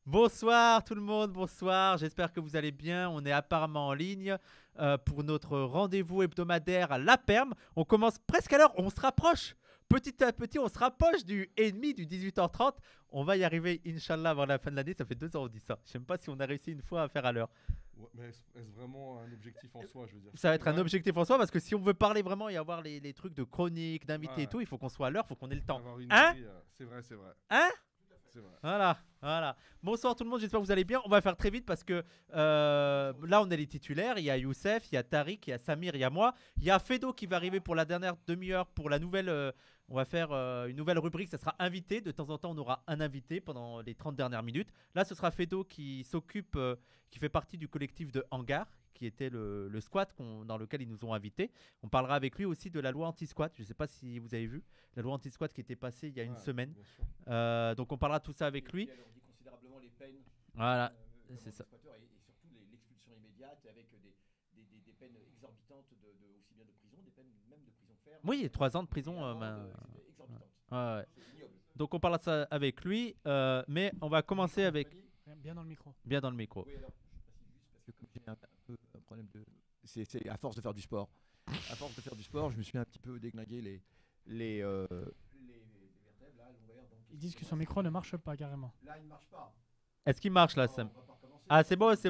Bonsoir tout le monde, bonsoir, j'espère que vous allez bien. On est apparemment en ligne pour notre rendez-vous hebdomadaire à La Perme. On commence presque à l'heure, on se rapproche. Petit à petit, on se rapproche du ennemi du 18h30. On va y arriver, Inch'Allah, avant la fin de l'année. Ça fait 2 ans qu'on dit ça. Je ne sais même pas si on a réussi une fois à faire à l'heure. Ouais, mais est-ce vraiment un objectif en soi, je veux dire? Ça va être un objectif en soi parce que si on veut parler vraiment et avoir les trucs de chronique, d'invités et tout, il faut qu'on soit à l'heure, il faut qu'on ait le temps. Hein? C'est vrai, c'est vrai. Hein? C'est vrai. Voilà. Bonsoir tout le monde, j'espère que vous allez bien. On va faire très vite parce que là on est les titulaires. Il y a Youssef, il y a Tariq, il y a Samir, il y a moi. Il y a Fedo qui va arriver pour la dernière demi-heure pour la nouvelle. On va faire une nouvelle rubrique, ça sera invité. De temps en temps on aura un invité pendant les 30 dernières minutes. Là ce sera Fedo qui s'occupe, qui fait partie du collectif de Hangar, qui était le squat dans lequel ils nous ont invités. On parlera avec lui aussi de la loi anti-squat. Je ne sais pas si vous avez vu la loi anti-squat qui était passée il y a une semaine. Donc on parlera tout ça avec lui. Elle alourdit considérablement les peines. Voilà, c'est ça. Et surtout l'expulsion immédiate avec des peines exorbitantes aussi bien de prison, des peines même de prison ferme. Oui, 3 ans de prison. Exorbitantes. Ouais. C'est ignoble. Donc on parlera de ça avec lui, mais on va commencer avec Bien dans le micro. bien dans le micro. Oui, alors, je précise juste parce que comme j'ai un peu un problème de. C'est à force de faire du sport. À force de faire du sport, je me suis un petit peu déglingué les vertèbres là, l'ovaire. Ils disent que son micro ne marche pas carrément. Là, il ne marche pas. Est-ce qu'il marche là, Sam? Ah, c'est bon.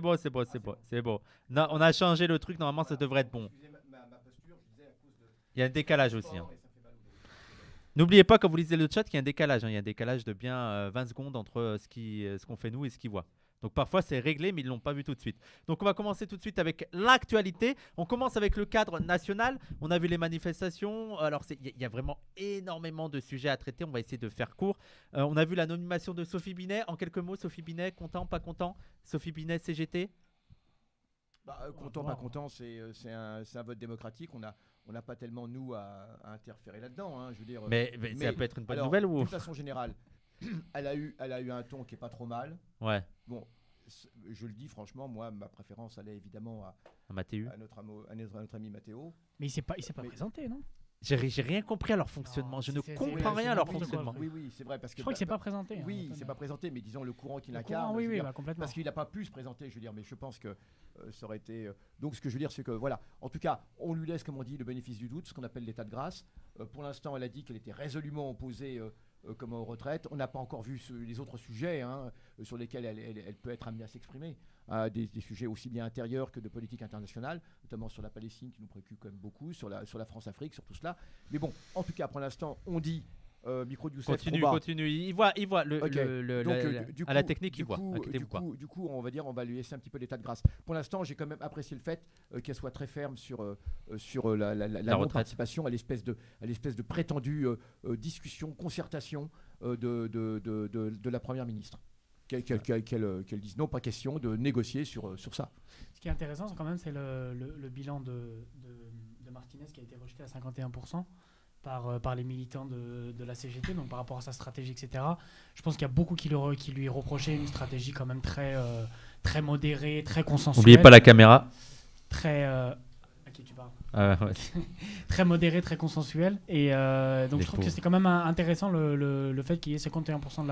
Non, on a changé le truc, normalement ça devrait être bon. Excusez ma posture, je disais à cause de. Il y a un décalage aussi. Et ça fait mal au dos. N'oubliez pas quand vous lisez le chat qu'il y a un décalage. Il y a un décalage de bien 20 secondes entre ce qu'on fait nous et ce qu'ils voient. Donc parfois c'est réglé mais ils ne l'ont pas vu tout de suite. Donc on va commencer tout de suite avec l'actualité. On commence avec le cadre national. On a vu les manifestations. Alors il y a vraiment énormément de sujets à traiter. On va essayer de faire court. On a vu la nomination de Sophie Binet. En quelques mots, Sophie Binet, content, pas content? Sophie Binet, CGT? Content, pas content, c'est un vote démocratique. On n'a pas tellement, nous, à interférer là-dedans. Hein, je veux dire, Mais ça peut être une bonne nouvelle ou? De toute façon générale, elle a eu un ton qui est pas trop mal. Ouais, Bon, je le dis franchement, moi, ma préférence allait évidemment à Mathéu. à notre ami Mathéo. Mais il s'est pas Mais- présenté, non? J'ai rien compris à leur fonctionnement. Non, Je ne c'est- comprends c'est rien à leur n'importe quoi, fonctionnement. après. Oui, c'est vrai. Parce que Je crois qu'il s'est pas présenté. hein, Oui, Antoine. c'est pas présenté, mais disons le courant qui Le l'incarne. courant, oui, je veux oui, dire, bah, complètement. parce qu'il n'a pas pu se présenter, je veux dire, mais je pense que ça aurait été. Donc, ce que je veux dire, c'est que voilà, en tout cas, on lui laisse, comme on dit, le bénéfice du doute, ce qu'on appelle l'état de grâce. Pour l'instant, elle a dit qu'elle était résolument opposée comme aux retraites. On n'a pas encore vu les autres sujets sur lesquels elle peut être amenée à s'exprimer. Des sujets aussi bien intérieurs que de politique internationale, notamment sur la Palestine qui nous préoccupe quand même beaucoup, sur la France-Afrique, sur tout cela. Mais bon, en tout cas, pour l'instant, on dit. Micro de Youssef Continue. Il voit Ok. Donc, à la technique, il voit. Du coup, on va dire, on va lui laisser un petit peu l'état de grâce. Pour l'instant, j'ai quand même apprécié le fait qu'elle soit très ferme sur la non-participation à l'espèce de prétendue discussion, concertation de la Première ministre. Qu'elle dise non, pas question de négocier sur ça. Ce qui est intéressant, quand même, c'est le bilan de Martinez qui a été rejeté à 51% par les militants de la CGT, donc par rapport à sa stratégie, etc. Je pense qu'il y a beaucoup qui lui reprochaient une stratégie quand même très modérée, très consensuelle. N'oubliez pas la caméra. Très... à qui tu parles? Ouais. Très modéré, très consensuel. Et donc Les je trouve que pauvres. c'est quand même intéressant le fait qu'il y ait 51%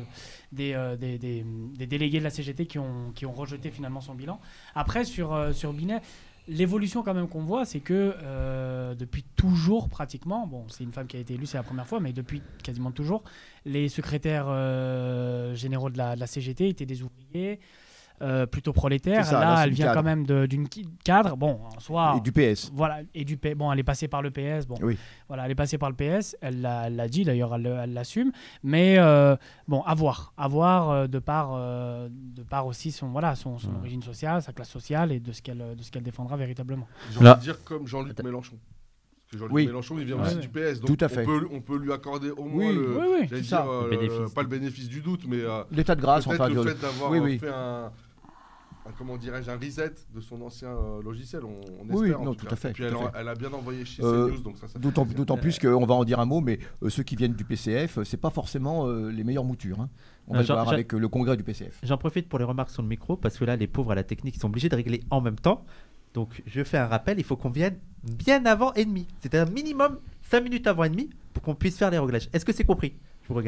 des délégués de la CGT qui ont rejeté finalement son bilan. Après, sur Binet, l'évolution quand même qu'on voit, c'est que depuis toujours pratiquement, bon c'est une femme qui a été élue, c'est la première fois, mais depuis quasiment toujours, les secrétaires généraux de la CGT étaient des ouvriers, plutôt prolétaires. C'est ça, là, là, c'est elle du vient cadre. quand même d'une cadre, bon en soi... Et du PS. Voilà, et du PS. Bon, elle est passée par le PS. Bon, Oui. voilà, elle est passée par le PS. Elle l'a dit d'ailleurs, elle l'assume. Mais bon, à voir de par aussi son origine sociale, sa classe sociale et de ce qu'elle défendra véritablement. J'ai envie de dire comme Jean-Luc Attends. Mélenchon. Parce que Jean-Luc Oui. Mélenchon, il vient Ouais. aussi du PS. Donc Tout à fait. On peut lui accorder au moins Oui, oui, j'allais c'est ça. dire, Le bénéfice. pas le bénéfice du doute, mais L'état de grâce, peut-être enfin. le fait d'avoir oui. fait comment dirais-je, un reset de son ancien logiciel, on Oui, espère. en non, tout tout cas. à fait, Puis tout à fait. elle a bien envoyé chez Euh, CNews, donc ça fait D'autant plaisir. plus qu'on va en dire un mot, mais ceux qui viennent du PCF, c'est pas forcément les meilleures moutures. Hein. On va le voir avec le congrès du PCF. J'en profite pour les remarques sur le micro parce que là, les pauvres à la technique, ils sont obligés de régler en même temps. Donc, je fais un rappel, il faut qu'on vienne bien avant et demi. C'est un minimum 5 minutes avant et demi pour qu'on puisse faire les réglages. Est-ce que c'est compris? Je vous regarde Oui. là.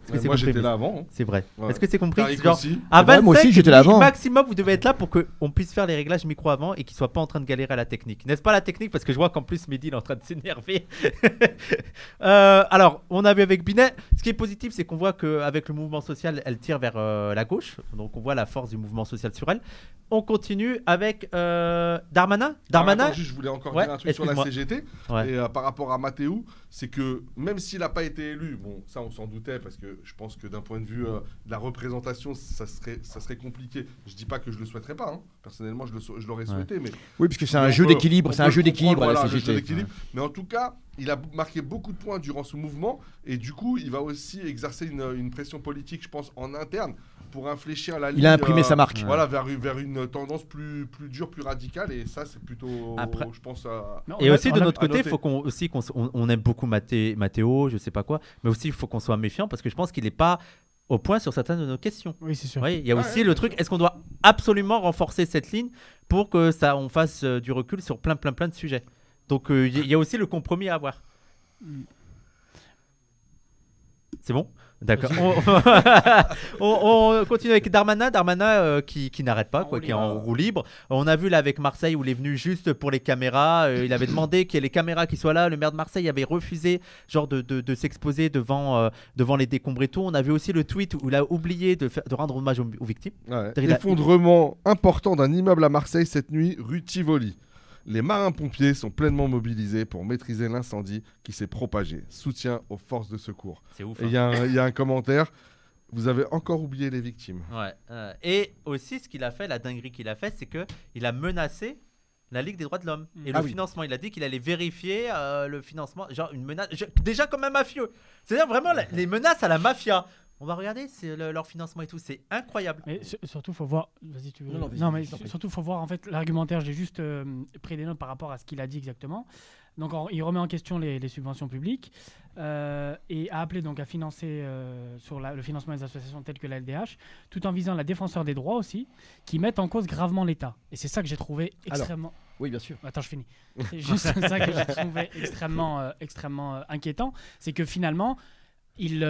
Est-ce que c'est Moi, compris, j'étais Miss? là avant. hein. C'est vrai. Ouais. Est-ce que c'est compris? Tariq Genre, aussi. à vrai, moi 25, aussi, j'étais là avant. maximum, vous devez être là pour qu'on puisse faire les réglages micro avant et qu'il soit pas en train de galérer à la technique. N'est-ce pas la technique? Parce que je vois qu'en plus, Mehdi il est en train de s'énerver. Alors, on a vu avec Binet. Ce qui est positif, c'est qu'on voit qu'avec le mouvement social, elle tire vers la gauche. Donc, on voit la force du mouvement social sur elle. On continue avec Darmanin. Darmanin. Attends, juste, je voulais encore Ouais, dire un truc sur la excuse-moi. CGT. Ouais. Et par rapport à Mathéou, c'est que même s'il n'a pas été élu, bon, ça on s'en doutait parce que je pense que d'un point de vue de la représentation, ça serait compliqué. Je dis pas que je le souhaiterais pas. hein. Personnellement, je l'aurais souhaité, mais Oui, parce que c'est on un jeu peut- d'équilibre, on c'est un peut jeu le d'équilibre comprendre, à la voilà, un jeu CGT. d'équilibre. Mais en tout cas, il a marqué beaucoup de points durant ce mouvement et du coup, il va aussi exercer une pression politique, je pense, en interne pour infléchir la ligne. Il a imprimé sa marque. Voilà, vers une tendance plus dure, plus radicale et ça, c'est plutôt, Après- je pense, Mais Et on a- aussi de on a- notre côté, il noter. faut qu'on aime beaucoup Mathéo, je sais pas quoi, mais aussi il faut qu'on soit méfiant parce que je pense qu'il n'est pas au point sur certaines de nos questions. Oui, c'est sûr. Oui, il y a Ouais, aussi ouais, le truc, est-ce qu'on doit absolument renforcer cette ligne pour que on fasse du recul sur plein de sujets. Donc il y a aussi le compromis à avoir. Mm. C'est bon? D'accord. On continue avec Darmanin qui n'arrête pas, En quoi, roue qui est en libre. roue libre. On a vu là avec Marseille où il est venu juste pour les caméras. Il avait demandé qu'il y ait les caméras qui soient là. Le maire de Marseille avait refusé genre de s'exposer devant les décombres et tout. On a vu aussi le tweet où il a oublié de rendre hommage aux victimes. Ouais. Il a- Effondrement important d'un immeuble à Marseille cette nuit, rue Tivoli. Les marins-pompiers sont pleinement mobilisés pour maîtriser l'incendie qui s'est propagé. Soutien aux forces de secours. C'est ouf. Et il y a un commentaire. Vous avez encore oublié les victimes. Ouais. Et aussi, ce qu'il a fait, la dinguerie qu'il a fait, c'est qu'il a menacé la Ligue des droits de l'homme et Ah le oui. financement. Il a dit qu'il allait vérifier le financement, genre une menace, déjà comme un mafieux. C'est-à-dire vraiment les menaces à la mafia. On va regarder leur financement et tout, c'est incroyable. Mais surtout, faut voir. Vas-y, tu veux. Non, non, vas-y, non, vas-y, mais je t'en prie. surtout, faut voir en fait l'argumentaire. J'ai juste pris des notes par rapport à ce qu'il a dit exactement. Donc, il remet en question les subventions publiques et a appelé donc à financer sur le financement des associations telles que la LDH, tout en visant la défenseur des droits aussi, qui mettent en cause gravement l'État. Et c'est ça que j'ai trouvé extrêmement. Oui, bien sûr. Attends, je finis. C'est juste ça que j'ai trouvé extrêmement inquiétant, c'est que finalement. Il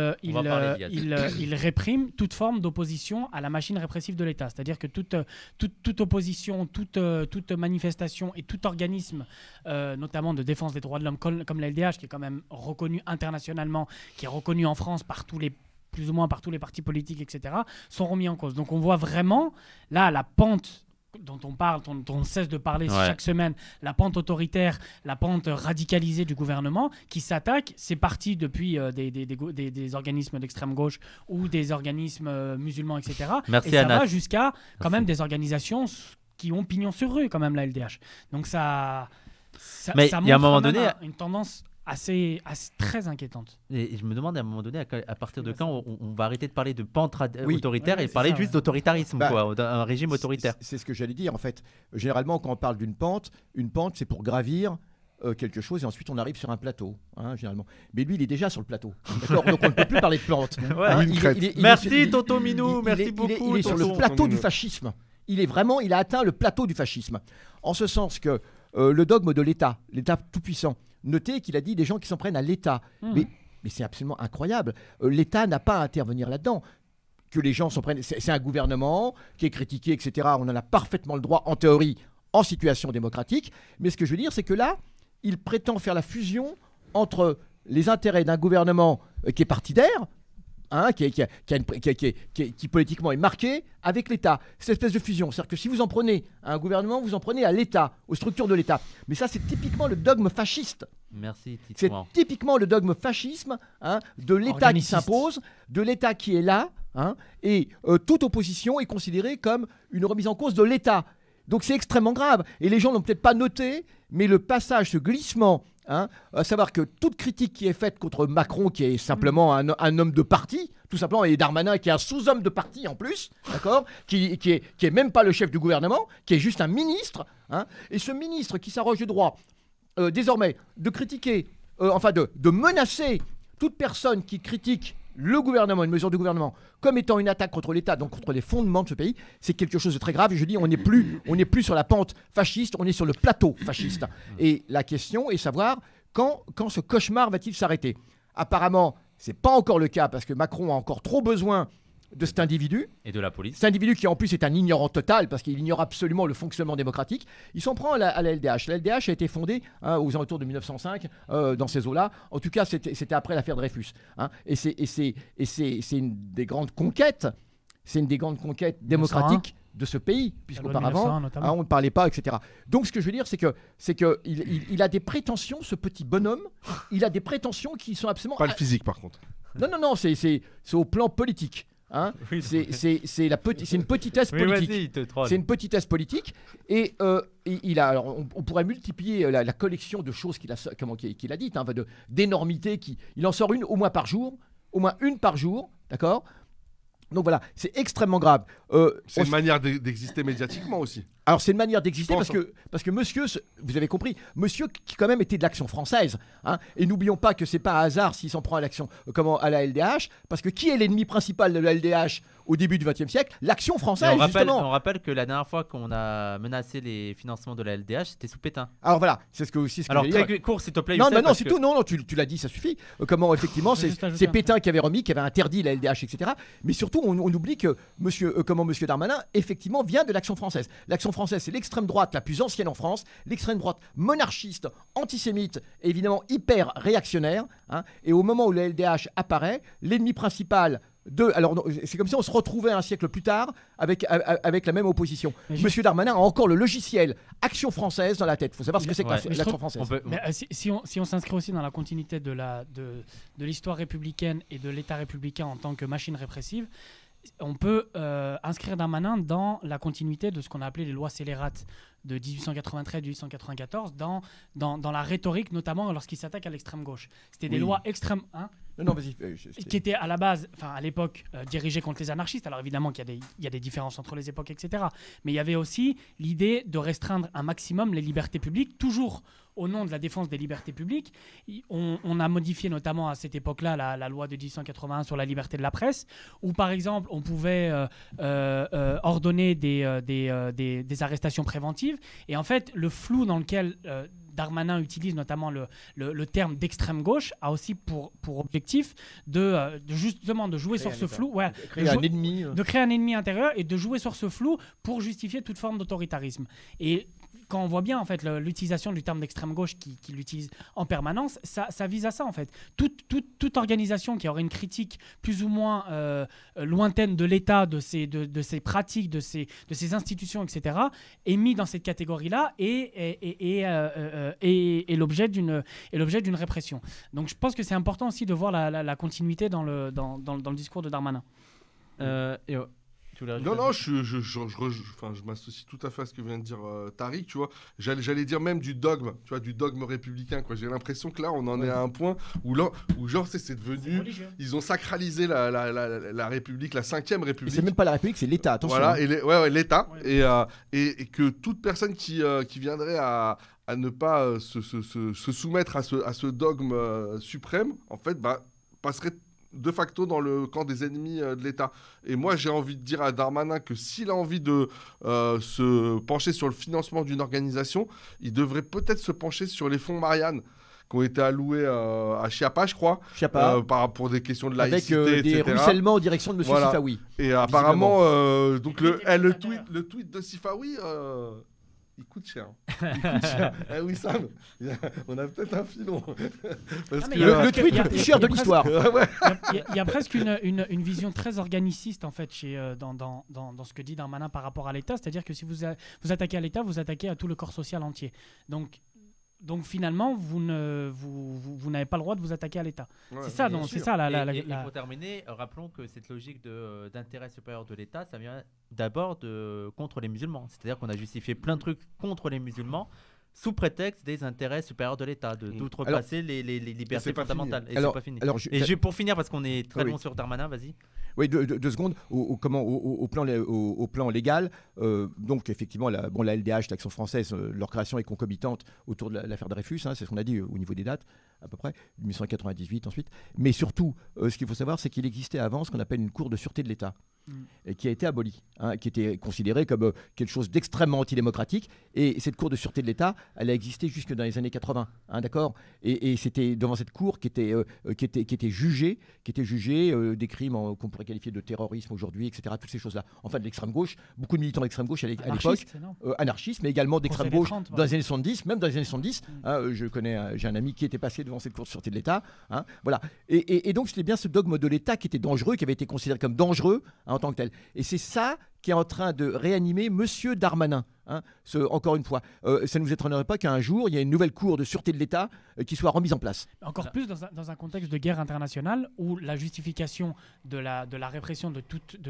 réprime toute forme d'opposition à la machine répressive de l'État. C'est-à-dire que toute opposition, toute manifestation et tout organisme, notamment de défense des droits de l'homme, comme la LDH, qui est quand même reconnu internationalement, qui est reconnu en France par plus ou moins par tous les partis politiques, etc., sont remis en cause. Donc on voit vraiment, là, la pente dont on parle, dont on cesse de parler Ouais. chaque semaine, la pente autoritaire, la pente radicalisée du gouvernement qui s'attaque, c'est parti depuis des organismes d'extrême gauche ou des organismes musulmans, etc. Merci, Et ça Anas. va jusqu'à quand Merci. même des organisations qui ont pignon sur rue, quand même, la LDH. Donc ça Mais ça il y a un montre moment quand même donné- une tendance assez très inquiétante. Et je me demande à un moment donné à partir de quand on va arrêter de parler de pente Oui. autoritaire Ouais, et c'est parler ça, juste ouais. d'autoritarisme, Bah, quoi, d'un régime autoritaire. C'est ce que j'allais dire en fait. Généralement, quand on parle d'une pente c'est pour gravir quelque chose et ensuite on arrive sur un plateau, hein, généralement. Mais lui, il est déjà sur le plateau. D'accord. Donc on ne peut plus parler de pente. Ouais. Hein, Une crête. il est Merci, sur- Tonton Minou, merci beaucoup, Il est sur le Tonton. plateau du Minou. fascisme. Il a atteint le plateau du fascisme. En ce sens que le dogme de l'État tout-puissant, notez qu'il a dit des gens qui s'en prennent à l'État. Mais c'est absolument incroyable. L'État n'a pas à intervenir là-dedans. Que les gens s'en prennent. C'est un gouvernement qui est critiqué, etc. On en a parfaitement le droit, en théorie, en situation démocratique. Mais ce que je veux dire, c'est que là, il prétend faire la fusion entre les intérêts d'un gouvernement qui est partidaire, hein, qui politiquement est marqué, avec l'État. Cette espèce de fusion. C'est-à-dire que si vous en prenez à un gouvernement, vous en prenez à l'État, aux structures de l'État. Mais ça, c'est typiquement le dogme fasciste. Merci, C'est Titouan. typiquement le dogme fascisme, hein, de l'État qui Organiciste. s'impose, de l'État qui est là, hein, et toute opposition est considérée comme une remise en cause de l'État. Donc c'est extrêmement grave. Et les gens n'ont peut-être pas noté, mais le passage, ce glissement, hein, à savoir que toute critique qui est faite contre Macron, qui est simplement un homme de parti, tout simplement, et Darmanin, qui est un sous-homme de parti en plus, d'accord, qui est même pas le chef du gouvernement, qui est juste un ministre, hein, et ce ministre qui s'arroge le droit désormais de critiquer, de menacer toute personne qui critique le gouvernement, une mesure du gouvernement, comme étant une attaque contre l'État, donc contre les fondements de ce pays, c'est quelque chose de très grave. Et je dis, on n'est plus sur la pente fasciste, on est sur le plateau fasciste. Et la question est savoir quand ce cauchemar va-t-il s'arrêter. Apparemment, C'est pas encore le cas parce que Macron a encore trop besoin de cet individu. Et de la police. Cet individu qui en plus est un ignorant total parce qu'il ignore absolument le fonctionnement démocratique. Il s'en prend à la LDH. La LDH a été fondée aux alentours de 1905 dans ces eaux-là. En tout cas, c'était après l'affaire Dreyfus. Et c'est une des grandes conquêtes. C'est une des grandes conquêtes démocratiques de ce pays, puisqu'auparavant, on ne parlait pas, etc. Donc, ce que je veux dire, c'est que il a des prétentions, ce petit bonhomme. Il a des prétentions qui sont absolument Pas le physique, par contre. Non, c'est au plan politique. Oui, c'est une petitesse politique. Oui, vas-y, il te troll. C'est une petitesse politique et il a. Alors, on pourrait multiplier la collection de choses qu'il a dites, d'énormités. Il en sort une au moins une par jour, d'accord. Donc voilà, c'est extrêmement grave. C'est une manière d'exister médiatiquement aussi. Alors c'est une manière d'exister parce que monsieur, vous avez compris, monsieur qui quand même était de l'Action française. Et n'oublions pas que c'est pas un hasard s'il s'en prend à l'action, à la LDH, parce que qui est l'ennemi principal de la LDH au début du XXe siècle? L'Action française, justement. On rappelle que la dernière fois qu'on a menacé les financements de la LDH, c'était sous Pétain. Alors voilà, c'est ce que Alors très court, s'il te plaît. Non, c'est tout. Non, tu l'as dit, ça suffit. Effectivement, c'est Pétain qui avait interdit la LDH, etc. Mais surtout, on oublie que monsieur Darmanin, effectivement, vient de l'Action française. L'Action française, c'est l'extrême droite la plus ancienne en France, l'extrême droite monarchiste, antisémite, et évidemment hyper réactionnaire. Et au moment où la LDH apparaît, l'ennemi principal alors c'est comme si on se retrouvait un siècle plus tard avec la même opposition. Monsieur Darmanin a encore le logiciel Action française dans la tête. Il faut savoir ce que c'est que l'Action française. Si on s'inscrit aussi dans la continuité de l'histoire républicaine et de l'État républicain en tant que machine répressive, on peut inscrire Darmanin dans la continuité de ce qu'on a appelé les lois scélérates de 1893-1894 dans la rhétorique, notamment lorsqu'il s'attaque à l'extrême gauche. C'était des lois extrêmes... Non, vas-y. Qui étaient à la base, à l'époque, dirigées contre les anarchistes. Alors évidemment qu'il y a des différences entre les époques, etc. Mais il y avait aussi l'idée de restreindre un maximum les libertés publiques, toujours au nom de la défense des libertés publiques. On a modifié notamment à cette époque-là la loi de 1881 sur la liberté de la presse, où par exemple on pouvait ordonner des arrestations préventives. Et en fait, le flou dans lequel Darmanin utilise notamment le terme d'extrême gauche a aussi pour objectif justement de jouer sur ce flou, de créer un ennemi intérieur et de jouer sur ce flou pour justifier toute forme d'autoritarisme. Et quand on voit bien en fait l'utilisation du terme d'extrême gauche qu'il utilise en permanence, ça vise à ça en fait. Toute organisation qui aurait une critique plus ou moins lointaine de l'État, de ses pratiques, de ses institutions, etc., est mis dans cette catégorie-là et est l'objet d'une répression. Donc je pense que c'est important aussi de voir la continuité dans le discours de Darmanin. Non, je m'associe tout à fait à ce que vient de dire Tariq, tu vois. J'allais dire même du dogme, tu vois, du dogme républicain, quoi. J'ai l'impression que là, on en est à un point où genre, c'est devenu... Ils ont sacralisé la République, la 5e République. Et c'est même pas la République, c'est l'État, attention. Voilà, l'État. Ouais. Et que toute personne qui viendrait à ne pas se soumettre à ce dogme suprême, en fait, passerait de facto dans le camp des ennemis de l'État. Et moi, j'ai envie de dire à Darmanin que s'il a envie de se pencher sur le financement d'une organisation, il devrait peut-être se pencher sur les fonds Marianne qui ont été alloués à Chiappa, je crois, pour des questions de laïcité, avec des etc. ruissellements en direction de M. Sifaoui. Et apparemment, le tweet de Sifaoui... il coûte cher. Oui, Sam, on a peut-être un filon. Le tweet le plus cher de l'histoire. Il y a presque une vision très organiciste en fait dans ce que dit Darmanin par rapport à l'État. C'est-à-dire que si vous attaquez à l'État, vous attaquez à tout le corps social entier. Donc finalement, vous n'avez pas le droit de vous attaquer à l'État. Ouais, c'est ça, non, c'est ça. Et pour terminer, rappelons que cette logique d'intérêt supérieur de l'État, ça vient d'abord contre les musulmans. C'est-à-dire qu'on a justifié plein de trucs contre les musulmans sous prétexte des intérêts supérieurs de l'État, d'outrepasser les libertés fondamentales. Et c'est pas fini. Pour finir, parce qu'on est très long sur Darmanin, vas-y. Oui, deux secondes. Au plan légal, donc effectivement, la LDH, l'Action française, leur création est concomitante autour de l'affaire Dreyfus, c'est ce qu'on a dit au niveau des dates, à peu près, 1898 ensuite. Mais surtout, ce qu'il faut savoir, c'est qu'il existait avant ce qu'on appelle une cour de sûreté de l'État. et qui a été abolie, qui était considérée comme quelque chose d'extrêmement antidémocratique. Et cette Cour de sûreté de l'État, elle a existé jusque dans les années 80, d'accord. Et c'était devant cette Cour qui était jugée des crimes qu'on pourrait qualifier de terrorisme aujourd'hui, etc. Toutes ces choses-là. Enfin, de l'extrême gauche, beaucoup de militants d'extrême gauche à l'époque, anarchistes, mais également d'extrême gauche 30, dans les années 70, même dans les années 70. J'ai un ami qui était passé devant cette Cour de sûreté de l'État. Voilà. Et donc, c'était bien ce dogme de l'État qui était dangereux, qui avait été considéré comme dangereux en tant que tel. Et c'est ça qui est en train de réanimer Monsieur Darmanin. Encore une fois, ça ne nous étonnerait pas qu'un jour, il y ait une nouvelle cour de sûreté de l'État qui soit remise en place. Encore plus dans un contexte de guerre internationale où la justification de la répression de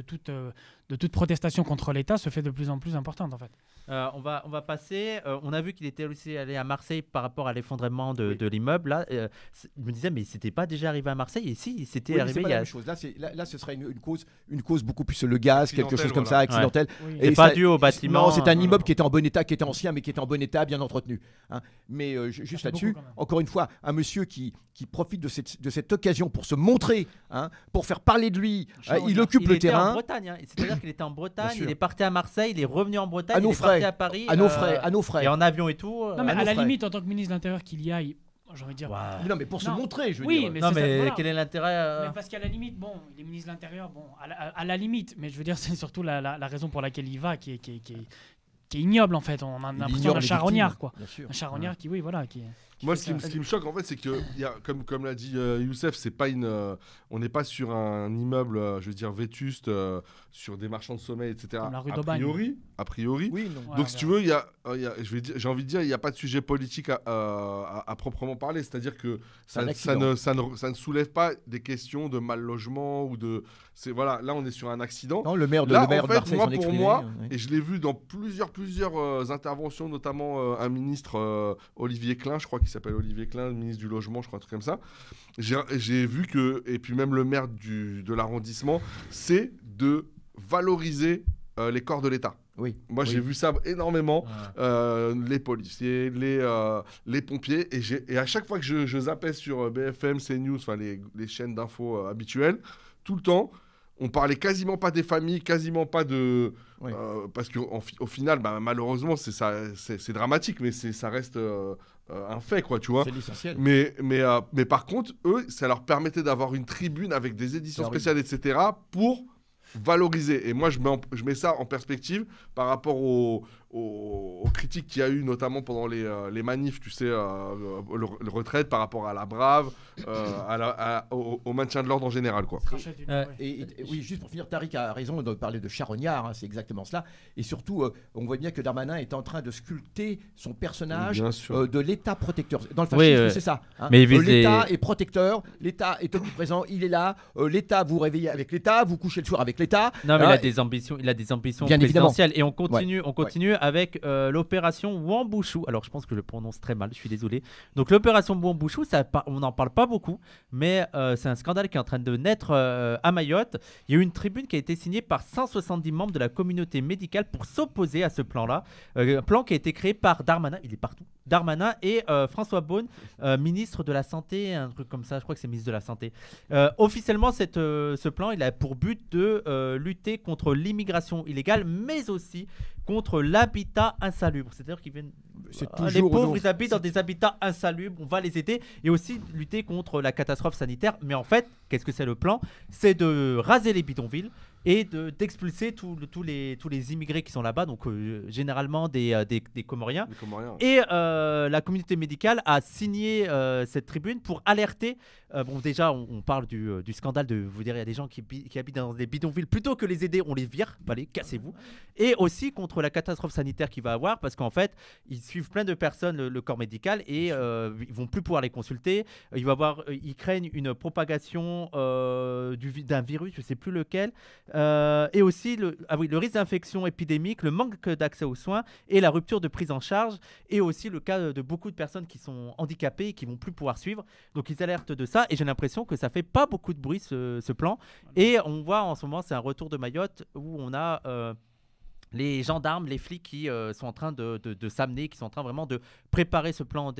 toute protestation contre l'État se fait de plus en plus importante en fait. On va passer. On a vu qu'il était aussi allé à Marseille par rapport à l'effondrement de l'immeuble. Là, je me disais, mais c'était pas déjà arrivé à Marseille? Et si, c'était arrivé. C'est pas la même chose. Là, ce serait une cause beaucoup plus le gaz, quelque chose comme ça, accidentel. Ouais. C'est pas dû au bâtiment. Non, c'est un immeuble qui était en bon état, qui était ancien, mais qui était en bon état, bien entretenu. Mais juste là-dessus, encore une fois, un monsieur qui profite de cette occasion pour se montrer, pour faire parler de lui. Il occupe le terrain. Il était en Bretagne. C'est-à-dire qu'il était en Bretagne, il est parti à Marseille, il est revenu en Bretagne, il est parti à Paris. À nos frais. Et en avion et tout. Non, mais à la limite, en tant que ministre de l'Intérieur, qu'il y aille. J'ai envie de dire. Wow. Non, mais pour se montrer, je veux dire. Mais voilà. Quel est l'intérêt Mais parce qu'à la limite, bon, il est ministre de l'Intérieur, bon, à la limite, mais je veux dire, c'est surtout la raison pour laquelle il va qui est ignoble en fait. On a l'impression d'un charognard, quoi. Un charognard qui, oui, voilà. Moi, ce qui me choque, en fait, c'est que, comme l'a dit Youssef, c'est pas on n'est pas sur un immeuble, je veux dire, vétuste, sur des marchands de sommeil, etc. Comme la rue A priori. Oui, non. Donc, si tu veux, j'ai envie de dire, il n'y a pas de sujet politique à proprement parler. C'est-à-dire que ça ne soulève pas des questions de mal logement ou de. Voilà, là, on est sur un accident. Non, le maire de Marseille s'en exprimait. Pour moi, et je l'ai vu dans plusieurs interventions, notamment un ministre, Olivier Klein, je crois qu'il s'appelle Olivier Klein, le ministre du Logement, je crois, un truc comme ça. J'ai vu que, et puis même le maire de l'arrondissement, c'est de valoriser les corps de l'État. Oui. Moi, j'ai vu ça énormément, les policiers, les pompiers, et à chaque fois que je zappais sur BFM, CNews, enfin les chaînes d'infos habituelles, tout le temps, on parlait quasiment pas des familles, quasiment pas de... Oui. Parce qu'au final, malheureusement, c'est dramatique, mais ça reste un fait, quoi, tu vois. C'est l'essentiel. Mais par contre, eux, ça leur permettait d'avoir une tribune avec des éditions spéciales, etc., pour valoriser. Et moi, je mets ça en perspective par rapport aux critiques qu'il y a eu, notamment pendant les manifs, tu sais, le retraite par rapport à la Brave, au maintien de l'ordre en général, quoi. Oui, juste pour finir, Tariq a raison de parler de charognard, c'est exactement cela. Et surtout, on voit bien que Darmanin est en train de sculpter son personnage de l'État protecteur. Dans le fascisme, c'est ça. Mais l'État est protecteur, l'État est omniprésent, il est là. L'État, vous réveillez avec l'État, vous couchez le soir avec l'État. Non, mais il a des ambitions présidentielles. Et on continue avec l'opération Wuambushu. Alors, je pense que je le prononce très mal, je suis désolé. Donc, l'opération Wuambushu, on n'en parle pas beaucoup, mais c'est un scandale qui est en train de naître à Mayotte. Il y a eu une tribune qui a été signée par 170 membres de la communauté médicale pour s'opposer à ce plan-là. Un plan qui a été créé par Darmanin, il est partout. Darmanin et François Beaune, ministre de la Santé, un truc comme ça, je crois que c'est ministre de la Santé. Officiellement, ce plan, il a pour but de lutter contre l'immigration illégale, mais aussi contre l'habitat insalubre. C'est-à-dire qu'ils viennent... les pauvres, ils habitent dans des habitats insalubres, on va les aider, et aussi lutter contre la catastrophe sanitaire. Mais en fait, qu'est-ce que c'est le plan? C'est de raser les bidonvilles et d'expulser tous les immigrés qui sont là-bas, donc généralement des Comoriens. Et la communauté médicale a signé cette tribune pour alerter. Bon, déjà, on parle du scandale de vous dire, il y a des gens qui habitent dans des bidonvilles, plutôt que les aider, on les vire, allez, cassez-vous. Et aussi contre la catastrophe sanitaire qu'il va avoir, parce qu'en fait, ils suivent plein de personnes, le corps médical, et ils vont plus pouvoir les consulter. Ils craignent une propagation d'un virus, je sais plus lequel. Et aussi le risque d'infection épidémique, le manque d'accès aux soins et la rupture de prise en charge, et aussi le cas de beaucoup de personnes qui sont handicapées et qui vont plus pouvoir suivre. Donc ils alertent de ça, et j'ai l'impression que ça fait pas beaucoup de bruit ce plan. Et on voit en ce moment, c'est un retour de Mayotte où on a les gendarmes, les flics qui sont en train de s'amener, qui sont en train vraiment de préparer ce plan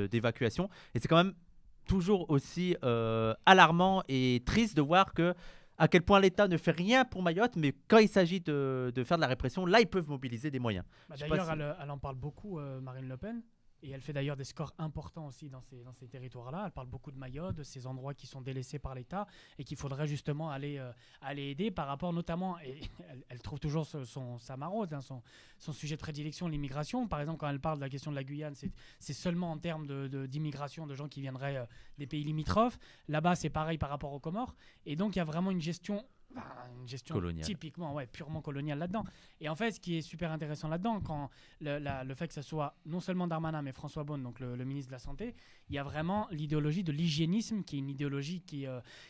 d'évacuation. Et c'est quand même toujours aussi alarmant et triste de voir que à quel point l'État ne fait rien pour Mayotte, mais quand il s'agit de faire de la répression, là, ils peuvent mobiliser des moyens. Bah, Je sais pas d'ailleurs, si- elle en parle beaucoup, Marine Le Pen. Et elle fait d'ailleurs des scores importants aussi dans ces territoires-là. Elle parle beaucoup de Mayotte, de ces endroits qui sont délaissés par l'État et qu'il faudrait justement aller aider par rapport notamment, et elle trouve toujours sa maraude, hein, son sujet de prédilection, l'immigration. Par exemple, quand elle parle de la question de la Guyane, c'est seulement en termes d'immigration de gens qui viendraient des pays limitrophes. Là-bas, c'est pareil par rapport aux Comores. Et donc, il y a vraiment une gestion Coloniale. typiquement purement coloniale là-dedans. Et en fait, ce qui est super intéressant là-dedans, quand le fait que ce soit non seulement Darmanin, mais François Bonne, donc le ministre de la Santé, il y a vraiment l'idéologie de l'hygiénisme, qui est une idéologie qui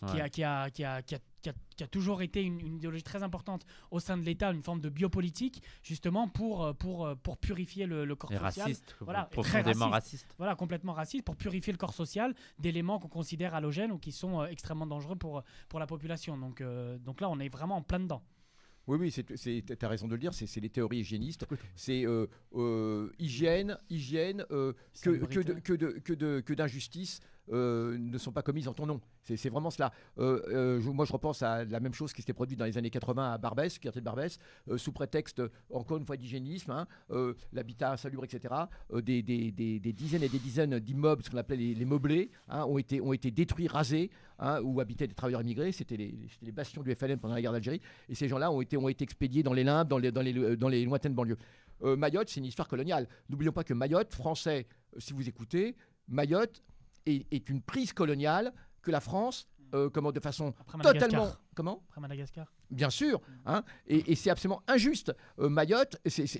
a toujours été une idéologie très importante au sein de l'État, une forme de biopolitique, justement pour purifier le corps Et social. raciste, Voilà, et très profondément raciste. Voilà, complètement raciste, pour purifier le corps social d'éléments qu'on considère halogènes ou qui sont extrêmement dangereux pour la population. Donc là, on est vraiment en plein dedans. Oui, tu as raison de le dire, c'est les théories hygiénistes. C'est hygiène, que d'injustice ne sont pas commises en ton nom. C'est vraiment cela. Moi, je repense à la même chose qui s'était produite dans les années 80 à Barbès, quartier de Barbès, sous prétexte, encore une fois, d'hygiénisme, l'habitat insalubre, etc. Des dizaines et des dizaines d'immeubles, ce qu'on appelait les meublés, ont été détruits, rasés, où habitaient des travailleurs immigrés. C'était les bastions du FLN pendant la guerre d'Algérie. Et ces gens-là ont été expédiés dans les limbes, dans les lointaines banlieues. Mayotte, c'est une histoire coloniale. N'oublions pas que Mayotte, français, si vous écoutez, Mayotte est une prise coloniale que la France, de façon Après Madagascar. totalement... Comment ? Après Madagascar. Bien sûr, et c'est absolument injuste. Mayotte,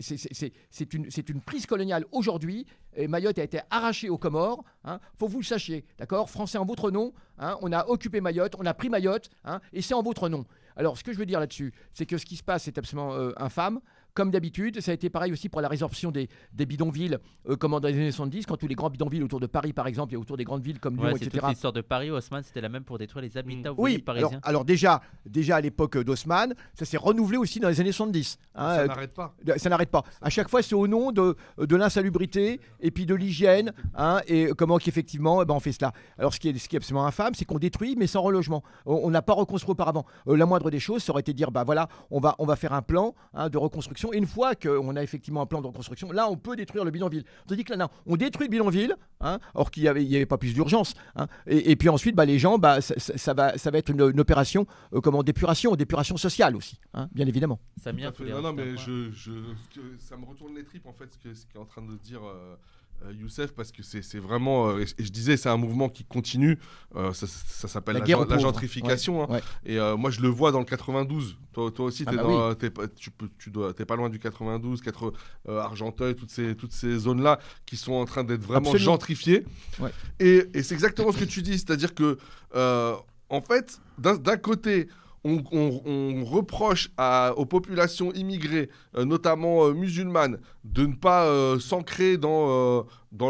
c'est une prise coloniale aujourd'hui. Et Mayotte a été arrachée aux Comores. Faut que vous le sachiez, d'accord ? Français en votre nom. On a occupé Mayotte, on a pris Mayotte, et c'est en votre nom. Alors, ce que je veux dire là-dessus, c'est que ce qui se passe, c'est absolument infâme. Comme d'habitude, ça a été pareil aussi pour la résorption des bidonvilles, comme dans les années 70, quand tous les grands bidonvilles autour de Paris, par exemple, et autour des grandes villes comme Lyon, Ouais, c'est etc. toute l'histoire de Paris. Haussmann, c'était la même pour détruire les habitats ouvriers Oui, parisiens. alors déjà à l'époque d'Haussmann, ça s'est renouvelé aussi dans les années 70. Ça n'arrête pas. Ça n'arrête pas. À chaque fois, c'est au nom de l'insalubrité et puis de l'hygiène, et comment qu'effectivement, on fait cela. Alors, ce qui est absolument infâme, c'est qu'on détruit, mais sans relogement. On n'a pas reconstruit auparavant. La moindre des choses, ça aurait été de dire, voilà, on va faire un plan de reconstruction. Et une fois qu'on a effectivement un plan de reconstruction, là, on peut détruire le bidonville. Tandis que là, non, on détruit le bidonville, or qu'il n'y avait pas plus d'urgence. Et puis ensuite, les gens, ça va être une opération d'épuration sociale aussi, bien évidemment. Samir, Tout à fait. Non, mais ça me retourne les tripes en fait ce qu'est en train de dire Youssef, parce que c'est vraiment et je disais, c'est un mouvement qui continue. Ça s'appelle la gentrification. Ouais. Et moi je le vois dans le 92. Toi aussi oui. t'es pas loin du 92, Argenteuil, toutes ces zones là qui sont en train d'être vraiment Absolument. gentrifiées. Ouais. Et c'est exactement ce que tu dis, c'est-à-dire que en fait d'un côté on reproche aux populations immigrées, notamment musulmanes, de ne pas s'ancrer dans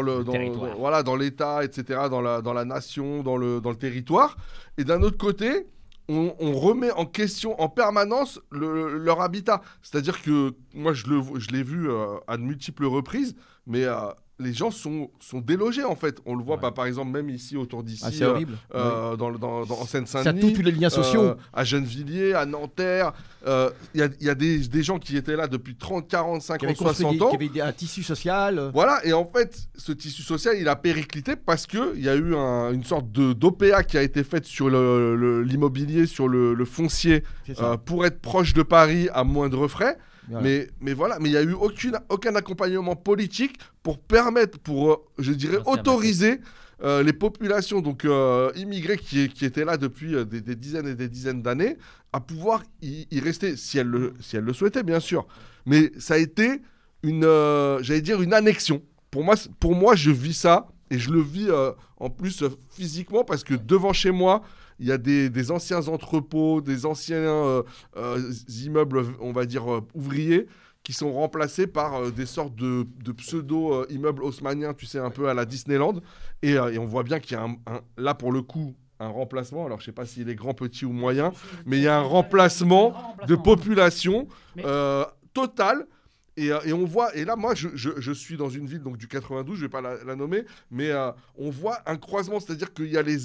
l'État, etc., dans la nation, dans le territoire. Et d'un autre côté, on remet en question en permanence leur habitat. C'est-à-dire que moi, je l'ai vu à de multiples reprises, mais les gens sont délogés en fait. On le voit par exemple même ici autour d'ici, c'est horrible. en Seine-Saint-Denis, Ça a tous les liens sociaux. à Gennevilliers, à Nanterre. Il y a des gens qui étaient là depuis 30, 40, 50, 60 ans. Qui avait un tissu social. Voilà, et en fait, ce tissu social, il a périclité parce qu'il y a eu une sorte d'OPA qui a été faite sur l'immobilier, sur le foncier, pour être proche de Paris à moindre frais. Voilà. Mais voilà, mais il n'y a eu aucun accompagnement politique pour permettre, je dirais, autoriser les populations donc immigrées qui étaient là depuis des dizaines et des dizaines d'années à pouvoir y rester, si elles le souhaitaient, bien sûr. Mais ça a été une annexion. Pour moi, je vis ça, et je le vis en plus physiquement, parce que devant chez moi, il y a des anciens entrepôts, des anciens immeubles, on va dire, ouvriers, qui sont remplacés par des sortes de pseudo-immeubles haussmanniens, tu sais, un peu à la Disneyland. Et on voit bien qu'il y a là, pour le coup, un remplacement. Alors, je ne sais pas s'il est grand, petit ou moyen, mais il y a un remplacement de population total. Et on voit, et là, moi, je suis dans une ville donc, du 92, je ne vais pas la nommer, mais on voit un croisement, c'est-à-dire qu'il y a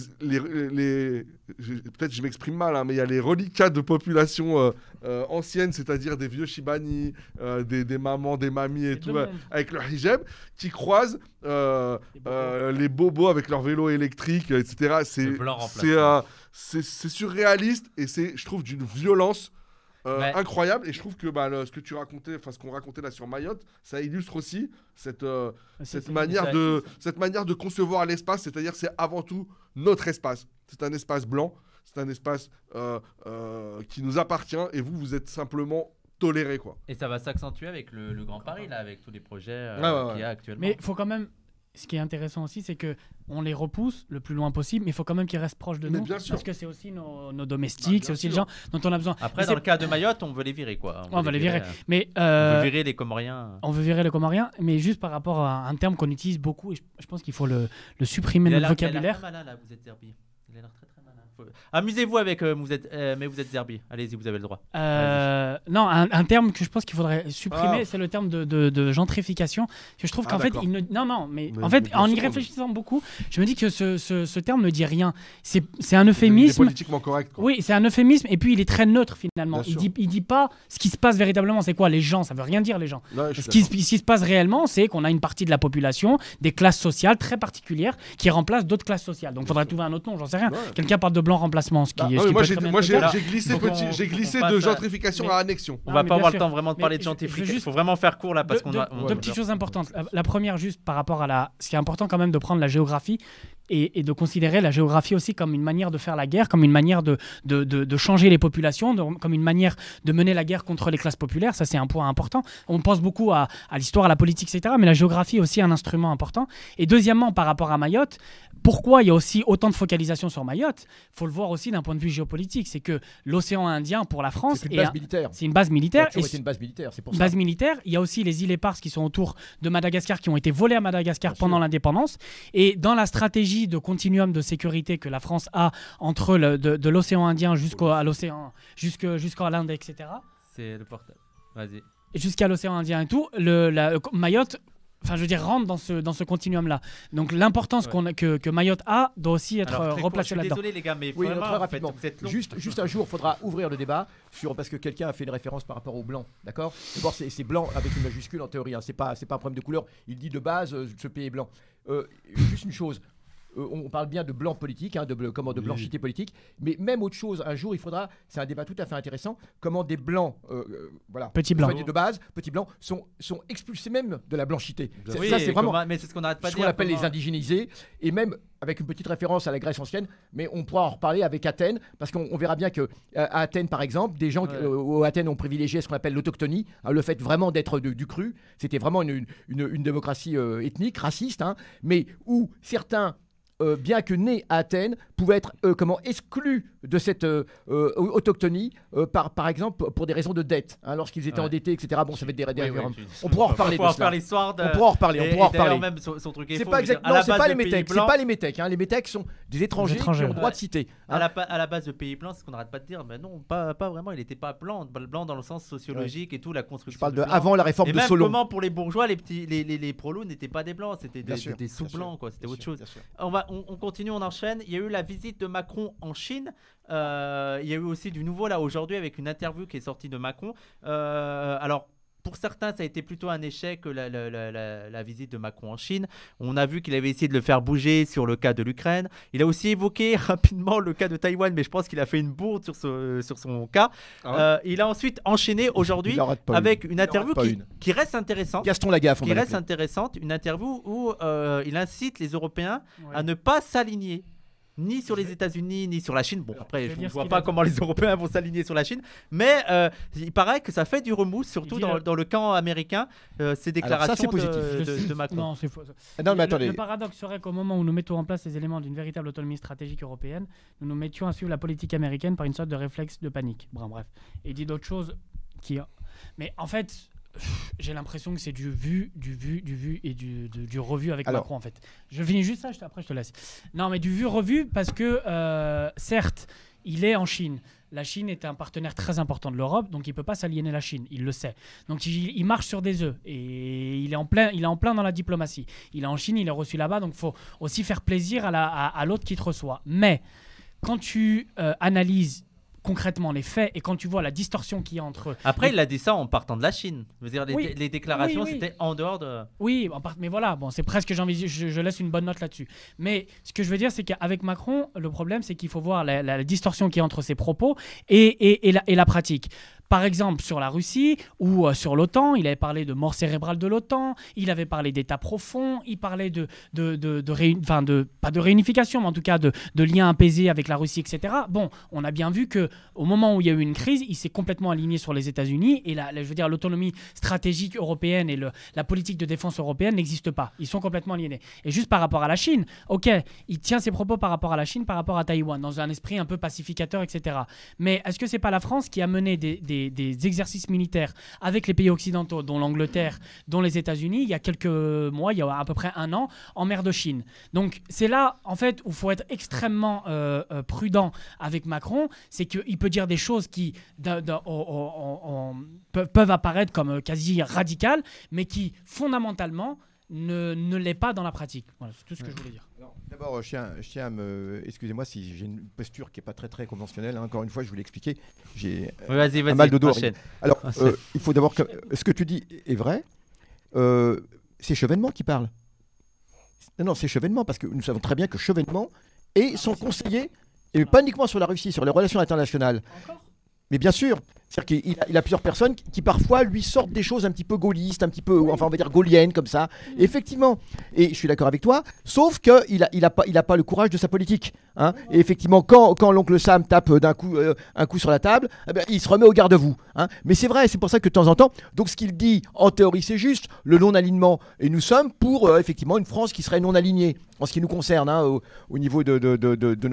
peut-être je m'exprime mal, hein, mais il y a les reliquats de population ancienne, c'est-à-dire des vieux Shibani, des mamans, des mamies et tout, avec leur hijab, qui croisent les bobos avec leur vélo électrique, etc. C'est surréaliste et c'est, je trouve, d'une violence incroyable. Et je trouve que ce que tu racontais, enfin ce qu'on racontait là sur Mayotte, ça illustre aussi cette manière de concevoir l'espace, c'est-à-dire c'est avant tout notre espace. C'est un espace blanc, c'est un espace qui nous appartient et vous êtes simplement tolérés, quoi. Et ça va s'accentuer avec le Grand Paris, là, avec tous les projets qu'il y a actuellement. Mais il faut quand même... Ce qui est intéressant aussi, c'est qu'on les repousse le plus loin possible, mais il faut quand même qu'ils restent proches de nous. Bien sûr. Parce que c'est aussi nos domestiques, c'est aussi les gens dont on a besoin. Après, dans le cas de Mayotte, on veut les virer, quoi. On veut les virer. Mais, on veut virer les Comoriens. On veut virer les Comoriens, mais juste par rapport à un terme qu'on utilise beaucoup, et je pense qu'il faut le supprimer de notre vocabulaire. Il a l'air très malin, là, vous êtes Zerbi. Il a l'air très très malin. Amusez-vous avec mais vous êtes Zerbi. Allez-y, vous avez le droit. Non, un terme que je pense qu'il faudrait supprimer, c'est le terme de gentrification. Je trouve qu'en fait, mais en fait, en y réfléchissant beaucoup, je me dis que ce terme ne dit rien. C'est un euphémisme. C'est politiquement correct, quoi. Oui, c'est un euphémisme et puis il est très neutre finalement. Il dit pas ce qui se passe véritablement. C'est quoi les gens? Ça veut rien dire les gens. Ouais, ce qui se passe réellement, c'est qu'on a une partie de la population, des classes sociales très particulières qui remplacent d'autres classes sociales. Donc, il faudrait trouver un autre nom. J'en sais rien. Ouais. Quelqu'un parle de blanc remplacement. Moi, j'ai glissé de gentrification à annexion. On va pas avoir le temps vraiment de parler de gentrification. Il faut vraiment faire court là parce qu'on a deux petites choses importantes. La première, juste par rapport à ce qui est important quand même de prendre la géographie et de considérer la géographie aussi comme une manière de faire la guerre, comme une manière de changer les populations, comme une manière de mener la guerre contre les classes populaires. Ça, c'est un point important. On pense beaucoup à l'histoire, à la politique, etc. Mais la géographie est aussi un instrument important. Et deuxièmement, par rapport à Mayotte, pourquoi il y a aussi autant de focalisation sur Mayotte? Il faut le voir aussi d'un point de vue géopolitique. C'est que l'océan Indien, pour la France, c'est une base militaire. C'est une base militaire. C'est une base militaire, c'est pour ça. Base militaire. Il y a aussi les îles éparses qui sont autour de Madagascar, qui ont été volées à Madagascar pendant l'indépendance. Et dans la stratégie de continuum de sécurité que la France a entre de l'océan Indien jusqu'à l'Inde, etc. C'est le portable. Vas-y. Jusqu'à l'océan Indien et tout, Mayotte, enfin je veux dire, rentre dans ce continuum-là. Donc l'importance que Mayotte a doit aussi être replacée là-dedans. Désolé les gars, mais très rapidement. Juste un jour, il faudra ouvrir le débat parce que quelqu'un a fait une référence par rapport aux blancs, d'accord? D'abord, c'est blanc avec une majuscule en théorie. Hein. C'est pas un problème de couleur. Il dit de base, ce pays est blanc. Juste une chose. On parle bien de blanc politique, de blanchité politique, mais même autre chose, un jour il faudra, c'est un débat tout à fait intéressant, comment des blancs, petits blancs de base, petits blancs, sont expulsés même de la blanchité. Oui, ça c'est vraiment, mais c'est ce qu'on n'arrête pas de dire. Ce qu'on appelle les indigénisés, et même avec une petite référence à la Grèce ancienne, mais on pourra en reparler avec Athènes, parce qu'on verra bien que à Athènes par exemple, des gens à Athènes ont privilégié ce qu'on appelle l'autochtonie, le fait vraiment d'être du cru, c'était vraiment une démocratie ethnique, raciste, mais où certains bien que nés à Athènes, pouvaient être exclus de cette autochtonie, par exemple pour des raisons de dette, lorsqu'ils étaient endettés, etc. Bon, ça va être des référendums. On pourra en reparler de cela. On pourra en reparler. Même son truc est c'est faux. Pas exactement. Non, c'est pas les Métèques. C'est pas les Métèques. Les Métèques sont des étrangers qui ont le droit de citer. À la base, le pays blanc, c'est ce qu'on n'arrête pas de dire. Mais non, pas vraiment. Il n'était pas blanc dans le sens sociologique et tout, la construction. Je parle de avant la réforme de Solon. Comment pour les bourgeois, les prolos n'étaient pas des blancs, c'était des sous-blancs, quoi. C'était autre chose. On continue, on enchaîne. Il y a eu la visite de Macron en Chine. Il y a eu aussi du nouveau là aujourd'hui avec une interview qui est sortie de Macron. Alors pour certains, ça a été plutôt un échec la visite de Macron en Chine. On a vu qu'il avait essayé de le faire bouger sur le cas de l'Ukraine. Il a aussi évoqué rapidement le cas de Taïwan, mais je pense qu'il a fait une bourde sur son cas. Il a ensuite enchaîné aujourd'hui avec une interview qui reste intéressante. Gaston Lagaffe, qui reste intéressante, une interview où il incite les Européens à ne pas s'aligner ni sur les États-Unis, ni sur la Chine. Bon, après, je ne vois pas comment les Européens vont s'aligner sur la Chine. Mais il paraît que ça fait du remous, surtout dans le camp américain, ces déclarations de Macron. Non, c'est faux. Le paradoxe serait qu'au moment où nous mettons en place les éléments d'une véritable autonomie stratégique européenne, nous mettions à suivre la politique américaine par une sorte de réflexe de panique. Bref. Et il dit d'autres choses qui... Mais en fait... J'ai l'impression que c'est du vu et du revu avec Macron en fait. Je finis juste ça, après je te laisse. Non mais du vu revu parce que certes il est en Chine. La Chine est un partenaire très important de l'Europe, donc il ne peut pas s'aliéner la Chine, il le sait. Donc il marche sur des œufs et il est en plein dans la diplomatie. Il est en Chine, il est reçu là-bas, donc il faut aussi faire plaisir à l'autre qui te reçoit. Mais quand tu analyses concrètement les faits et quand tu vois la distorsion qu'il y a entre eux. Après, il a dit ça en partant de la Chine. Je veux dire, les déclarations, oui. c'était en dehors de. Oui, mais voilà, bon, c'est presque, j'ai envie, je laisse une bonne note là-dessus. Mais ce que je veux dire, c'est qu'avec Macron, le problème, c'est qu'il faut voir la distorsion qu'il y a entre ses propos et la pratique. Par exemple, sur la Russie ou sur l'OTAN, il avait parlé de mort cérébrale de l'OTAN, il avait parlé d'État profond, il parlait pas de réunification, mais en tout cas de liens apaisés avec la Russie, etc. Bon, on a bien vu qu'au moment où il y a eu une crise, il s'est complètement aligné sur les États-Unis et je veux dire, l'autonomie stratégique européenne et la politique de défense européenne n'existent pas. Ils sont complètement aliénés. Et juste par rapport à la Chine, ok, il tient ses propos par rapport à la Chine, par rapport à Taïwan, dans un esprit un peu pacificateur, etc. Mais est-ce que c'est pas la France qui a mené des exercices militaires avec les pays occidentaux, dont l'Angleterre, dont les États-Unis, il y a quelques mois, il y a à peu près un an, en mer de Chine. Donc c'est là, en fait, où il faut être extrêmement prudent avec Macron, c'est qu'il peut dire des choses qui peuvent apparaître comme quasi radicales, mais qui, fondamentalement, ne l'est pas dans la pratique. Voilà, c'est tout ce que je voulais dire. D'abord, je tiens à me... Excusez-moi si j'ai une posture qui n'est pas très très conventionnelle. Hein. Encore une fois, je vous l'ai expliqué. J'ai Vas-y, un mal de dos. enchaîne. Alors, il faut d'abord que... Ce que tu dis est vrai. C'est Chevènement qui parle. Non, c'est Chevènement, parce que nous savons très bien que Chevènement est son conseiller, et pas uniquement sur la Russie, sur les relations internationales. Encore ? Mais bien sûr, c'est-à-dire qu'il a plusieurs personnes qui parfois lui sortent des choses un petit peu gaullistes, un petit peu, enfin on va dire gaulliennes comme ça. Effectivement, et je suis d'accord avec toi, sauf qu'il a pas le courage de sa politique. Hein. Et effectivement, quand l'oncle Sam tape d'un coup un coup sur la table, eh ben, il se remet au garde-à-vous. Hein. Mais c'est vrai, c'est pour ça que de temps en temps, donc ce qu'il dit, en théorie c'est juste, le non-alignement, et nous sommes pour effectivement une France qui serait non-alignée, en ce qui nous concerne, hein, au niveau de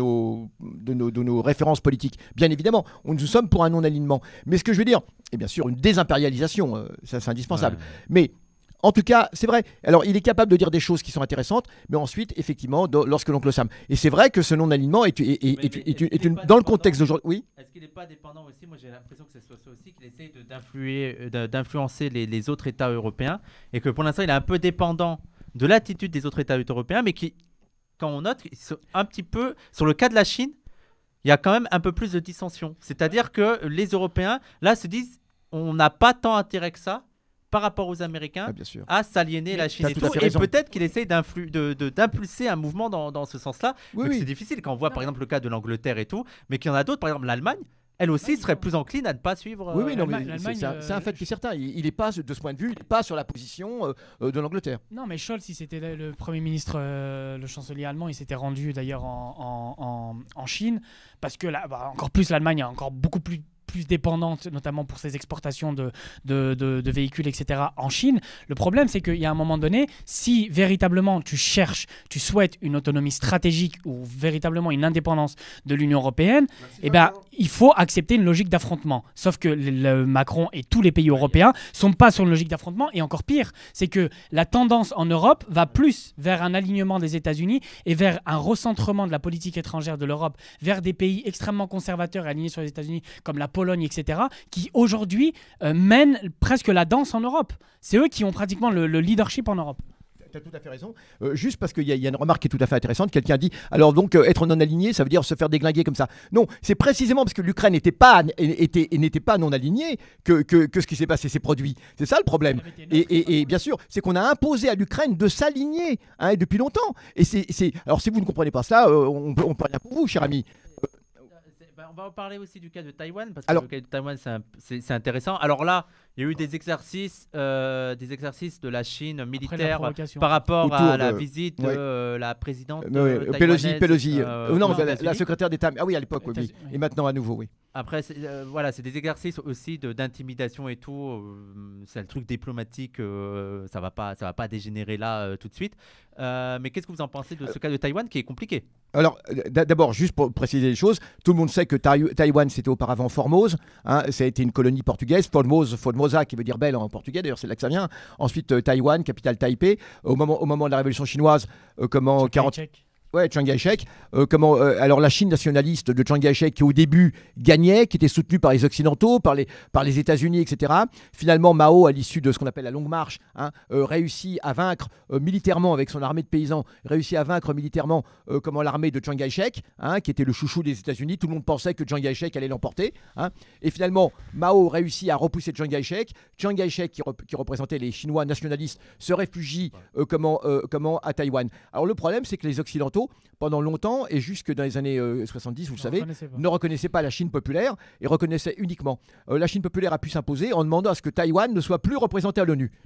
nos références politiques. Bien évidemment, nous sommes pour un non-alignement. Mais ce que je veux dire, et bien sûr une désimpérialisation, ça c'est indispensable. Ouais. Mais en tout cas, c'est vrai. Alors, il est capable de dire des choses qui sont intéressantes, mais ensuite, effectivement, lorsque l'oncle Sam. Et c'est vrai que ce non-alignement est dans le contexte d'aujourd'hui. Oui. Est-ce qu'il n'est pas dépendant aussi? Moi, j'ai l'impression que c'est ça aussi, qu'il essaye d'influencer les autres États européens, et que pour l'instant, il est un peu dépendant de l'attitude des autres États européens, mais qui, quand on note, un petit peu sur le cas de la Chine, il y a quand même un peu plus de dissension. C'est-à-dire que les Européens, là, se disent, on n'a pas tant intérêt que ça par rapport aux Américains à s'aliéner la Chine et tout. Et peut-être qu'il essaye d'impulser un mouvement dans ce sens-là. Oui. C'est difficile quand on voit, par exemple, le cas de l'Angleterre et tout, mais qu'il y en a d'autres, par exemple l'Allemagne. Elle aussi serait plus encline à ne pas suivre. Oui, non, mais c'est un fait qui est certain. Il n'est pas, de ce point de vue, il n'est pas sur la position de l'Angleterre. Non, mais Scholz, si c'était le Premier ministre, le chancelier allemand, il s'était rendu d'ailleurs en Chine, parce que là, encore plus l'Allemagne est encore beaucoup plus dépendante, notamment pour ses exportations de véhicules, etc., en Chine. Le problème, c'est qu'il y a un moment donné, si véritablement tu souhaites une autonomie stratégique ou véritablement une indépendance de l'Union européenne, eh ben, il faut accepter une logique d'affrontement. Sauf que Macron et tous les pays européens ne sont pas sur une logique d'affrontement. Et encore pire, c'est que la tendance en Europe va plus vers un alignement des États-Unis et vers un recentrement de la politique étrangère de l'Europe vers des pays extrêmement conservateurs et alignés sur les États-Unis, comme la Pologne, etc., qui aujourd'hui mènent presque la danse en Europe. C'est eux qui ont pratiquement le leadership en Europe. Tu as tout à fait raison. Juste parce qu'il y a une remarque qui est tout à fait intéressante. Quelqu'un dit, alors donc être non aligné, ça veut dire se faire déglinguer comme ça. Non, c'est précisément parce que l'Ukraine n'était pas non alignée que ce qui s'est passé s'est produit. C'est ça le problème. Et bien sûr, c'est qu'on a imposé à l'Ukraine de s'aligner et depuis longtemps. Alors si vous ne comprenez pas ça, on peut rien pour vous, cher ami. On va parler aussi du cas de Taïwan, parce que le cas de Taïwan, c'est intéressant. Alors là, il y a eu des exercices de la Chine militaire par rapport à la visite de la présidente Pelosi. Non, la secrétaire d'État. Ah oui, à l'époque, oui. Et maintenant à nouveau, oui. Après, c'est des exercices aussi d'intimidation et tout. C'est le truc diplomatique, ça va pas dégénérer là tout de suite. Mais qu'est-ce que vous en pensez de ce cas de Taïwan qui est compliqué? Alors, d'abord, juste pour préciser les choses, tout le monde sait que Taïwan, c'était auparavant Formose. Hein, ça a été une colonie portugaise. Formosa, qui veut dire belle en portugais, d'ailleurs, c'est là que ça vient. Ensuite, Taïwan, capitale Taipei. Au moment de la révolution chinoise, Ouais, Chiang Kai-shek. Alors la Chine nationaliste de Chiang Kai-shek qui au début gagnait, qui était soutenue par les Occidentaux, par les États-Unis, etc. Finalement, Mao, à l'issue de ce qu'on appelle la Longue Marche, réussit à vaincre militairement avec son armée de paysans, réussit à vaincre militairement l'armée de Chiang Kai-shek, qui était le chouchou des États-Unis. Tout le monde pensait que Chiang Kai-shek allait l'emporter. Et finalement, Mao réussit à repousser Chiang Kai-shek. Chiang Kai-shek, qui représentait les Chinois nationalistes, se réfugie à Taïwan. Alors le problème, c'est que les Occidentaux, pendant longtemps et jusque dans les années 70, vous le savez, ne reconnaissaient pas la Chine populaire et reconnaissaient uniquement. La Chine populaire a pu s'imposer en demandant à ce que Taïwan ne soit plus représenté à l'ONU.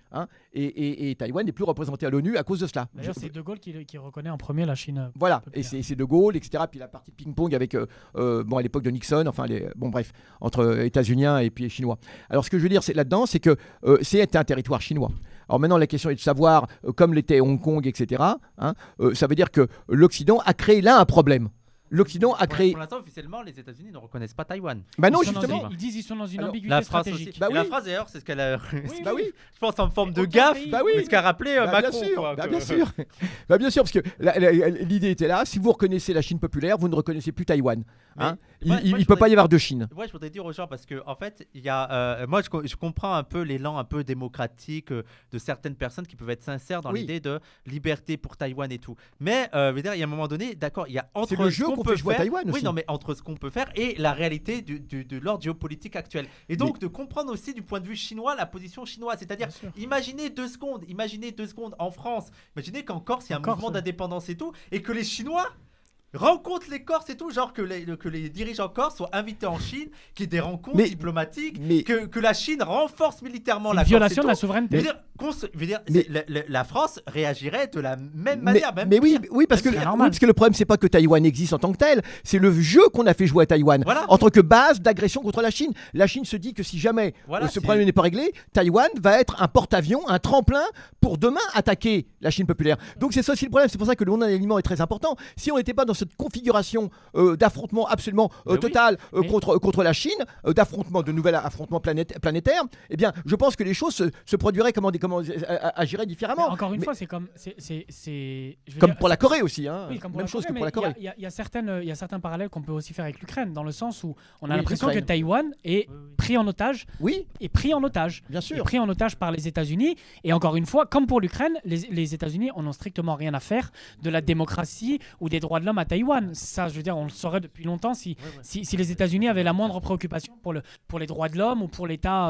Et Taïwan n'est plus représenté à l'ONU à cause de cela. D'ailleurs, c'est De Gaulle qui reconnaît en premier la Chine. Voilà, populaire. et c'est De Gaulle, etc. Puis la partie ping-pong avec, à l'époque de Nixon, bref, entre États-Uniens et puis Chinois. Alors ce que je veux dire là-dedans, c'est que c'est un territoire chinois. Alors maintenant, la question est de savoir, comme l'était Hong Kong, etc., ça veut dire que l'Occident a créé là un problème. L'Occident a créé... Pour l'instant, officiellement, les États-Unis ne reconnaissent pas Taïwan. Bah non, Ils sont justement. ils disent qu'ils sont dans une ambiguïté La France stratégique. aussi. Bah Et la oui. France, d'ailleurs, c'est ce qu'elle a. Bah oui. Je pense en forme Mais de aucun gaffe. pays- Bah oui. Ce qu'a rappelé Macron. Bien sûr, quoi, que- bien sûr. Bah bien sûr, parce que l'idée était là. Si vous reconnaissez la Chine populaire, vous ne reconnaissez plus Taïwan. Il ne peut pas y avoir de Chine. Ouais, je voudrais dire aux gens parce que en fait, il y a, moi, je comprends un peu l'élan un peu démocratique de certaines personnes qui peuvent être sincères dans Oui. l'idée de liberté pour Taïwan et tout. Mais je veux dire, il y a un moment donné, d'accord, il y a entre C'est le ce jeu qu'on qu'on peut fait jouer à faire, Taïwan oui, aussi. non, mais entre ce qu'on peut faire et la réalité de l'ordre géopolitique actuel. Et donc de comprendre aussi du point de vue chinois la position chinoise, c'est-à-dire Bien sûr. imaginez 2 secondes en France, imaginez qu'en Corse il y a un En Corse, mouvement ouais. d'indépendance et tout, et que les Chinois rencontrent les Corses et tout, genre que les dirigeants corses soient invités en Chine, qu'il y ait des rencontres Mais- diplomatiques, mais- que la Chine renforce militairement C'est la une Corse violation et de la tout. souveraineté. Je veux dire, je veux dire, Mais- la France réagirait de la même manière, même mais oui, pire. oui, parce que, C'est oui, normal. parce que le problème, c'est pas que Taïwan existe en tant que tel, c'est le jeu qu'on a fait jouer à Taïwan Voilà. en tant que base d'agression contre la Chine. La Chine se dit que si jamais Voilà, ce c'est- problème n'est pas réglé, Taïwan va être un porte-avions, un tremplin pour demain attaquer la Chine populaire. Donc c'est ça aussi le problème, c'est pour ça que le non-alignement est très important. Si on n'était pas dans cette configuration d'affrontement absolument Ben oui. total Mais- contre la Chine, d'affrontement, de nouvel affrontement planétaire, eh bien je pense que les choses se produiraient, agiraient différemment. Mais encore une Mais- fois, c'est comme. Je veux Comme dire, pour la Corée aussi, hein. Oui, comme Même chose que mais pour la Corée. Il y a certains parallèles qu'on peut aussi faire avec l'Ukraine, dans le sens où on a Oui, l'impression que l'Ukraine. Taïwan est Oui, oui. pris en otage, Oui, est bien sûr. pris en otage par les États-Unis. Et encore une fois, comme pour l'Ukraine, les États-Unis en ont strictement rien à faire de la démocratie ou des droits de l'homme à Taïwan. Ça, je veux dire, on le saurait depuis longtemps si les États-Unis avaient la moindre préoccupation pour les droits de l'homme ou pour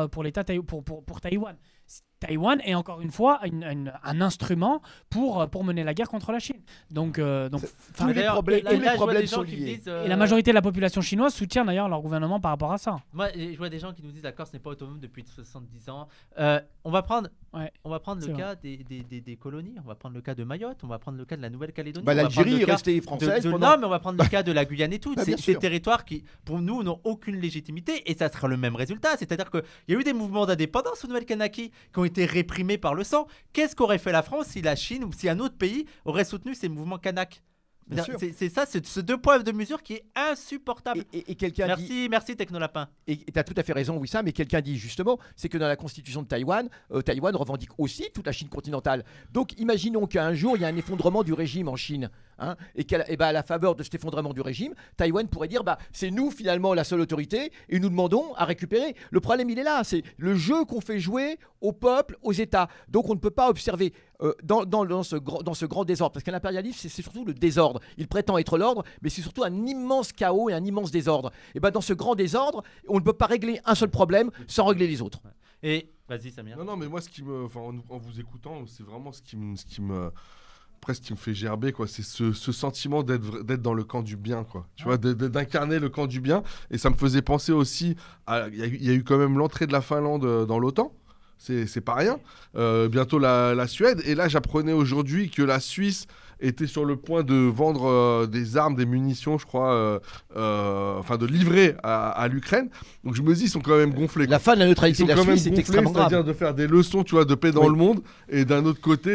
Taïwan. Taïwan est encore une fois un instrument pour mener la guerre contre la Chine. Donc, Tous les D'ailleurs, problèmes, là, tous je les vois problèmes des gens sont qui me liés. disent, et la majorité de la population chinoise soutient d'ailleurs leur gouvernement par rapport à ça. Moi, je vois des gens qui nous disent la Corse n'est pas autonome depuis 70 ans. On va prendre C'est le cas des colonies, on va prendre le cas de Mayotte, on va prendre le cas de la Nouvelle-Calédonie. Bah, on va prendre l'Algérie le est cas restée française de- pendant... Non, mais on va prendre le cas de la Guyane et tout. Bah, bien Ces sûr. territoires qui, pour nous, n'ont aucune légitimité et ça sera le même résultat. C'est-à-dire qu'il y a eu des mouvements d'indépendance au Nouvelle-Kanaki qui ont été réprimés par le sang. Qu'est-ce qu'aurait fait la France si la Chine ou si un autre pays aurait soutenu ces mouvements kanak? Bien sûr. C'est ça, c'est ce 2 poids de mesure qui est insupportable. Et quelqu'un dit... Merci Technolapin. Et tu as tout à fait raison, Wissam, mais quelqu'un dit justement, c'est que dans la constitution de Taïwan, Taïwan revendique aussi toute la Chine continentale. Donc imaginons qu'un jour, il y a un effondrement du régime en Chine. À la faveur de cet effondrement du régime, Taïwan pourrait dire, c'est nous finalement la seule autorité et nous demandons à récupérer. Le problème, il est là, c'est le jeu qu'on fait jouer au peuple, aux États. Donc on ne peut pas observer dans ce grand désordre, parce qu'un impérialisme, c'est surtout le désordre. Il prétend être l'ordre, mais c'est surtout un immense chaos et un immense désordre. Et dans ce grand désordre, on ne peut pas régler un seul problème sans régler les autres. Et vas-y Samir. Non, mais moi, en vous écoutant, c'est vraiment ce qui me presque qui me fait gerber, quoi. C'est ce sentiment d'être dans le camp du bien, quoi. Tu vois, d'incarner le camp du bien. Et ça me faisait penser aussi il y a eu quand même l'entrée de la Finlande dans l'OTAN. C'est pas rien. Bientôt la Suède. Et là, j'apprenais aujourd'hui que la Suisse était sur le point de vendre des armes, des munitions, je crois, de livrer à l'Ukraine. Donc je me dis, ils sont quand même gonflés, quoi. La fin de la Ils neutralité sont de la quand même Suisse est gonflés, extrêmement grave. c'est-à-dire de faire des leçons, tu vois, de paix dans Oui. le monde, et d'un autre côté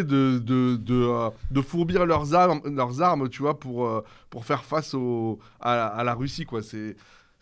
de fourbir leurs armes, tu vois, pour faire face à la Russie, quoi. C'est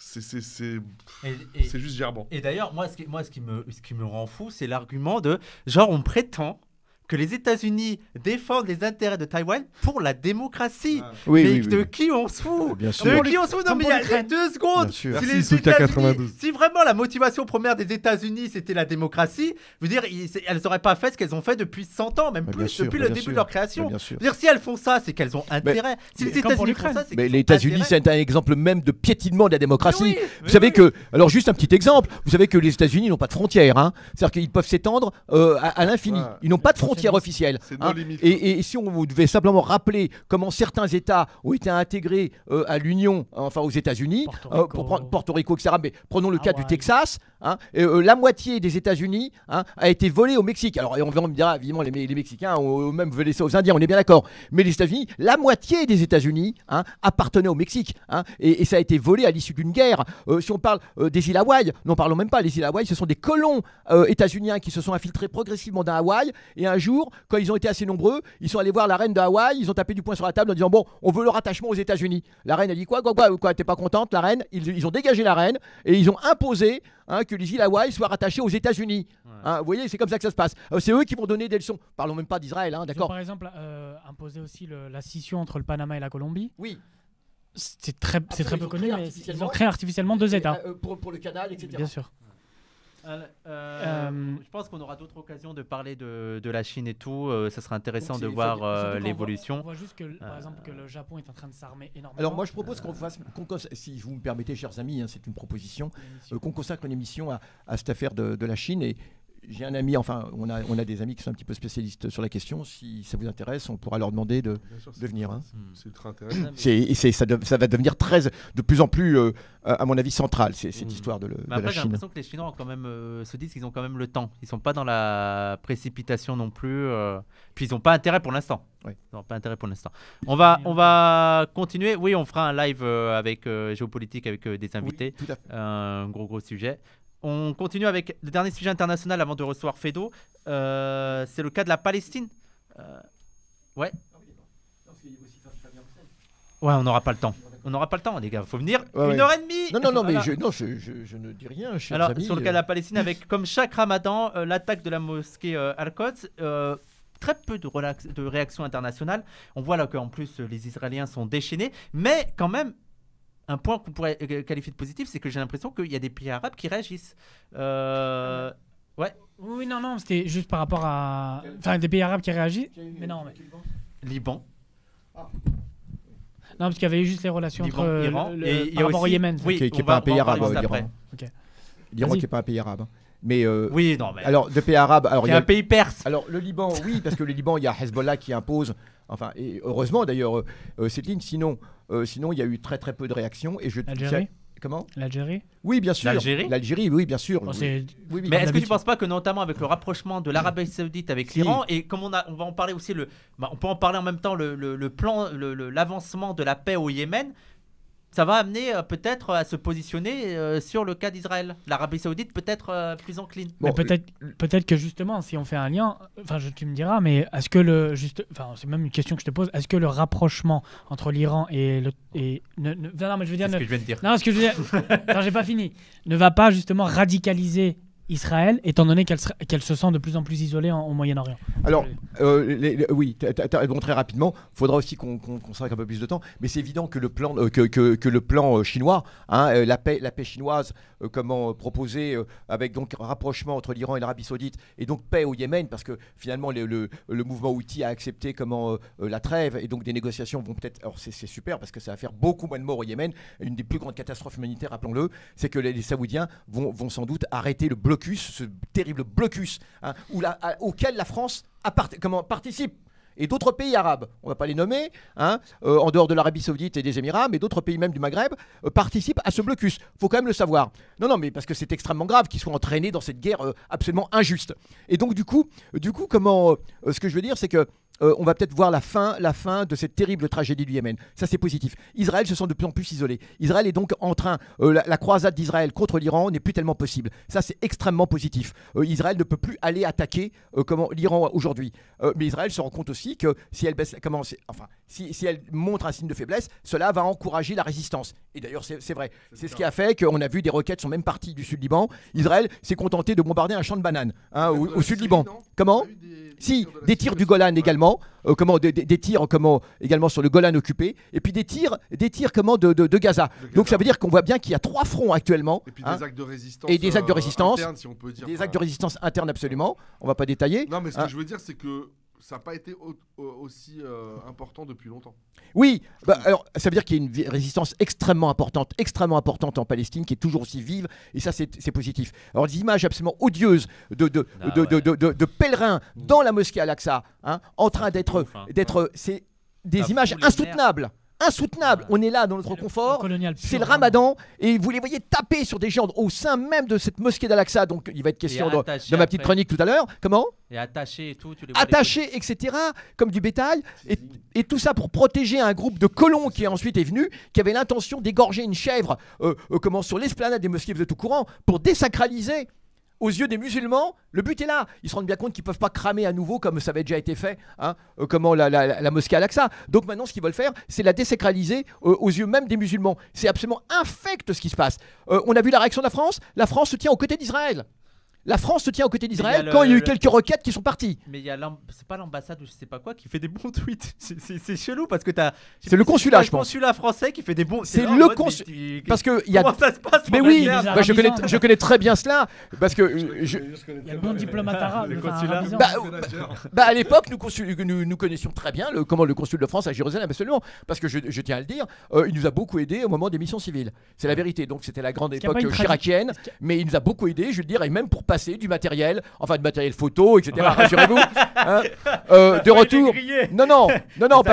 juste gerbant. Et d'ailleurs, moi, ce qui me rend fou, c'est l'argument de genre on prétend que les États-Unis défendent les intérêts de Taïwan pour la démocratie. Oui, mais oui, de oui. qui on se fout? Bien sûr. De Pour qui on se fout? Non, comme mais pour il y a l'Ukraine. 2 secondes. Bien sûr. Si Merci, les Souka États-Unis, 92. si vraiment la motivation première des États-Unis c'était la démocratie, je veux dire, elles n'auraient pas fait ce qu'elles ont fait depuis 100 ans, même Bah, plus, bien sûr, depuis bah, le bien début sûr. de leur Bah, création. bien sûr. Je veux dire, si elles font ça, c'est qu'elles ont intérêt. Si les comme pour États-Unis font l'Ukraine. ça, c'est Mais qu'ils les ont États-Unis, intérêt. c'est un exemple même de piétinement de la démocratie. Mais oui, Vous mais savez oui. que, alors juste un petit exemple, vous savez que les États-Unis n'ont pas de frontières, hein. C'est-à-dire qu'ils peuvent s'étendre à l'infini. Ouais. Ils n'ont pas de frontières officielles. C'est hein. nos limites. Et si on vous devait simplement rappeler comment certains États ont été intégrés à l'Union, enfin aux États-Unis, Porto Rico. pour prendre Porto Rico, etc. Mais prenons le cas du Hawaï. Texas. Hein, la moitié des États-Unis a été volée au Mexique. Alors on me dira évidemment les Mexicains ont même volé ça aux Indiens, on est bien d'accord. Mais les États-Unis, la moitié des États-Unis appartenaient au Mexique, hein, et ça a été volé à l'issue d'une guerre. Si on parle des îles Hawaï, n'en parlons même pas. Les îles Hawaï, ce sont des colons états-uniens qui se sont infiltrés progressivement dans Hawaï. Et un jour, quand ils ont été assez nombreux, ils sont allés voir la reine de Hawaï. Ils ont tapé du poing sur la table en disant bon, on veut le rattachement aux États-Unis. La reine a dit quoi, t'es pas contente, la reine? Ils ont dégagé la reine et ils ont imposé que les îles Hawaï soient rattachées aux États-Unis. Hein, vous voyez, c'est comme ça que ça se passe. C'est eux qui vont donner des leçons. Parlons même pas d'Israël, hein, Ils ont d'accord? par exemple imposé aussi la scission entre le Panama et la Colombie. Oui. C'est très Après, peu ils ont connu, créé mais artificiellement- ils ont créé artificiellement 2 États. Pour le canal, etc. Bien sûr. Je pense qu'on aura d'autres occasions de parler de la Chine et tout. Ça sera intéressant Donc de c'est- voir Surtout quand on l'évolution. voit juste que, par exemple, que le Japon est en train de s'armer énormément. Alors moi je propose si vous me permettez chers amis, hein, c'est une proposition, qu'on consacre une émission à cette affaire de la Chine. Et j'ai un ami, enfin on a des amis qui sont un petit peu spécialistes sur la question. Si ça vous intéresse, on pourra leur demander de Bien sûr, venir. Hein. C'est ultra intéressant. Ça va devenir de plus en plus, à mon avis, central, cette Mmh. histoire de Mais la après, j'ai Chine. l'impression que les Chinois ont quand même, se disent qu'ils ont quand même le temps. Ils sont pas dans la précipitation non plus. Puis ils n'ont pas intérêt pour l'instant. Ouais. Ils n'ont pas intérêt pour l'instant. On va continuer. Oui, on fera un live avec géopolitique avec des invités. Oui, tout à fait. Un gros sujet. On continue avec le dernier sujet international avant de recevoir Fedo. C'est le cas de la Palestine. Ouais. Ouais, on n'aura pas le temps. On n'aura pas le temps, les gars. Faut venir Ouais, 1h30. Non, mais Voilà. je ne dis rien, chers Alors, amis. sur le cas de la Palestine, avec comme chaque ramadan, l'attaque de la mosquée Al-Quds, très peu de réactions internationales. On voit là qu'en plus, les Israéliens sont déchaînés. Mais quand même, un point qu'on pourrait qualifier de positif, c'est que j'ai l'impression qu'il y a des pays arabes qui réagissent. Ouais, Oui, non, c'était juste par rapport à. Enfin, des pays arabes qui réagissent. Mais non, Liban, Non, parce qu'il y avait eu juste les relations Liban, entre Iran. Et il y par a rapport au aussi- Yémen. Oui, Qui est on pas va- un pays on va en arabe, parler juste l'Iran. après. L'Iran Vas-y. qui n'est pas un pays arabe. Hein. Mais Oui, non, mais. alors de pays arabes, alors c'est il y a un pays perse. Alors le Liban, oui, parce que le Liban, il y a Hezbollah qui impose, enfin, et heureusement d'ailleurs, cette ligne, sinon il y a eu très peu de réactions. Et L'Algérie Comment? L'Algérie Oui, bien sûr. L'Algérie oui, bien sûr. Bon, Oui. c'est- Oui, Mais est-ce que tu d'habitude. ne penses pas que notamment avec le rapprochement de l'Arabie Saoudite avec Si. l'Iran et comme on va en parler aussi on peut en parler en même temps le plan l'avancement de la paix au Yémen, ça va amener peut-être à se positionner sur le cas d'Israël. L'Arabie Saoudite peut-être plus encline. Bon, Mais peut-être que justement, si on fait un lien, enfin, tu me diras, mais est-ce que c'est même une question que je te pose, est-ce que le rapprochement entre l'Iran et non, mais je veux dire, C'est ce que je viens de dire. non, ce que je veux dire, non, j'ai pas fini, ne va pas justement radicaliser Israël, étant donné qu'elle se sent de plus en plus isolée au Moyen-Orient. Alors, oui, bon, très rapidement, il faudra aussi qu'on consacre un peu plus de temps, mais c'est évident que le plan, que le plan chinois, hein, la paix chinoise, comment proposer avec donc rapprochement entre l'Iran et l'Arabie Saoudite, et donc paix au Yémen, parce que finalement le mouvement Houthi a accepté comment la trêve, et donc des négociations vont peut-être, alors c'est super parce que ça va faire beaucoup moins de morts au Yémen. Une des plus grandes catastrophes humanitaires, rappelons-le, c'est que les Saoudiens vont sans doute arrêter le blocus, ce terrible blocus, hein, auquel la France participe. Et d'autres pays arabes, on ne va pas les nommer, hein, en dehors de l'Arabie Saoudite et des Émirats, mais d'autres pays même du Maghreb participent à ce blocus. Il faut quand même le savoir. Non, mais parce que c'est extrêmement grave qu'ils soient entraînés dans cette guerre absolument injuste. Et donc du coup, ce que je veux dire, c'est que on va peut-être voir la fin de cette terrible tragédie du Yémen. Ça, c'est positif. Israël se sent de plus en plus isolé. Israël est donc en train, la croisade d'Israël contre l'Iran n'est plus tellement possible. Ça, c'est extrêmement positif. Israël ne peut plus aller attaquer l'Iran aujourd'hui. Mais Israël se rend compte aussi que si elle baisse, si elle montre un signe de faiblesse, cela va encourager la résistance. Et d'ailleurs, c'est vrai. C'est ce qui a fait qu'on a vu des roquettes sont même parties du sud Liban. Israël s'est contenté de bombarder un champ de bananes au sud Liban. Comment ? Si, des tirs du Golan également, des tirs également sur le Golan occupé, et puis des tirs de Gaza. Donc ça veut dire qu'on voit bien qu'il y a 3 fronts actuellement. Et puis hein, des actes de résistance. et des actes de résistance, internes, si on peut dire. des actes de résistance interne absolument. On va pas détailler. Non, mais ce hein. que je veux dire, c'est que ça n'a pas été aussi important depuis longtemps. Oui, alors ça veut dire qu'il y a une résistance extrêmement importante en Palestine, qui est toujours aussi vive, et ça c'est positif. Alors des images absolument odieuses de pèlerins dans la mosquée Al-Aqsa, hein, en train d'être, c'est des images insoutenables. On est là dans notre confort, c'est le ramadan, et vous les voyez taper sur des gens au sein même de cette mosquée d'Al-Aqsa, donc il va être question de ma petite chronique tout à l'heure. Comment ? Et attachés et tout, tu les vois Attachés, etc., comme du bétail, et tout ça pour protéger un groupe de colons qui ensuite est venu, qui avait l'intention d'égorger une chèvre sur l'esplanade des mosquées, vous êtes au courant, pour désacraliser. Aux yeux des musulmans, le but est là. Ils se rendent bien compte qu'ils ne peuvent pas cramer à nouveau comme ça avait déjà été fait, hein, la mosquée Al-Aqsa. Donc maintenant, ce qu'ils veulent faire, c'est la désacraliser aux yeux même des musulmans. C'est absolument infect ce qui se passe. On a vu la réaction de la France. La France se tient aux côtés d'Israël. La France se tient aux côtés d'Israël quand il y a eu quelques requêtes qui sont parties. Mais il y a c'est pas l'ambassade ou je sais pas quoi qui fait des bons tweets. C'est chelou parce que c'est le consulat, je pense. Le consulat français qui fait des bons. C'est le consulat. Parce que il y a. Comment ça se passe? Mais oui, je connais très bien cela parce que il y a le bon diplomate arabe. À l'époque, nous connaissions très bien le consul de France à Jérusalem, absolument. Parce que je tiens à le dire, il nous a beaucoup aidé au moment des missions civiles. C'est la vérité. Donc c'était la grande époque chiracienne, mais il nous a beaucoup aidé, je veux dire, et même pour passer du matériel photo, etc. Rassurez-vous. Hein, de retour. Non,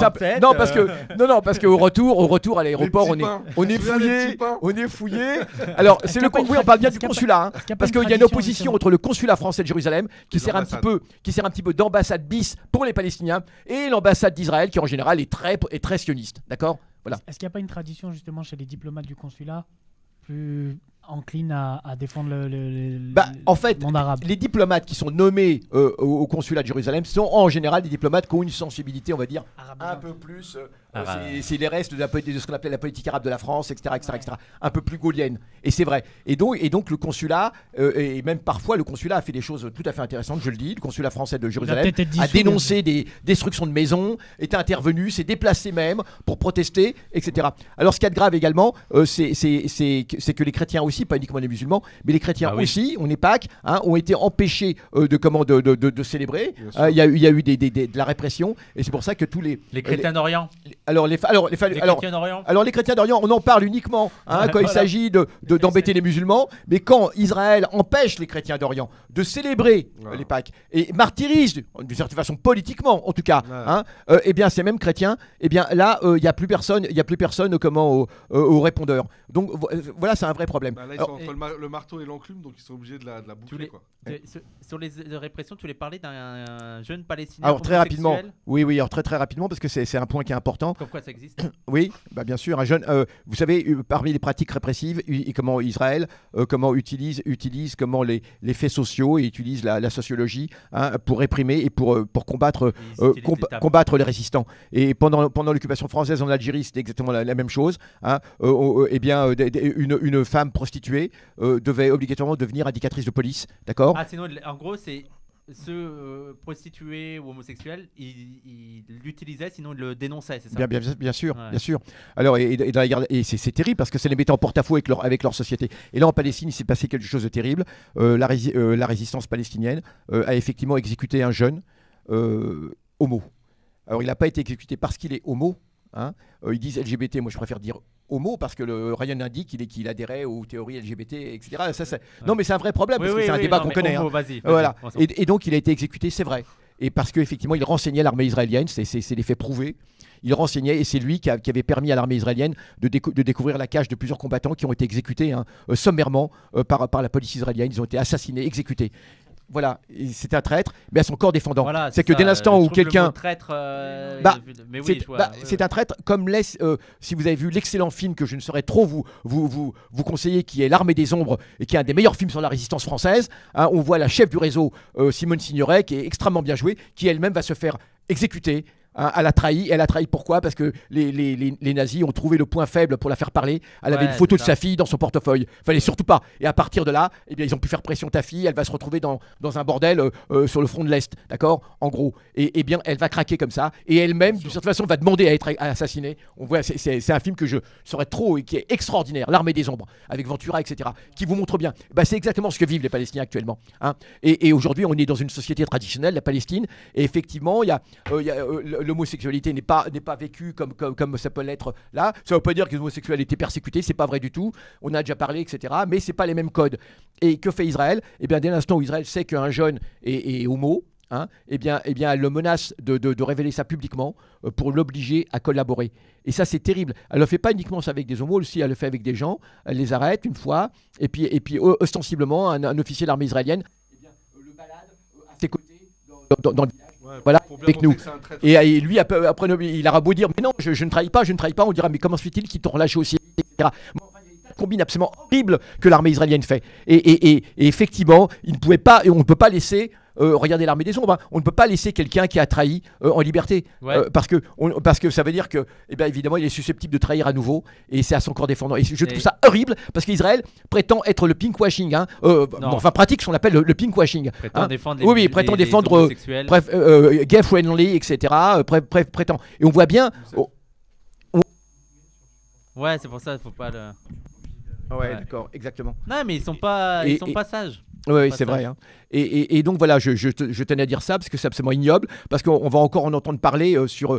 parce que au retour à l'aéroport, on est fouillé. Alors c'est le convoi, on parle bien du consulat, hein, parce qu'il y a une opposition entre le consulat français de Jérusalem qui sert un petit peu d'ambassade bis pour les Palestiniens et l'ambassade d'Israël qui en général est très sioniste, d'accord. Voilà. Est-ce qu'il n'y a pas une tradition justement chez les diplomates du consulat plus encline à défendre en fait, le monde arabe? Les diplomates qui sont nommés au consulat de Jérusalem sont en général des diplomates qui ont une sensibilité, on va dire, un peu plus. C'est les restes de ce qu'on appelle la politique arabe de la France, etc. Un peu plus gaulienne. Et c'est vrai. Et donc le consulat, et même parfois le consulat a fait des choses tout à fait intéressantes, je le dis. Le consulat français de Jérusalem a dénoncé des destructions de maisons, est intervenu, s'est déplacé même pour protester, etc. Alors ce qu'il y a de grave également, c'est que les chrétiens aussi, pas uniquement les musulmans, mais les chrétiens aussi, on est Pâques, hein, ont été empêchés de célébrer. Il y a eu de la répression, et c'est pour ça que tous les chrétiens d'Orient. Alors les chrétiens d'Orient, on en parle uniquement quand il s'agit d'embêter les musulmans, mais quand Israël empêche les chrétiens d'Orient de célébrer les Pâques et martyrise d'une certaine façon politiquement, en tout cas, eh bien ces mêmes chrétiens, eh bien là il y a plus personne au répondeur. Donc voilà, c'est un vrai problème. Là, ils sont entre le marteau et l'enclume, donc ils sont obligés de la boucler. Sur les répressions, tu voulais parler d'un jeune palestinien. Alors très rapidement, oui, alors très rapidement, parce que c'est un point qui est important. Comme quoi ça existe. Oui, bien sûr, un jeune. Vous savez, parmi les pratiques répressives, comment Israël utilise les faits sociaux et utilise la sociologie, hein, pour réprimer et pour combattre les résistants. Et pendant l'occupation française en Algérie, c'était exactement la même chose. Hein. Eh bien, une femme prostituée devait obligatoirement devenir indicatrice de police, d'accord ? Ah, sinon, en gros, c'est ceux prostitués ou homosexuels, ils l'utilisaient, sinon ils le dénonçaient, c'est ça ? Bien sûr. Alors, et dans la guerre, et c'est terrible parce que ça les mettait en porte-à-faux avec leur société. Et là, en Palestine, il s'est passé quelque chose de terrible. La résistance palestinienne a effectivement exécuté un jeune homo. Alors, il n'a pas été exécuté parce qu'il est homo. Hein. Ils disent LGBT, moi je préfère dire homo parce que rien n'indique qu'il adhérait aux théories LGBT, etc. Non, mais c'est un vrai problème parce que c'est un débat qu'on connaît. Homo, vas-y, voilà. Et donc il a été exécuté, c'est vrai. Et parce qu'effectivement, il renseignait l'armée israélienne, c'est des faits prouvés. Il renseignait et c'est lui qui avait permis à l'armée israélienne de découvrir la cache de plusieurs combattants qui ont été exécutés sommairement par la police israélienne. Ils ont été assassinés, exécutés. Voilà, c'est un traître, mais à son corps défendant. Voilà, c'est que dès l'instant où quelqu'un. C'est un traître, comme si vous avez vu l'excellent film que je ne saurais trop vous conseiller, qui est L'Armée des Ombres, et qui est un des meilleurs films sur la résistance française. Hein, on voit la chef du réseau, Simone Signoret, qui est extrêmement bien jouée, qui elle-même va se faire exécuter. Hein, elle a trahi pourquoi? Parce que les nazis ont trouvé le point faible pour la faire parler. Elle avait Ouais, une photo de c'est sa ça. fille dans son portefeuille. Fallait surtout pas. Et à partir de là, eh bien, ils ont pu faire pression ta fille. Elle va se retrouver dans un bordel sur le front de l'Est. D'accord? En gros. Et eh bien, elle va craquer comme ça. Et elle-même, d'une certaine façon, va demander à être assassinée. On voit, c'est un film que je saurais trop et qui est extraordinaire. L'Armée des Ombres, avec Ventura, etc. Qui vous montre bien. Bah, c'est exactement ce que vivent les Palestiniens actuellement. Hein. Et aujourd'hui, on est dans une société traditionnelle, la Palestine. Et effectivement, l'homosexualité n'est pas vécue comme ça peut l'être là. Ça ne veut pas dire que les homosexuels étaient persécutés, c'est pas vrai du tout. On a déjà parlé, etc. Mais c'est pas les mêmes codes. Et que fait Israël? Eh bien, dès l'instant où Israël sait qu'un jeune est homo, hein, eh bien, elle le menace de révéler ça publiquement pour l'obliger à collaborer. Et ça, c'est terrible. Elle ne le fait pas uniquement ça avec des homos, aussi, elle le fait avec des gens. Elle les arrête une fois, et puis ostensiblement, un officier de l'armée israélienne, eh bien, le balade à ses côtés dans le village. Ouais, Voilà, pour bien avec montrer nous. que c'est un traître. Et lui, après, il aura beau dire, mais non, je ne trahis pas, on dira, mais comment se fait-il qu'ils t'ont relâché aussi, etc. Bon, enfin, il y a une combine absolument horrible que l'armée israélienne fait. Et effectivement, il ne pouvait pas, et on ne peut pas laisser. Regardez l'Armée des Ombres, hein. On ne peut pas laisser quelqu'un qui a trahi en liberté. Ouais. Parce que ça veut dire que, eh bien, évidemment, il est susceptible de trahir à nouveau et c'est à son corps défendant. Et je trouve ça horrible parce qu'Israël prétend être le pinkwashing. Hein. Enfin, pratique ce qu'on appelle le pinkwashing. Prétend Hein. défendre Oui, prétend les défendre homosexuels. gay friendly, etc. Prétend. Et on voit bien. Ouais, c'est pour ça, faut pas le. Ouais, Ouais. d'accord, exactement. Non, mais ils sont pas sages. Oui, Pas c'est vrai. sage. Hein. Et donc voilà, je tenais à dire ça parce que c'est absolument ignoble, parce qu'on va encore en entendre parler sur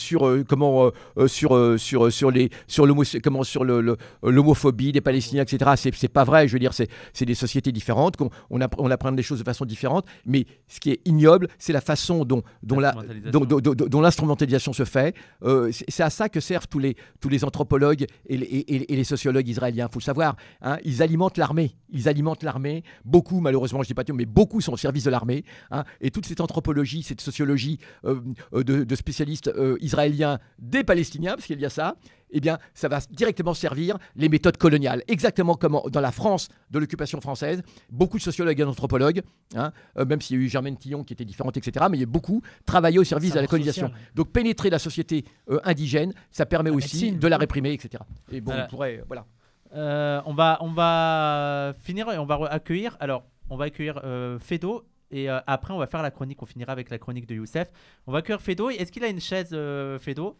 l'homophobie des Palestiniens, etc. C'est pas vrai. Je veux dire, c'est des sociétés différentes, on apprend des choses de façon différente. Mais ce qui est ignoble, c'est la façon dont l'instrumentalisation se fait. C'est à ça que servent tous les anthropologues et les sociologues israéliens. Faut le savoir. Hein. Ils alimentent l'armée. Beaucoup, malheureusement, je dis pas tout, mais beaucoup sont au service de l'armée. Hein, et toute cette anthropologie, cette sociologie de spécialistes israéliens des Palestiniens, parce qu'il y a ça, eh bien, ça va directement servir les méthodes coloniales. Exactement comme dans la France de l'occupation française, beaucoup de sociologues et d'anthropologues, hein, même s'il y a eu Germaine Tillon qui était différente, etc., mais il y a beaucoup travaillé au service de la colonisation. social. Donc, pénétrer la société indigène, ça permet La aussi médecine. de la réprimer, etc. Et bon, Voilà. on pourrait... Voilà. On va finir et on va accueillir. Alors, on va accueillir Fedo et après on va faire la chronique. On finira avec la chronique de Youssef. On va accueillir Fedo. Est-ce qu'il a une chaise, Fedo?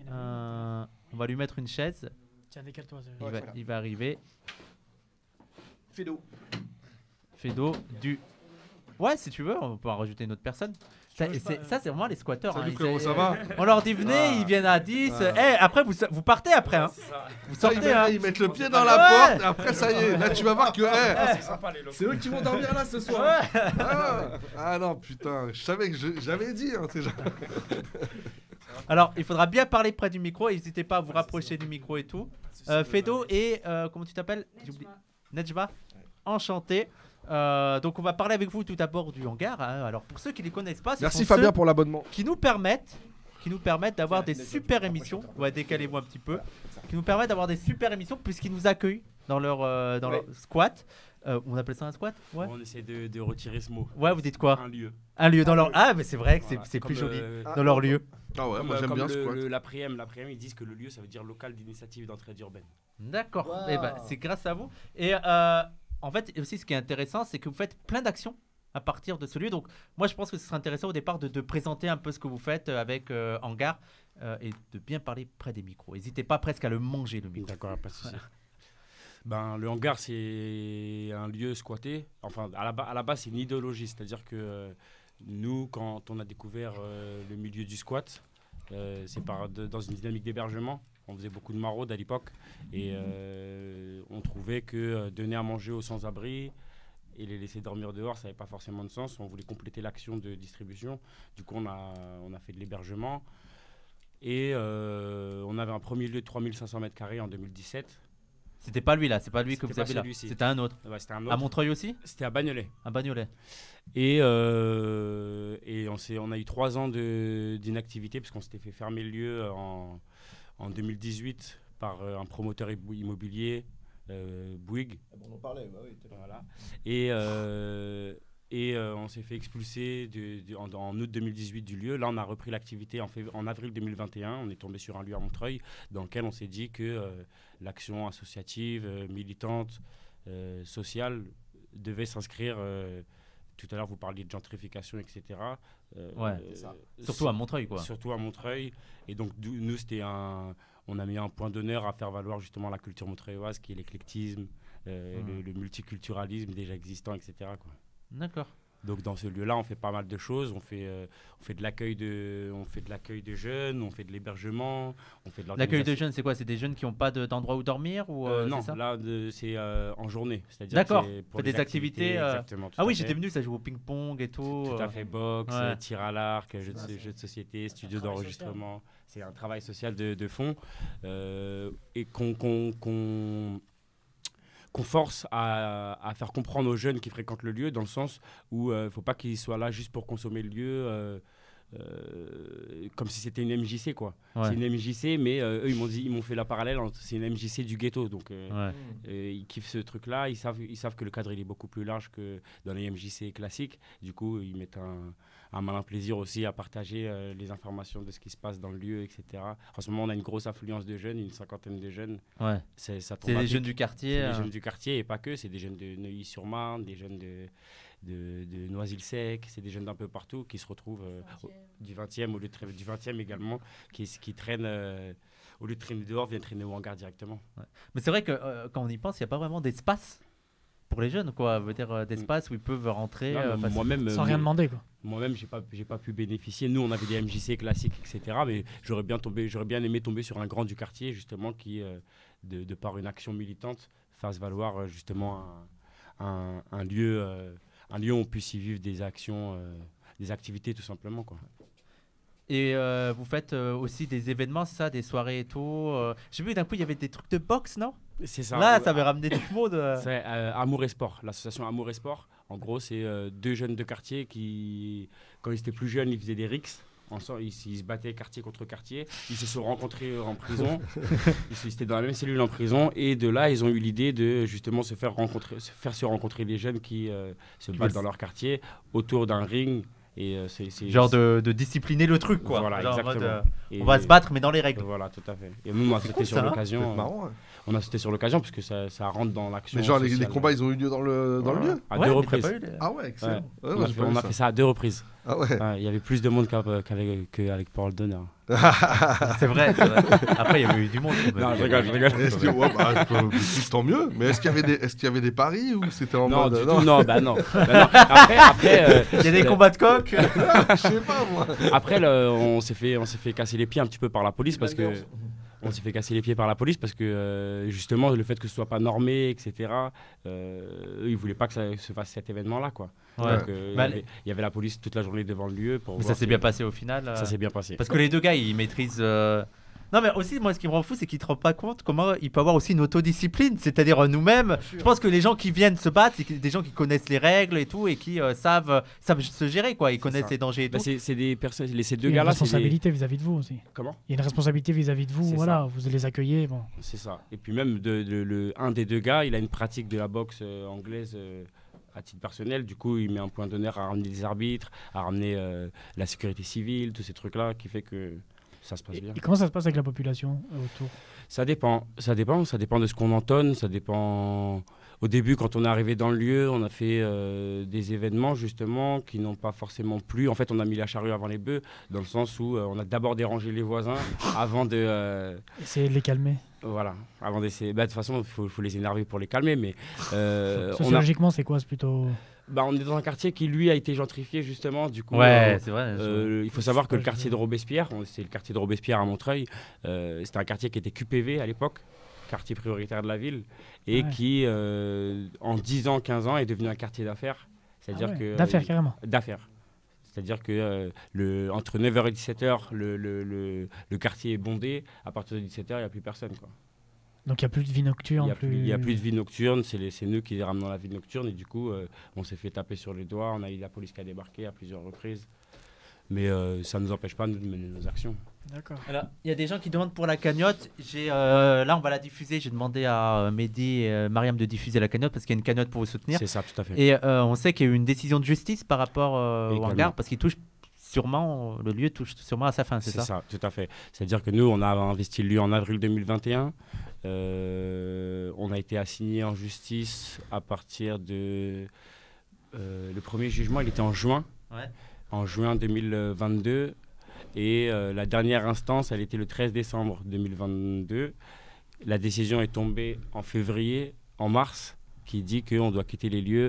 On va lui mettre une chaise. Tiens, décale-toi. Il va arriver. Fedo. Fedo du. Ouais, si tu veux, on peut en rajouter une autre personne. Ça, veux, c'est vraiment les squatteurs. Salut hein, frérot, ça va? on leur dit venez, ils viennent à 10. Après, vous partez après. Hein. Vous Ça, sortez. Hein. ils mettent le pied dans la Ouais. porte, et après ça y est, là tu vas voir que c'est eux qui vont dormir là ce soir. Ah non, putain, je savais que j'avais dit. Hein, Alors, il faudra bien parler près du micro. N'hésitez pas à vous rapprocher du micro et tout. Fedo et comment tu t'appelles? J'oublie. Nejma. Enchanté. Donc on va parler avec vous tout d'abord du hangar. Hein. Alors pour ceux qui ne les connaissent pas, ce Merci sont Fabien ceux pour l'abonnement. qui nous permettent d'avoir des super émissions. Ouais, décalez-vous un petit peu. Qui nous permettent d'avoir des super émissions puisqu'ils nous accueillent dans leur squat. On appelle ça un squat? Ouais. On essaie de retirer ce mot. Ouais, vous dites quoi? Un lieu. Un lieu dans leur. Ah, mais c'est vrai que Voilà. c'est plus Comme, joli dans leur lieu. Ah ouais, Comme, moi j'aime comme bien ce squat. l'APRIM, ils disent que le lieu ça veut dire local d'initiative d'entraide urbaine. D'accord. Wow. Eh ben, c'est grâce à vous. Et en fait, aussi, ce qui est intéressant, c'est que vous faites plein d'actions à partir de ce lieu. Donc, moi, je pense que ce serait intéressant au départ de présenter un peu ce que vous faites avec Hangar et de bien parler près des micros. N'hésitez pas presque à le manger, le micro. D'accord, pas de souci. Ben, le hangar, c'est un lieu squatté. Enfin, à la base, c'est une idéologie. C'est-à-dire que nous, quand on a découvert le milieu du squat, c'est dans une dynamique d'hébergement. On faisait beaucoup de maraudes à l'époque. Et on trouvait que donner à manger aux sans-abri et les laisser dormir dehors, ça n'avait pas forcément de sens. On voulait compléter l'action de distribution. Du coup, on a fait de l'hébergement. Et on avait un premier lieu de 3500 m² en 2017. C'était pas lui là, c'est pas lui que C'était vous pas avez là. celui-ci. C'était un autre. Ouais, c'était un À autre. Montreuil aussi? C'était à Bagnolet. À Bagnolet. Et on a eu 3 ans d'inactivité parce qu'on s'était fait fermer le lieu en 2018 par un promoteur immobilier, Bouygues. On en parlait, bah oui. Voilà. Et Et on s'est fait expulser en août 2018 du lieu. Là, on a repris l'activité en avril 2021. On est tombé sur un lieu à Montreuil dans lequel on s'est dit que l'action associative, militante, sociale devait s'inscrire. Tout à l'heure, vous parliez de gentrification, etc. Ouais, surtout à Montreuil, quoi. Surtout à Montreuil. Et donc, nous, on a mis un point d'honneur à faire valoir justement la culture montreuilloise, qui est l'éclectisme, le multiculturalisme déjà existant, etc., quoi. D'accord. Donc dans ce lieu-là, on fait pas mal de choses. On fait de l'accueil de jeunes, on fait de l'hébergement, on fait de l'accueil de jeunes, c'est quoi? C'est des jeunes qui n'ont pas d'endroit où dormir ou non, c'est ça? là c'est en journée. D'accord. Pour des activités. Exactement. Ah oui, j'étais venu, ça joue au ping-pong et tout. Tout à fait, boxe, tir à l'arc, jeux de société, studio d'enregistrement. C'est un travail social de fond et qu'on force à faire comprendre aux jeunes qui fréquentent le lieu, dans le sens où il ne faut pas qu'ils soient là juste pour consommer le lieu, comme si c'était une MJC, quoi. Ouais. C'est une MJC, mais eux, ils m'ont fait la parallèle entre c'est une MJC du ghetto. Donc, ils kiffent ce truc-là. Ils savent que le cadre, il est beaucoup plus large que dans les MJC classiques. Du coup, ils mettent un malin plaisir aussi à partager les informations de ce qui se passe dans le lieu, etc. En ce moment, on a une grosse affluence de jeunes, une 50aine de jeunes. Ouais. C'est des jeunes du quartier. C'est des jeunes du quartier et pas que. C'est des jeunes de Neuilly-sur-Marne, des jeunes de Noisy-le-Sec. C'est des jeunes d'un peu partout qui se retrouvent du 20e, au lieu de du 20e également, qui traînent... au lieu de traîner dehors, viennent traîner au hangar directement. Ouais. Mais c'est vrai que quand on y pense, il n'y a pas vraiment d'espace pour les jeunes, quoi. Veut dire d'espace où ils peuvent rentrer moi-même, sans rien demander, quoi. Moi-même, j'ai pas pu bénéficier. Nous, on avait des MJC classiques, etc. Mais j'aurais bien aimé tomber sur un grand du quartier, justement, qui, de par une action militante, fasse valoir justement un lieu où on puisse y vivre des actions, des activités, tout simplement, quoi. Et vous faites aussi des événements, c'est ça, des soirées et tout. J'ai vu d'un coup, il y avait des trucs de boxe, non? C'est ça. Là, ça avait ramené du monde. C'est Amour et Sport, l'association Amour et Sport. En gros, c'est deux jeunes de quartier qui, quand ils étaient plus jeunes, ils faisaient des rixes. Ensemble, ils se battaient quartier contre quartier. Ils se sont rencontrés en prison. Ils étaient dans la même cellule en prison. Et de là, ils ont eu l'idée de justement se faire se rencontrer des jeunes qui se battent dans leur quartier autour d'un ring. Et c'est genre de discipliner le truc, quoi. Voilà, genre exactement. En mode, on va se battre, mais dans les règles. Voilà, tout à fait. Et nous, on a sauté sur l'occasion. Marrant, on a sauté sur l'occasion parce que ça rentre dans l'action. Mais genre, les combats, ils ont eu lieu dans le lieu? À 2 reprises. Ah ouais, excellent. Ouais. On a fait ça à 2 reprises. Ah ouais. Il y avait plus de monde qu'avec Paul Donner. C'est vrai. Après, il y avait eu du monde. Non, je rigole. Tant mieux. Mais est-ce qu'il y avait des paris ou c'était en mode... Non. Après, il y a des combats de coq. Je sais pas, moi. Après, on s'est fait casser les pieds un petit peu par la police parce que... On s'est fait casser les pieds par la police parce que justement le fait que ce soit pas normé, etc. Ils voulaient pas que ça se fasse cet événement-là, quoi. Ouais. Donc, il y avait la police toute la journée devant le lieu pour. Mais ça s'est bien passé au final. Ça s'est bien passé. Parce que les deux gars, ils maîtrisent. Non, mais aussi, moi, ce qui me rend fou, c'est qu'ils ne te rendent pas compte comment il peut y avoir aussi une autodiscipline. C'est-à-dire, nous-mêmes, je pense que les gens qui viennent se battre, c'est des gens qui connaissent les règles et tout, et qui savent se gérer, quoi. Ils connaissent les dangers et tout. C'est des personnes, ces deux gars-là. Il y a une responsabilité des... vis-à-vis de vous aussi. Comment? Il y a une responsabilité vis-à-vis de vous, voilà. Vous les accueillez, bon. C'est ça. Et puis même, un des deux gars, il a une pratique de la boxe anglaise. À titre personnel, du coup, il met un point d'honneur à ramener des arbitres, à ramener la sécurité civile, tous ces trucs-là, qui fait que ça se passe bien. Et comment ça se passe avec la population autour? Ça dépend de ce qu'on entonne, ça dépend... Au début, quand on est arrivé dans le lieu, on a fait des événements, justement, qui n'ont pas forcément plu. En fait, on a mis la charrue avant les bœufs, dans le sens où on a d'abord dérangé les voisins avant de... Essayer de les calmer. Voilà, avant d'essayer... de toute façon, il faut les énerver pour les calmer, mais... Sociologiquement, c'est quoi? C'est plutôt... on est dans un quartier qui, lui, a été gentrifié, justement. Du coup, ouais, c'est vrai. Il faut savoir que le quartier de Robespierre, c'est le quartier de Robespierre à Montreuil, c'était un quartier qui était QPV à l'époque, quartier prioritaire de la ville, et qui, en 10 ans, 15 ans, est devenu un quartier d'affaires. C'est-à-dire que... D'affaires, carrément. D'affaires. C'est-à-dire que entre 9h et 17h, le quartier est bondé. À partir de 17h, il n'y a plus personne, quoi. Donc il n'y a plus de vie nocturne. Il n'y a plus de vie nocturne, c'est nous qui les ramenons la vie nocturne. Et du coup, on s'est fait taper sur les doigts. On a eu la police qui a débarqué à plusieurs reprises. Mais ça ne nous empêche pas de mener nos actions. D'accord. Alors, il y a des gens qui demandent pour la cagnotte. Là, on va la diffuser. J'ai demandé à Mehdi et Mariam de diffuser la cagnotte parce qu'il y a une cagnotte pour vous soutenir. C'est ça, tout à fait. Et on sait qu'il y a eu une décision de justice par rapport au Également. hangar parce qu'il touche sûrement, le lieu touche sûrement à sa fin, c'est C'est ça? ça, tout à fait. C'est-à-dire que nous, on a investi le lieu en avril 2021. On a été assigné en justice à partir de... le premier jugement, il était en juin. Ouais. En juin 2022. Et la dernière instance, elle était le 13 décembre 2022. La décision est tombée en mars, qui dit qu'on doit quitter les lieux.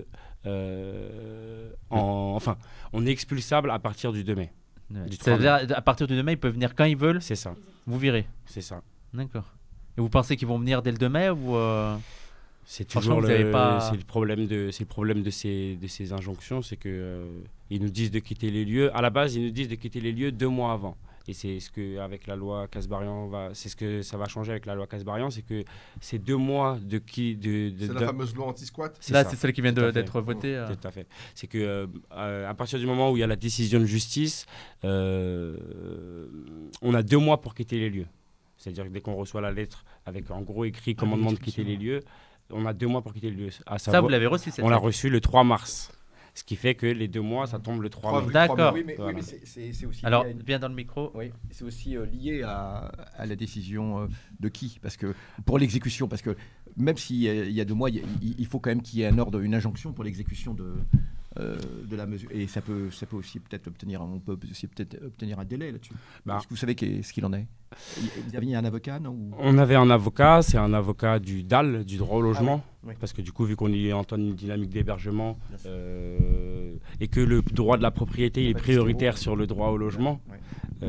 Enfin, on est expulsable à partir du 2 mai. Ouais. Du 3 mai. C'est-à-dire, à partir du 2 mai, ils peuvent venir quand ils veulent. C'est ça, Vous virez. c'est ça. D'accord. Et vous pensez qu'ils vont venir dès le 2 mai ou C'est Franchement, toujours vous avez pas- c'est le problème de ces injonctions, c'est que ils nous disent de quitter les lieux. À la base, ils nous disent de quitter les lieux 2 mois avant. Et c'est ce que avec la loi Kasbarian c'est ce que ça va changer avec la loi Kasbarian, c'est que ces 2 mois C'est la fameuse loi anti-squat. Là, ça. c'est celle qui vient Tout à fait. d'être votée. Tout à fait. C'est que à partir du moment où il y a la décision de justice, on a 2 mois pour quitter les lieux. C'est-à-dire que dès qu'on reçoit la lettre avec en gros écrit commandement de quitter les lieux, on a 2 mois pour quitter les lieux. À Ça, savoir- vous l'avez reçu cette on l'a lettre. reçu le 3 mars. Ce qui fait que les 2 mois, ça tombe le 3 mai. D'accord. Oui, mais, Voilà. oui, mais c'est aussi Alors, lié à une- bien dans le micro. oui, c'est aussi lié à la décision de qui? Parce que pour l'exécution, parce que même s'il y a 2 mois, il faut quand même qu'il y ait un ordre, une injonction pour l'exécution de la mesure. Et ça peut aussi peut-être obtenir, on peut aussi peut-être obtenir un délai là-dessus. Bah. Est-ce que vous savez ce qu'il en est? Vous avez un avocat, non? On avait un avocat, c'est un avocat du DAL, du droit au logement. oui. Parce que du coup, vu qu'on est en une dynamique d'hébergement Bien sûr. et que le droit de la propriété il est Pas de prioritaire discours. sur le droit au logement, Ouais.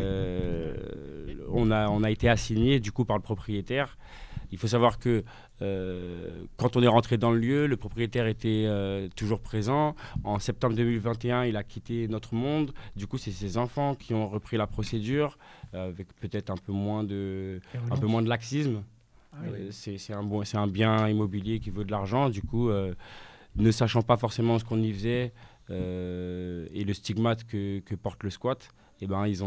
on a été assigné du coup par le propriétaire. Il faut savoir que quand on est rentré dans le lieu, le propriétaire était toujours présent. En septembre 2021, il a quitté notre monde. Du coup, c'est ses enfants qui ont repris la procédure avec peut-être un peu moins de laxisme. Ah oui. C'est un bien immobilier qui vaut de l'argent. Du coup, ne sachant pas forcément ce qu'on y faisait et le stigmate que porte le squat, eh ben, ils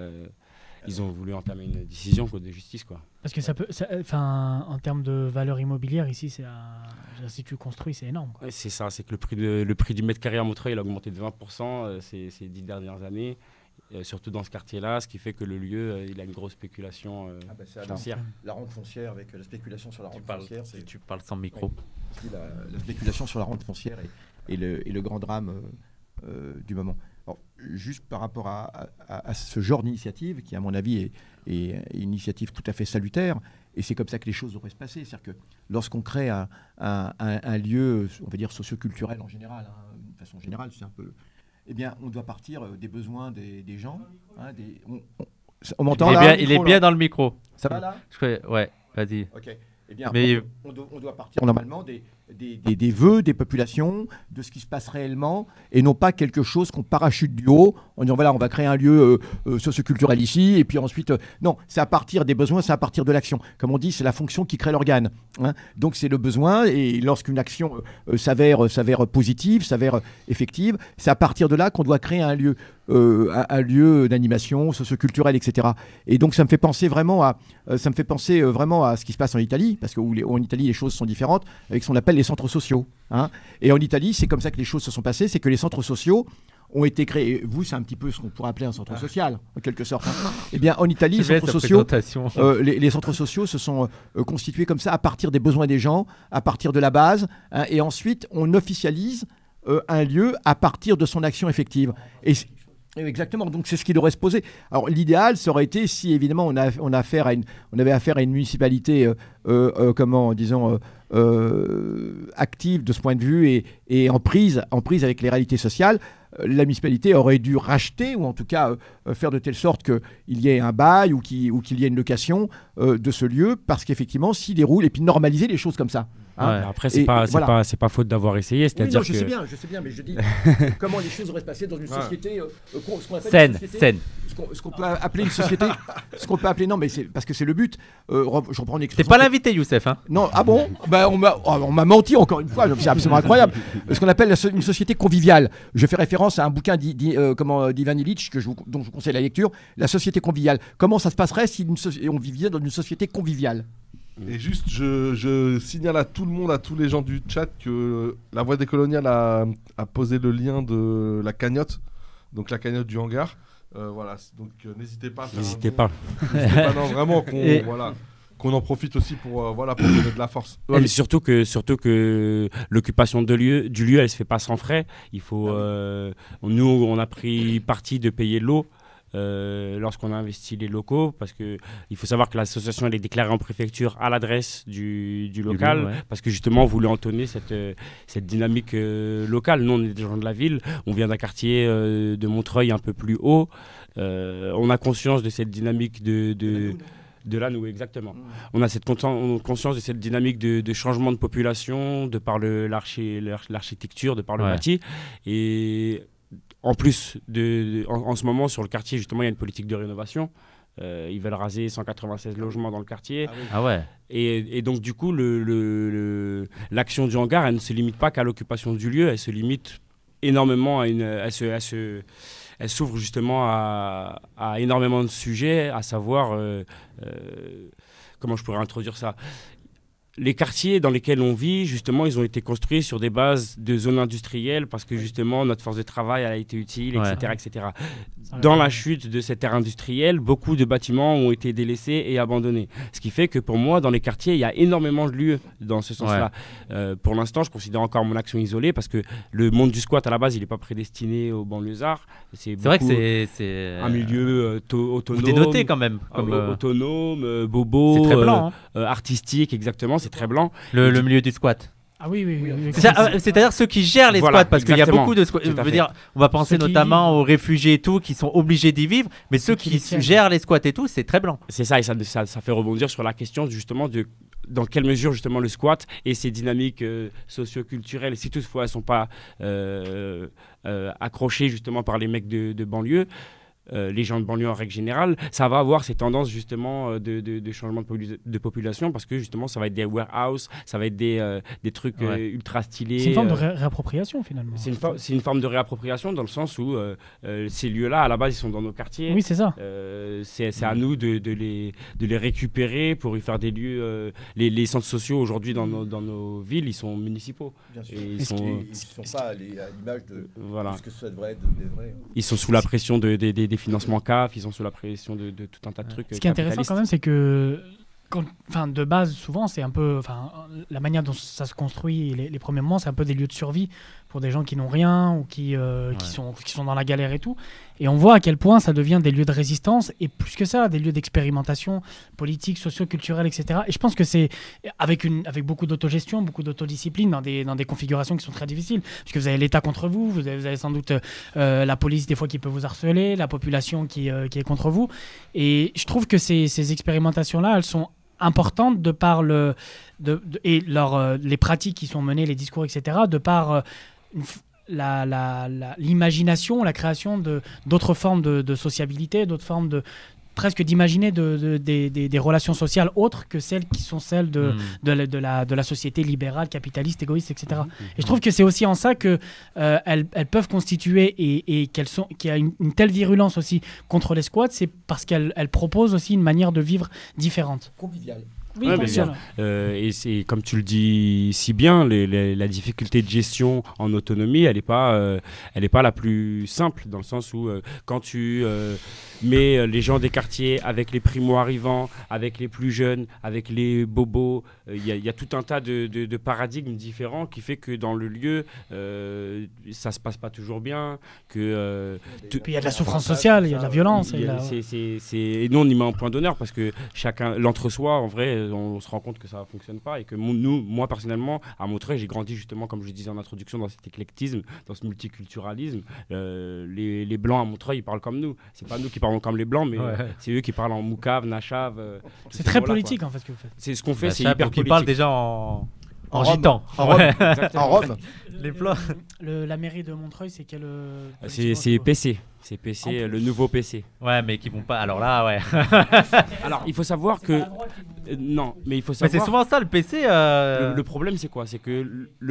ont voulu entamer une décision de justice, quoi. Parce que en termes de valeur immobilière, ici, si tu construis, c'est énorme, quoi. Ouais, c'est ça, c'est que le prix du mètre carré à Montreuil il a augmenté de 20% ces 10 dernières années, surtout dans ce quartier-là, ce qui fait que le lieu il a une grosse spéculation C'est foncière. la rente foncière avec la spéculation sur la rente foncière. Tu parles sans micro. La spéculation sur la rente foncière et le grand drame du moment. Alors, juste par rapport à ce genre d'initiative, qui à mon avis est une initiative tout à fait salutaire, et c'est comme ça que les choses devraient se passer. C'est-à-dire que lorsqu'on crée un lieu, on va dire socioculturel en général, de façon générale, c'est un peu... Eh bien, on doit partir des besoins des gens. On m'entend là? Il est bien dans le micro. Ça va là? Ouais, vas-y. Ok. Eh bien, Mais- on doit partir normalement des vœux des populations, de ce qui se passe réellement, et non pas quelque chose qu'on parachute du haut en disant voilà, on va créer un lieu socioculturel ici, et puis ensuite... non, c'est à partir des besoins, c'est à partir de l'action. Comme on dit, c'est la fonction qui crée l'organe. Hein. Donc c'est le besoin, et lorsqu'une action s'avère positive, s'avère effective, c'est à partir de là qu'on doit créer un lieu d'animation socioculturelle, etc. Et donc ça me fait penser vraiment à ce qui se passe en Italie, parce qu'en Italie les choses sont différentes, avec ce qu'on appelle les centres sociaux. Hein. Et en Italie, c'est comme ça que les choses se sont passées, c'est que les centres sociaux ont été créés. Vous, c'est un petit peu ce qu'on pourrait appeler un centre social, en quelque sorte. Hein. Eh bien, en Italie, les centres sociaux, les centres sociaux se sont constitués comme ça à partir des besoins des gens, à partir de la base, hein, et ensuite on officialise un lieu à partir de son action effective. Exactement, donc c'est ce qui devrait se poser. Alors l'idéal, ça aurait été si évidemment on avait affaire à une municipalité, active de ce point de vue et en prise avec les réalités sociales. La municipalité aurait dû racheter ou en tout cas faire de telle sorte qu'il y ait un bail ou qu'il y ait une location de ce lieu, parce qu'effectivement s'il déroule, et puis normaliser les choses comme ça. hein. Ouais. Après, Et voilà. c'est pas faute d'avoir essayé. Oui, C'est-à-dire non, je que sais bien, mais je dis comment les choses auraient se passer dans une société, ce qu'on appelle Saine, une société- saine. ce qu'on peut appeler une société, non, mais c'est parce que c'est le but. Je reprends une T'es expression. pas l'invité, Youssef. Hein. Non, ah bon? Ben, on m'a menti encore une fois, c'est absolument incroyable. Ce qu'on appelle une société conviviale. Je fais référence à un bouquin d'Ivan Illich dont je vous conseille la lecture, La société conviviale. Comment ça se passerait si on vivait dans une société conviviale? Et juste, je signale à tout le monde, à tous les gens du chat, que la Voix des Coloniales a posé le lien de la cagnotte, donc la cagnotte du hangar. Voilà, donc n'hésitez pas. À faire n'hésitez pas. N'hésitez pas, non, vraiment, Et- qu'on en profite aussi pour donner de la force. Ouais, mais surtout que l'occupation du lieu, elle se fait pas sans frais. Il faut, nous, on a pris parti de payer l'eau. Lorsqu'on a investi les locaux, parce que il faut savoir que l'association elle est déclarée en préfecture à l'adresse du local, lieu, ouais. parce que justement on voulait entonner cette dynamique locale. Nous on est des gens de la ville, on vient d'un quartier de Montreuil un peu plus haut, on a conscience de cette dynamique de l'Anou, exactement. On a cette conscience de cette dynamique de changement de population, de par l'architecture, de par le Ouais. bâti. Et en plus, en ce moment, sur le quartier, justement, il y a une politique de rénovation. Ils veulent raser 196 logements dans le quartier. Ah ouais. Et donc, du coup, l'action du hangar, elle ne se limite pas qu'à l'occupation du lieu, elle se limite énormément elle s'ouvre justement à énormément de sujets, à savoir, comment je pourrais introduire ça? Les quartiers dans lesquels on vit, justement, ils ont été construits sur des bases de zones industrielles parce que justement notre force de travail elle a été utile, Ouais. etc., etc. Dans la chute de cette ère industrielle, beaucoup de bâtiments ont été délaissés et abandonnés. Ce qui fait que pour moi, dans les quartiers, il y a énormément de lieux dans ce sens-là. Pour l'instant, je considère encore mon action isolée parce que le monde du squat, à la base, il n'est pas prédestiné aux banlieusards. C'est vrai que c'est un milieu autonome. Vous dénotez quand même. Comme, autonome, bobo, c'est très blanc. Hein. artistique, exactement, c'est très blanc. Le milieu du squat. Ah oui, oui, oui. oui. C'est-à-dire ceux qui gèrent les Voilà, squats, parce qu'il y a exactement. beaucoup de squats. Tout à Je veux fait. dire, on va penser Ceux qui notamment aux réfugiés et tout, qui sont obligés d'y vivre, mais ceux qui qui les tiennent. gèrent les squats et tout, c'est très blanc. C'est ça, et ça fait rebondir sur la question justement de dans quelle mesure justement le squat et ses dynamiques socio-culturelles, si toutefois elles ne sont pas accrochées justement par les mecs de banlieue, les gens de banlieue en règle générale, ça va avoir ces tendances justement de changement de population parce que justement ça va être des warehouses, ça va être des trucs ultra stylés. C'est une forme de réappropriation finalement. C'est une forme de réappropriation dans le sens où ces lieux-là, à la base, ils sont dans nos quartiers. Oui, c'est ça. C'est à nous de les récupérer pour y faire des lieux. Les centres sociaux aujourd'hui dans nos villes, ils sont municipaux. Bien sûr. Et Ils ne sont pas à l'image de voilà. ce que ça devrait être des vrais. Ils sont sous la pression des financements CAF, ils sont sous la pression de tout un tas de trucs. Ce qui est intéressant quand même, c'est que de base, souvent, c'est un peu la manière dont ça se construit les premiers moments, c'est un peu des lieux de survie pour des gens qui n'ont rien ou qui sont dans la galère et tout. Et on voit à quel point ça devient des lieux de résistance et plus que ça, des lieux d'expérimentation politique, socio-culturelle, etc. Et je pense que c'est avec beaucoup d'autogestion, beaucoup d'autodiscipline dans des configurations qui sont très difficiles. Parce que vous avez l'État contre vous, vous avez sans doute la police des fois qui peut vous harceler, la population qui est contre vous. Et je trouve que ces expérimentations-là, elles sont importantes de par les pratiques qui sont menées, les discours, etc., de par l'imagination, la création d'autres formes de sociabilité, d'autres formes presque d'imaginer des relations sociales autres que celles qui sont celles de la société libérale, capitaliste, égoïste, etc. Et je trouve que c'est aussi en ça que elles peuvent constituer et qu'il y a une telle virulence aussi contre les squats, c'est parce qu'elles proposent aussi une manière de vivre différente. Convivial. Oui, Ouais, bien mais sûr. et c'est comme tu le dis si bien, la difficulté de gestion en autonomie, elle n'est pas la plus simple dans le sens où quand tu mets les gens des quartiers avec les primo-arrivants, avec les plus jeunes, avec les bobos, il y a tout un tas de paradigmes différents qui fait que dans le lieu, ça se passe pas toujours bien, que Puis il y a de la souffrance sociale, il y a de la violence. et nous on y met un point d'honneur parce que l'entre-soi, en vrai, on se rend compte que ça ne fonctionne pas et que moi personnellement, à Montreuil, j'ai grandi justement, comme je disais en introduction, dans cet éclectisme, dans ce multiculturalisme. Les Blancs à Montreuil, ils parlent comme nous. C'est pas nous qui parlons comme les Blancs, mais c'est eux qui parlent en Moukave, Nachave. C'est très politique en fait ce que vous faites. C'est ce qu'on fait, c'est Bah, hyper qui politique. parle déjà en En Rome. gitan. En Rome. Exactement. En Rome. Les plans. La mairie de Montreuil, c'est quel C'est PC. C'est PC, le nouveau PC. Ouais, mais qui vont pas. Alors là, ouais. Alors, il faut savoir que. Non, mais il faut Mais savoir. c'est souvent ça le PC. Le problème, c'est quoi? C'est que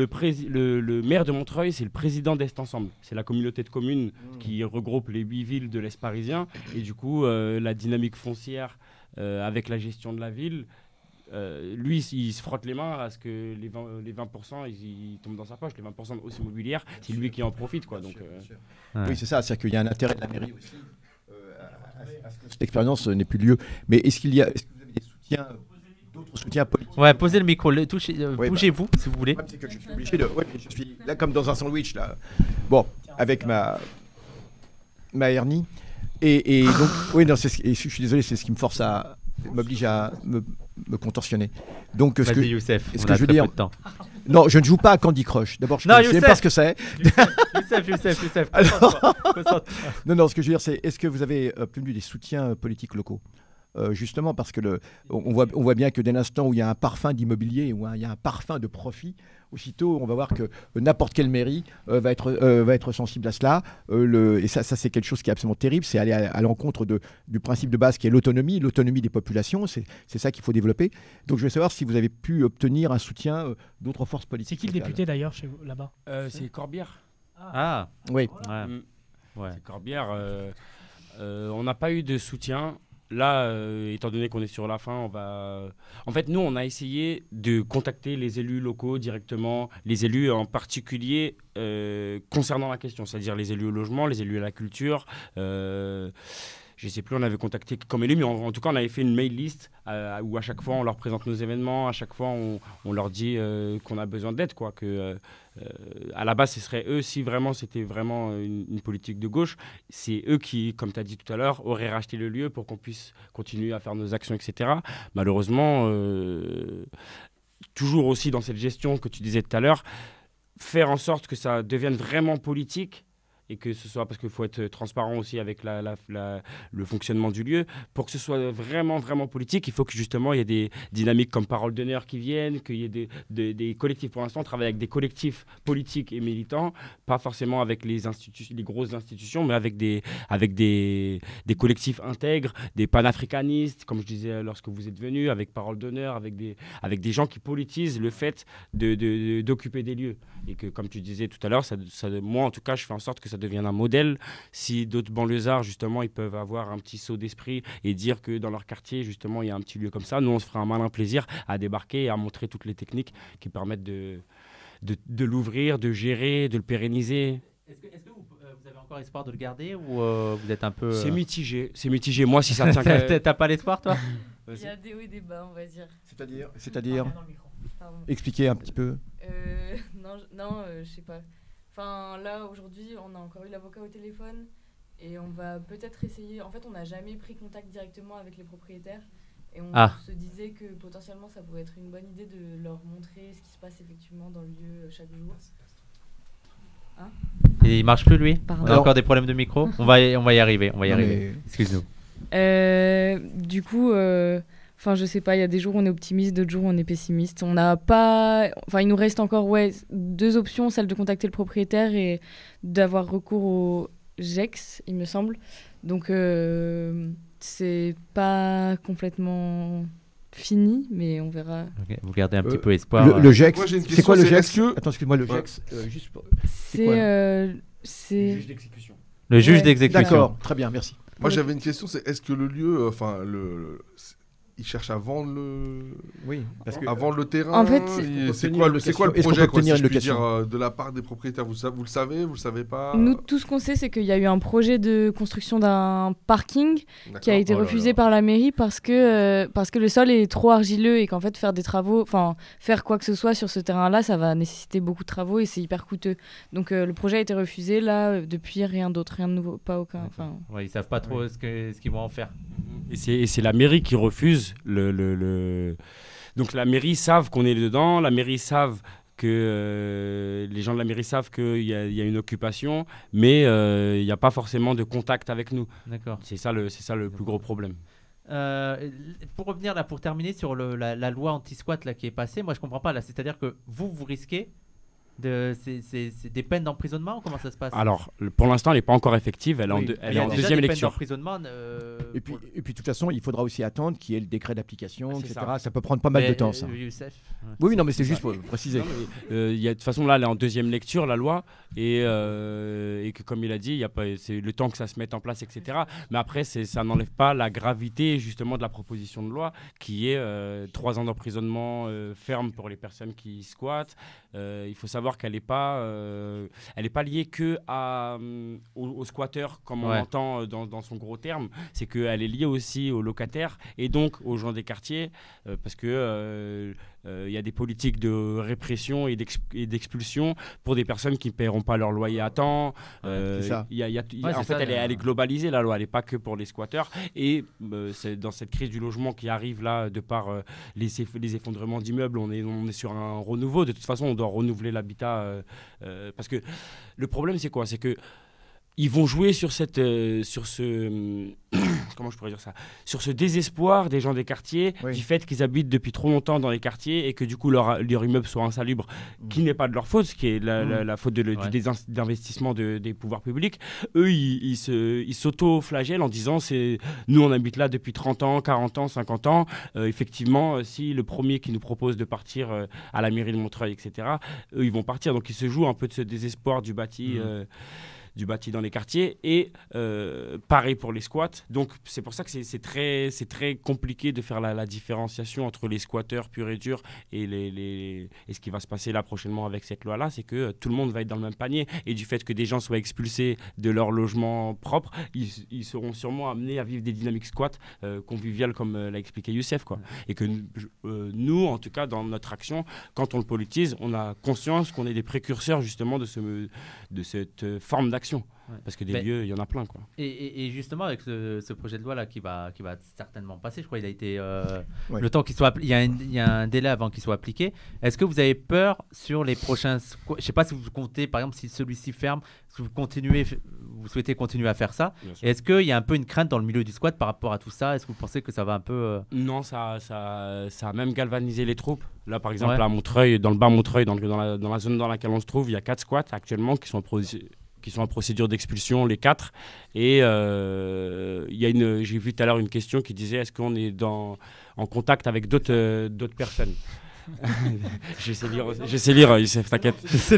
le maire de Montreuil, c'est le président d'Est Ensemble. C'est la communauté de communes qui regroupe les 8 villes de l'Est parisien. Et du coup, la dynamique foncière avec la gestion de la ville, lui, il se frotte les mains à ce que les 20% ils tombent dans sa poche. Les 20% de hausse immobilière, c'est lui qui en profite, quoi. Donc, Ouais. Oui, c'est ça. C'est-à-dire qu'il y a un intérêt de la mairie aussi à ce que cette expérience n'ait plus lieu. Mais est-ce que vous avez des soutiens, d'autres soutiens politiques? Ouais, posez le micro, Ouais, bougez-vous si vous voulez. Le problème, c'est que je suis obligé de. Ouais, mais je suis là comme dans un sandwich là. Bon, avec ma hernie. Et donc, oui, non, et je suis désolé, c'est ce qui me force à m'oblige à me contorsionner. Donc, ce que, Vas-y, Youssef. ce On que a je veux très dire- peu de temps. non, je ne joue pas à Candy Crush. D'abord, je Non, ne sais même Youssef. pas ce que c'est. Youssef. Alors- Concentre-toi. Non, ce que je veux dire, c'est est-ce que vous avez obtenu des soutiens politiques locaux? Justement parce que on voit bien que dès l'instant où il y a un parfum d'immobilier, où il y a un parfum de profit, aussitôt on va voir que n'importe quelle mairie va être sensible à cela. Et ça c'est quelque chose qui est absolument terrible, c'est aller à l'encontre du principe de base qui est l'autonomie des populations, c'est ça qu'il faut développer. Donc je veux savoir si vous avez pu obtenir un soutien d'autres forces C'est politiques. qui le député d'ailleurs chez vous là-bas? c'est Corbière. Ah, Oui. ouais. Mm. Ouais. C'est Corbière. On n'a pas eu de soutien. Là, étant donné qu'on est sur la fin, on va. En fait, nous, on a essayé de contacter les élus locaux directement, les élus en particulier concernant la question, c'est-à-dire les élus au logement, les élus à la culture. Je ne sais plus, on avait contacté comme élus, mais en tout cas, on avait fait une mail list où à chaque fois, on leur présente nos événements, à chaque fois, on leur dit qu'on a besoin d'aide, quoi. À la base, ce serait eux, si vraiment c'était vraiment une politique de gauche, c'est eux qui, comme tu as dit tout à l'heure, auraient racheté le lieu pour qu'on puisse continuer à faire nos actions, etc. Malheureusement, toujours aussi dans cette gestion que tu disais tout à l'heure, faire en sorte que ça devienne vraiment politique et que ce soit, parce qu'il faut être transparent aussi avec le fonctionnement du lieu, pour que ce soit vraiment, vraiment politique, il faut que justement il y ait des dynamiques comme Parole d'honneur qui viennent, qu'il y ait des collectifs. Pour l'instant, on travaille avec des collectifs politiques et militants, pas forcément avec les grosses institutions, mais avec des collectifs intègres, des panafricanistes, comme je disais lorsque vous êtes venus, avec Parole d'honneur, avec des gens qui politisent le fait d'occuper des lieux. Et que, comme tu disais tout à l'heure, moi, en tout cas, je fais en sorte que ça devienne un modèle. Si d'autres banlieusards, justement, ils peuvent avoir un petit saut d'esprit et dire que dans leur quartier, justement, il y a un petit lieu comme ça, nous, on se fera un malin plaisir à débarquer et à montrer toutes les techniques qui permettent de l'ouvrir, de gérer, de le pérenniser. Est-ce que vous avez encore espoir de le garder ou vous êtes un peu. C'est mitigé. Moi, si ça tient T'as pas l'espoir, toi? Il y a des hauts et des bas, on va dire. C'est-à-dire Pardon. expliquer un petit peu. Non, je sais pas. Enfin, là, aujourd'hui, on a encore eu l'avocat au téléphone et on va peut-être essayer. En fait, on n'a jamais pris contact directement avec les propriétaires et on se disait que potentiellement, ça pourrait être une bonne idée de leur montrer ce qui se passe effectivement dans le lieu chaque jour. Et il marche plus, lui? Pardon. On a encore des problèmes de micro? On va y arriver. Non, mais- Excuse-nous. Du coup, enfin, je sais pas, il y a des jours où on est optimiste, d'autres jours où on est pessimiste. On n'a pas. Enfin, il nous reste encore 2 options, celle de contacter le propriétaire et d'avoir recours au GEX, il me semble. Donc, c'est pas complètement fini, mais on verra. Ok, vous gardez un petit peu espoir. Le GEX, Moi, j'ai une c'est quoi le question, GEX? c'est est-ce que- Attends, excuse-moi, le Ouais. GEX, juste pour- quoi, C'est. juge d'exécution. Le juge Ouais. d'exécution. D'accord, très bien, merci. Moi, j'avais une question, c'est est-ce que le lieu, ils cherchent à vendre Oui, parce que à vendre le terrain? En fait, c'est obtenir quoi une le location. Est-ce qu'on projet, peut quoi, si obtenir je une puis dire, location de la part des propriétaires? Vous le savez, vous le savez pas? Nous, tout ce qu'on sait, c'est qu'il y a eu un projet de construction d'un parking qui a été D'accord. refusé par la mairie parce que le sol est trop argileux et qu'en fait faire des travaux, enfin faire quoi que ce soit sur ce terrain-là, ça va nécessiter beaucoup de travaux et c'est hyper coûteux. Donc le projet a été refusé là depuis rien d'autre, rien de nouveau, pas aucun. Enfin, Ouais, ils savent pas trop ce qu'ils vont en faire. Et c'est la mairie qui refuse Donc la mairie savent qu'on est dedans, la mairie savent que les gens de la mairie savent qu'il y a une occupation, mais il n'y a pas forcément de contact avec nous. D'accord. C'est ça le plus gros problème. Pour revenir là, pour terminer sur la loi anti-squat là qui est passée, moi je comprends pas là. C'est-à-dire que vous risquez c'est des peines d'emprisonnement ou comment ça se passe? Alors, pour l'instant, elle n'est pas encore effective. Elle est Oui. elle Il y est a en déjà deuxième des peines lecture. d'emprisonnement. Et puis, de toute façon, il faudra aussi attendre qu'il y ait le décret d'application, C'est etc. ça. Ça peut prendre pas mal de temps, ça. Youssef, Oui, non, mais c'est juste pour préciser. Non, mais, de toute façon, là, elle est en deuxième lecture, la loi, et que, comme il a dit, c'est le temps que ça se mette en place, etc. Mais après, ça n'enlève pas la gravité, justement, de la proposition de loi, qui est 3 ans d'emprisonnement ferme pour les personnes qui squattent. Il faut savoir qu'elle n'est pas liée que aux squatteurs, comme on entend dans son gros terme. C'est qu'elle est liée aussi aux locataires et donc aux gens des quartiers, parce que il y a des politiques de répression et d'expulsion pour des personnes qui ne paieront pas leur loyer à temps. C'est ça. En fait, elle est globalisée, la loi. Elle n'est pas que pour les squatteurs. Et c'est dans cette crise du logement qui arrive là, de par les effondrements d'immeubles, on est sur un renouveau. De toute façon, on doit renouveler l'habitat. Parce que le problème, c'est quoi? C'est que ils vont jouer sur comment je pourrais dire ça, sur ce désespoir des gens des quartiers, du fait qu'ils habitent depuis trop longtemps dans les quartiers et que du coup leur immeuble soit insalubre, qui n'est pas de leur faute, ce qui est la faute du désinvestissement des pouvoirs publics. Eux, ils s'auto-flagellent en disant nous on habite là depuis 30 ans, 40 ans, 50 ans. Effectivement, si le premier qui nous propose de partir à la mairie de Montreuil, etc., eux ils vont partir. Donc ils se jouent un peu de ce désespoir du bâti dans les quartiers et pareil pour les squats. Donc c'est pour ça que c'est très compliqué de faire la différenciation entre les squatteurs purs et durs et ce qui va se passer là prochainement avec cette loi-là, c'est que tout le monde va être dans le même panier et du fait que des gens soient expulsés de leur logement propre, ils seront sûrement amenés à vivre des dynamiques squat conviviales comme l'a expliqué Youssef, quoi. Et que nous, en tout cas dans notre action, quand on le politise, on a conscience qu'on est des précurseurs justement de cette forme d'action. Parce que des lieux, il y en a plein, quoi. Et justement, avec ce projet de loi-là qui va certainement passer, je crois qu'il a été... le temps qu'il soit... Il y a un délai avant qu'il soit appliqué. Est-ce que vous avez peur sur les prochains... Je ne sais pas si vous comptez, par exemple, si celui-ci ferme, si vous souhaitez continuer à faire ça. Est-ce qu'il y a un peu une crainte dans le milieu du squat par rapport à tout ça? Est-ce que vous pensez que ça va un peu... Non, ça a même galvanisé les troupes. Là, par exemple, à Montreuil, dans le bas Montreuil, dans la zone dans laquelle on se trouve, il y a 4 squats actuellement qui sont en procédure d'expulsion, les 4. Et j'ai vu tout à l'heure une question qui disait est-ce qu'on est en contact avec d'autres personnes? Je sais lire, Youssef, t'inquiète.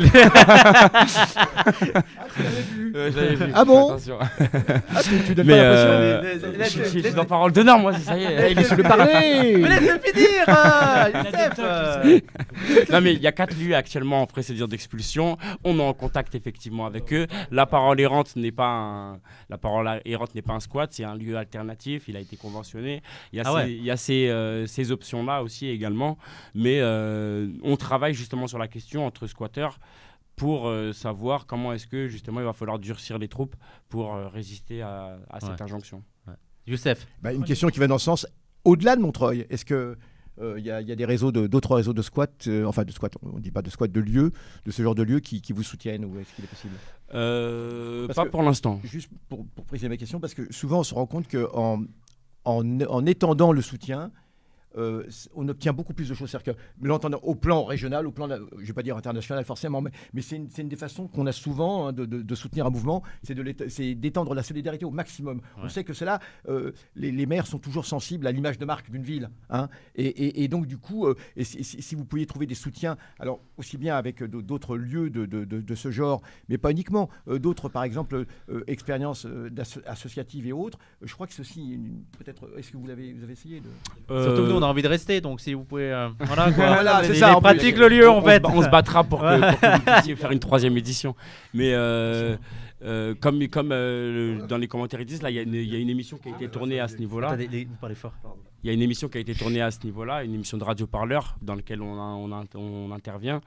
Ah bon? Attention. Tu donnes pas l'impression. Je suis en parole d'honneur, moi, ça y est. Laisse-le parler. Mais laisse-le finir, Youssef. Non, mais il y a 4 lieux actuellement en procédure d'expulsion. On est en contact effectivement avec eux. La parole errante n'est pas un squat, c'est un lieu alternatif. Il a été conventionné. Il y a ces options-là aussi également. Mais on travaille justement sur la question entre squatteurs pour savoir comment est-ce que justement il va falloir durcir les troupes pour résister à cette injonction. Youssef, une question qui va dans ce sens. Au-delà de Montreuil, est-ce que il y a des réseaux d'autres réseaux de squat, enfin de squat, on ne dit pas de squat, de lieux, de ce genre de lieux qui vous soutiennent, ou est-ce qu'il est possible? Pas pour l'instant. Juste pour préciser ma question, parce que souvent on se rend compte qu'en étendant le soutien, on obtient beaucoup plus de choses. C'est-à-dire que l'entendre au plan régional, au plan, je ne vais pas dire international forcément, mais c'est une des façons qu'on a souvent de soutenir un mouvement, c'est d'étendre la solidarité au maximum. On sait que cela, les maires sont toujours sensibles à l'image de marque d'une ville. Et donc du coup, si vous pouviez trouver des soutiens, alors aussi bien avec d'autres lieux de ce genre, mais pas uniquement, d'autres par exemple expériences associatives et autres, je crois que ceci, peut-être, est-ce que vous avez essayé de... Surtout nous, on a envie de rester, donc si vous pouvez... voilà, quoi. Voilà, c'est les ça. pratique le lieu, en fait. On se battra pour que vous puissiez faire une 3e édition. Mais comme dans les commentaires ils disent, là, il y a une émission qui a été tournée à ce niveau-là. Attendez, vous parlez fort. Il y a une émission qui a été tournée à ce niveau-là, une émission de Radio Parleur dans laquelle on intervient.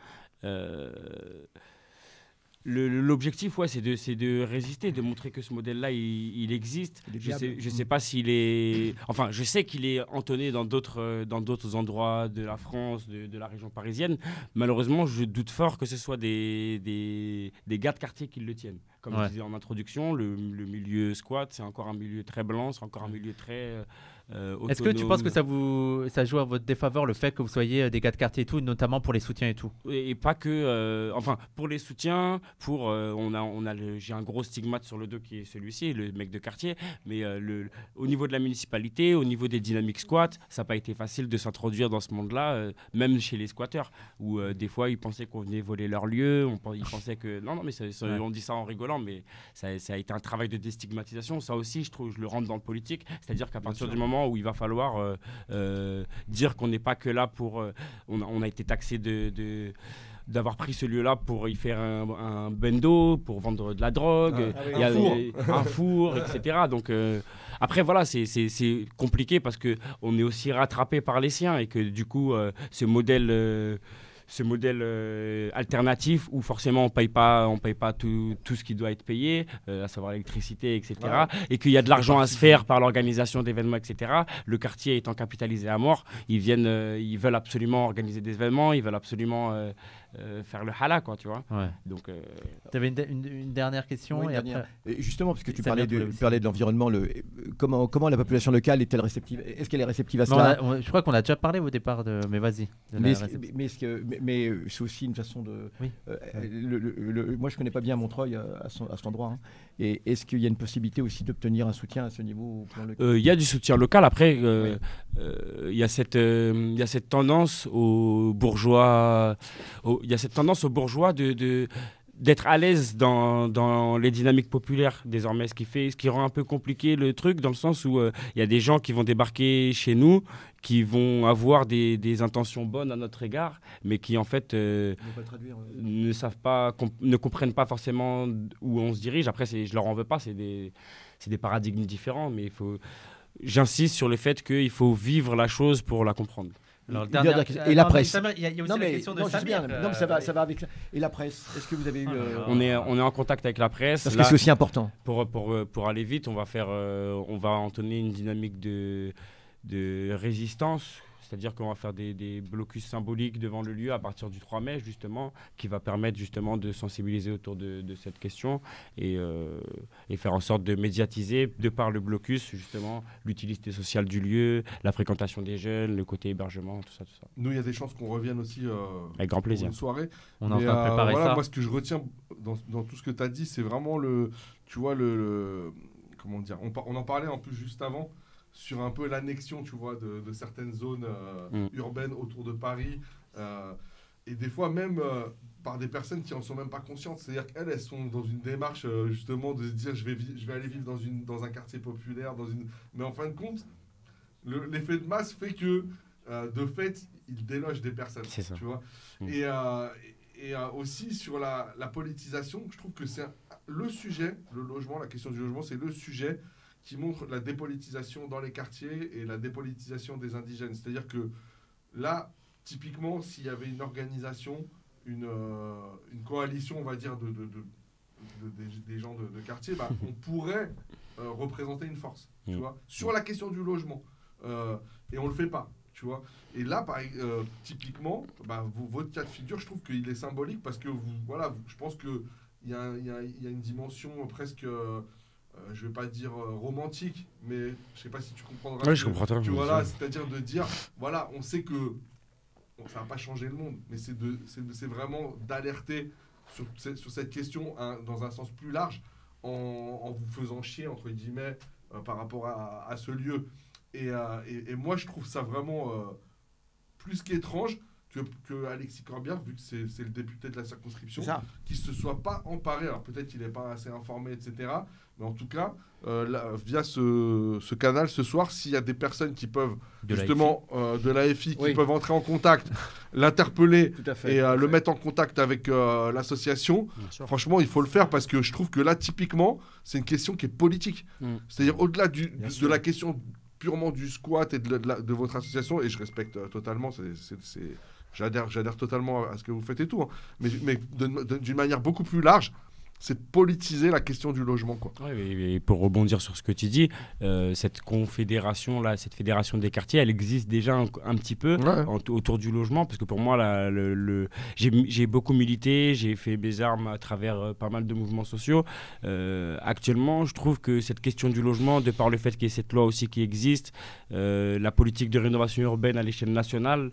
L'objectif, c'est de résister, de montrer que ce modèle-là, il existe. Je sais pas s'il est... Enfin, je sais qu'il est entonné dans d'autres endroits de la France, de la région parisienne. Malheureusement, je doute fort que ce soit des gars de quartier qui le tiennent. comme je disais en introduction, le milieu squat, c'est encore un milieu très blanc, c'est encore un milieu très autonome. Est-ce que tu penses que ça joue à votre défaveur le fait que vous soyez des gars de quartier et tout, notamment pour les soutiens et tout? Et pas que, enfin, pour les soutiens, j'ai un gros stigmate sur le dos qui est celui-ci, le mec de quartier, mais au niveau de la municipalité, au niveau des dynamiques squat, ça n'a pas été facile de s'introduire dans ce monde-là, même chez les squatteurs, où des fois ils pensaient qu'on venait voler leur lieu, ils pensaient que... Non, mais on dit ça en rigolant, mais ça a été un travail de déstigmatisation. Ça aussi, je trouve, je le rentre dans le politique, c'est-à-dire qu'à partir du moment où il va falloir dire qu'on n'est pas que là pour... on a été taxé d'avoir pris ce lieu-là pour y faire un bendo, pour vendre de la drogue, un four, etc. Donc après voilà, c'est compliqué parce qu'on est aussi rattrapé par les siens et que du coup ce modèle alternatif où forcément on paye pas tout ce qui doit être payé, à savoir l'électricité, etc. Et qu'il y a de l'argent à se faire par l'organisation d'événements, etc. Le quartier étant capitalisé à mort, ils veulent absolument organiser des événements, ils veulent absolument faire le hala, quoi, tu vois. Ouais. Donc, tu avais une dernière question Oui, et dernière. après... Et justement, parce que tu Samir, parlais de l'environnement, comment la population locale est-elle réceptive? Est-ce qu'elle est réceptive à cela? Je crois qu'on a déjà parlé au départ mais vas-y. Mais c'est aussi une façon de... Oui. Moi, je ne connais pas bien Montreuil à cet endroit. Hein. Et est-ce qu'il y a une possibilité aussi d'obtenir un soutien à ce niveau? Il y a du soutien local. Après, il y a cette tendance aux bourgeois... Il y a cette tendance aux bourgeois d'être à l'aise dans les dynamiques populaires désormais, ce qui rend un peu compliqué le truc, dans le sens où il y a des gens qui vont débarquer chez nous, qui vont avoir des intentions bonnes à notre égard, mais qui en fait ne savent pas, ne comprennent pas forcément où on se dirige. Après, je leur en veux pas, c'est des paradigmes différents, mais j'insiste sur le fait qu'il faut vivre la chose pour la comprendre. Alors, et la presse. Il y a aussi la question de Samir. Non, mais ça va avec ça. Et la presse, est-ce que vous avez eu... On est en contact avec la presse. Parce que c'est aussi important. Pour aller vite, on va entonner une dynamique de résistance. C'est-à-dire qu'on va faire des blocus symboliques devant le lieu à partir du 3 mai, justement, qui va permettre justement de sensibiliser autour de cette question et faire en sorte de médiatiser, de par le blocus, justement, l'utilité sociale du lieu, la fréquentation des jeunes, le côté hébergement, tout ça. Nous, il y a des chances qu'on revienne aussi avec grand plaisir. pour une soirée. On est en train de préparer ça. Moi, ce que je retiens dans tout ce que tu as dit, c'est vraiment comment dire, on en parlait un peu juste avant, sur un peu l'annexion, tu vois, de certaines zones urbaines autour de Paris. Et des fois même par des personnes qui en sont même pas conscientes. C'est-à-dire qu'elles sont dans une démarche justement de se dire je vais aller vivre dans un quartier populaire. Mais en fin de compte, l'effet de masse fait que de fait, ils délogent des personnes. C'est ça. Tu vois. Et aussi sur la politisation, je trouve que c'est le sujet, le logement, la question du logement, c'est le sujet qui montre la dépolitisation dans les quartiers et la dépolitisation des indigènes. C'est-à-dire que là, typiquement, s'il y avait une organisation, une coalition, on va dire, des gens de quartier, on pourrait représenter une force, tu vois, sur la question du logement. Et on ne le fait pas, tu vois. Et là, typiquement, votre cas de figure, je trouve qu'il est symbolique parce que, je pense qu'il y a une dimension presque... je ne vais pas dire romantique, mais je ne sais pas si tu comprendras. Oui, je comprends très bien. Voilà, c'est-à-dire de dire, voilà, on sait que ça va pas changer le monde, mais c'est vraiment d'alerter sur cette question dans un sens plus large, en vous faisant chier, entre guillemets, par rapport à ce lieu. Et moi, je trouve ça vraiment plus qu'étrange que Alexis Corbière, vu que c'est le député de la circonscription, qui ne se soit pas emparé. Alors peut-être qu'il n'est pas assez informé, etc. Mais en tout cas, via ce canal ce soir, s'il y a des personnes qui peuvent, de l'AFI, qui peuvent entrer en contact, l'interpeller et le mettre en contact avec l'association, franchement, il faut le faire parce que je trouve que là, typiquement, c'est une question qui est politique. C'est-à-dire au-delà de la question purement du squat et de votre association, et je respecte totalement, j'adhère totalement à ce que vous faites et tout, hein. Mais d'une manière beaucoup plus large, c'est de politiser la question du logement, quoi. Ouais, et pour rebondir sur ce que tu dis, cette confédération-là, cette fédération des quartiers, elle existe déjà un petit peu autour du logement, parce que pour moi, j'ai beaucoup milité, j'ai fait mes armes à travers pas mal de mouvements sociaux. Actuellement, je trouve que cette question du logement, de par le fait qu'il y ait cette loi aussi qui existe, la politique de rénovation urbaine à l'échelle nationale,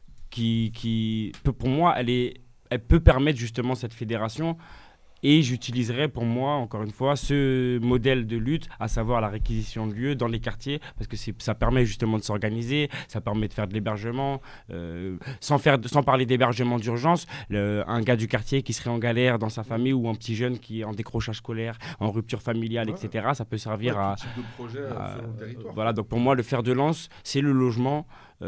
pour moi, elle peut permettre justement cette fédération. Et j'utiliserai pour moi, encore une fois, ce modèle de lutte, à savoir la réquisition de lieux dans les quartiers, parce que ça permet justement de s'organiser, ça permet de faire de l'hébergement, sans parler d'hébergement d'urgence. Un gars du quartier qui serait en galère dans sa famille ou un petit jeune qui est en décrochage scolaire, en rupture familiale, etc., ça peut servir à... Tout type de projet selon le territoire. Voilà, donc pour moi, le fer de lance, c'est le logement.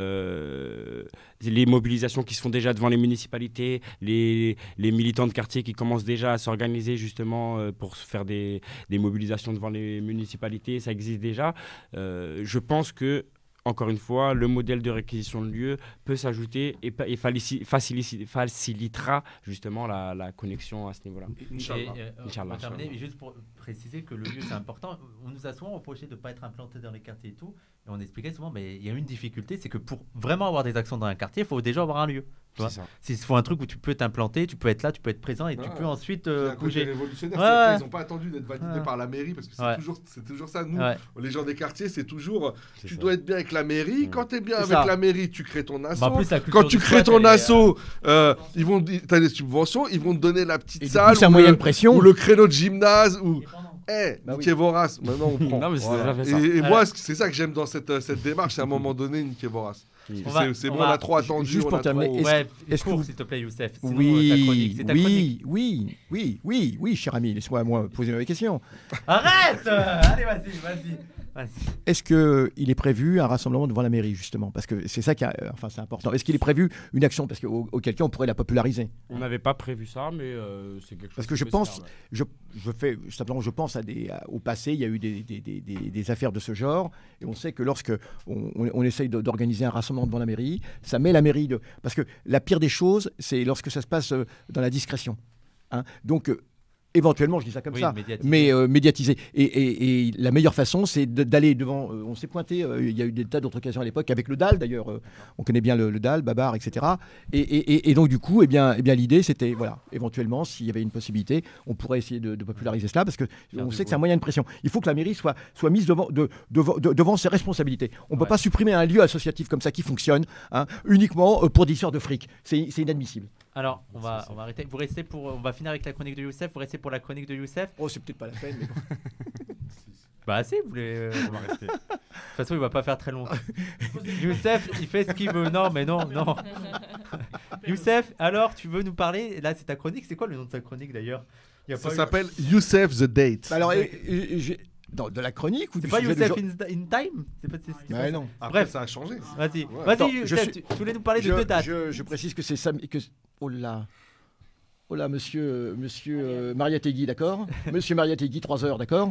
Les mobilisations qui se font déjà devant les municipalités, les militants de quartier qui commencent déjà à s'organiser justement pour faire des mobilisations devant les municipalités, ça existe déjà. Je pense que, encore une fois, le modèle de réquisition de lieux peut s'ajouter et facilitera justement la connexion à ce niveau-là. On va terminer, mais juste pour préciser que le lieu c'est important. On nous a souvent reproché de ne pas être implanté dans les quartiers et tout. Et on expliquait souvent, mais il y a une difficulté, c'est que pour vraiment avoir des actions dans un quartier, il faut déjà avoir un lieu. S'il faut un truc où tu peux t'implanter, tu peux être là, tu peux être présent et tu peux ensuite bouger. Révolutionnaire, ils n'ont pas attendu d'être validés par la mairie parce que c'est toujours ça. Nous, les gens des quartiers, c'est toujours tu dois être bien avec la mairie. Quand tu es bien avec la mairie, tu crées ton asso. Quand tu crées ton asso, tu as des subventions, ils vont te donner la petite salle pression ou le créneau de gymnase ou Niké Vorace, maintenant on prend. Non, mais et moi, c'est ça que j'aime dans cette démarche, c'est à un moment donné Niké Vorace. C'est bon, on a trop attendu. Juste pour terminer, est-ce que s'il te plaît, Youssef, oui, cher ami, laisse-moi poser ma question. Arrête. Allez, vas-y. Est-ce qu'il est prévu un rassemblement devant la mairie, justement? Parce que c'est ça qui c'est important. Est-ce qu'il est prévu une action? Parce qu'auquel cas, on pourrait la populariser. On n'avait pas prévu ça, mais c'est quelque chose. Parce que je pense, je pense au passé, il y a eu des affaires de ce genre, et on sait que lorsque on essaye d'organiser un rassemblement devant la mairie, ça met la mairie parce que la pire des choses, c'est lorsque ça se passe dans la discrétion. Donc éventuellement, je dis ça comme ça, mais médiatisé. Et la meilleure façon, c'est d'aller devant. On s'est pointé, il y a eu des tas d'autres occasions à l'époque, avec le DAL d'ailleurs. On connaît bien le DAL, Babar, etc. Et donc, du coup, l'idée, c'était, éventuellement, s'il y avait une possibilité, on pourrait essayer de populariser cela, parce qu'on sait que c'est un moyen de pression. Il faut que la mairie soit mise devant ses responsabilités. On ne peut pas supprimer un lieu associatif comme ça qui fonctionne uniquement pour des histoires de fric. C'est inadmissible. Alors, on va arrêter. On va finir avec la chronique de Youssef. Vous restez pour la chronique de Youssef. Oh, c'est peut-être pas la peine, mais bon. Bah si, vous voulez, on va rester. De toute façon, il va pas faire très long. Youssef, il fait ce qu'il veut. Non. Youssef, alors, tu veux nous parler? Là, c'est ta chronique. C'est quoi le nom de ta chronique d'ailleurs? Ça s'appelle Youssef the Date. Alors, de la chronique ou c'est pas Youssef in Time? C'est non. Bref, ça a changé. Vas-y, Youssef, tu voulais nous parler de deux dates. Je précise que c'est ça. Oh là, monsieur Mariategui, d'accord? Monsieur Mariategui, 3 heures, d'accord?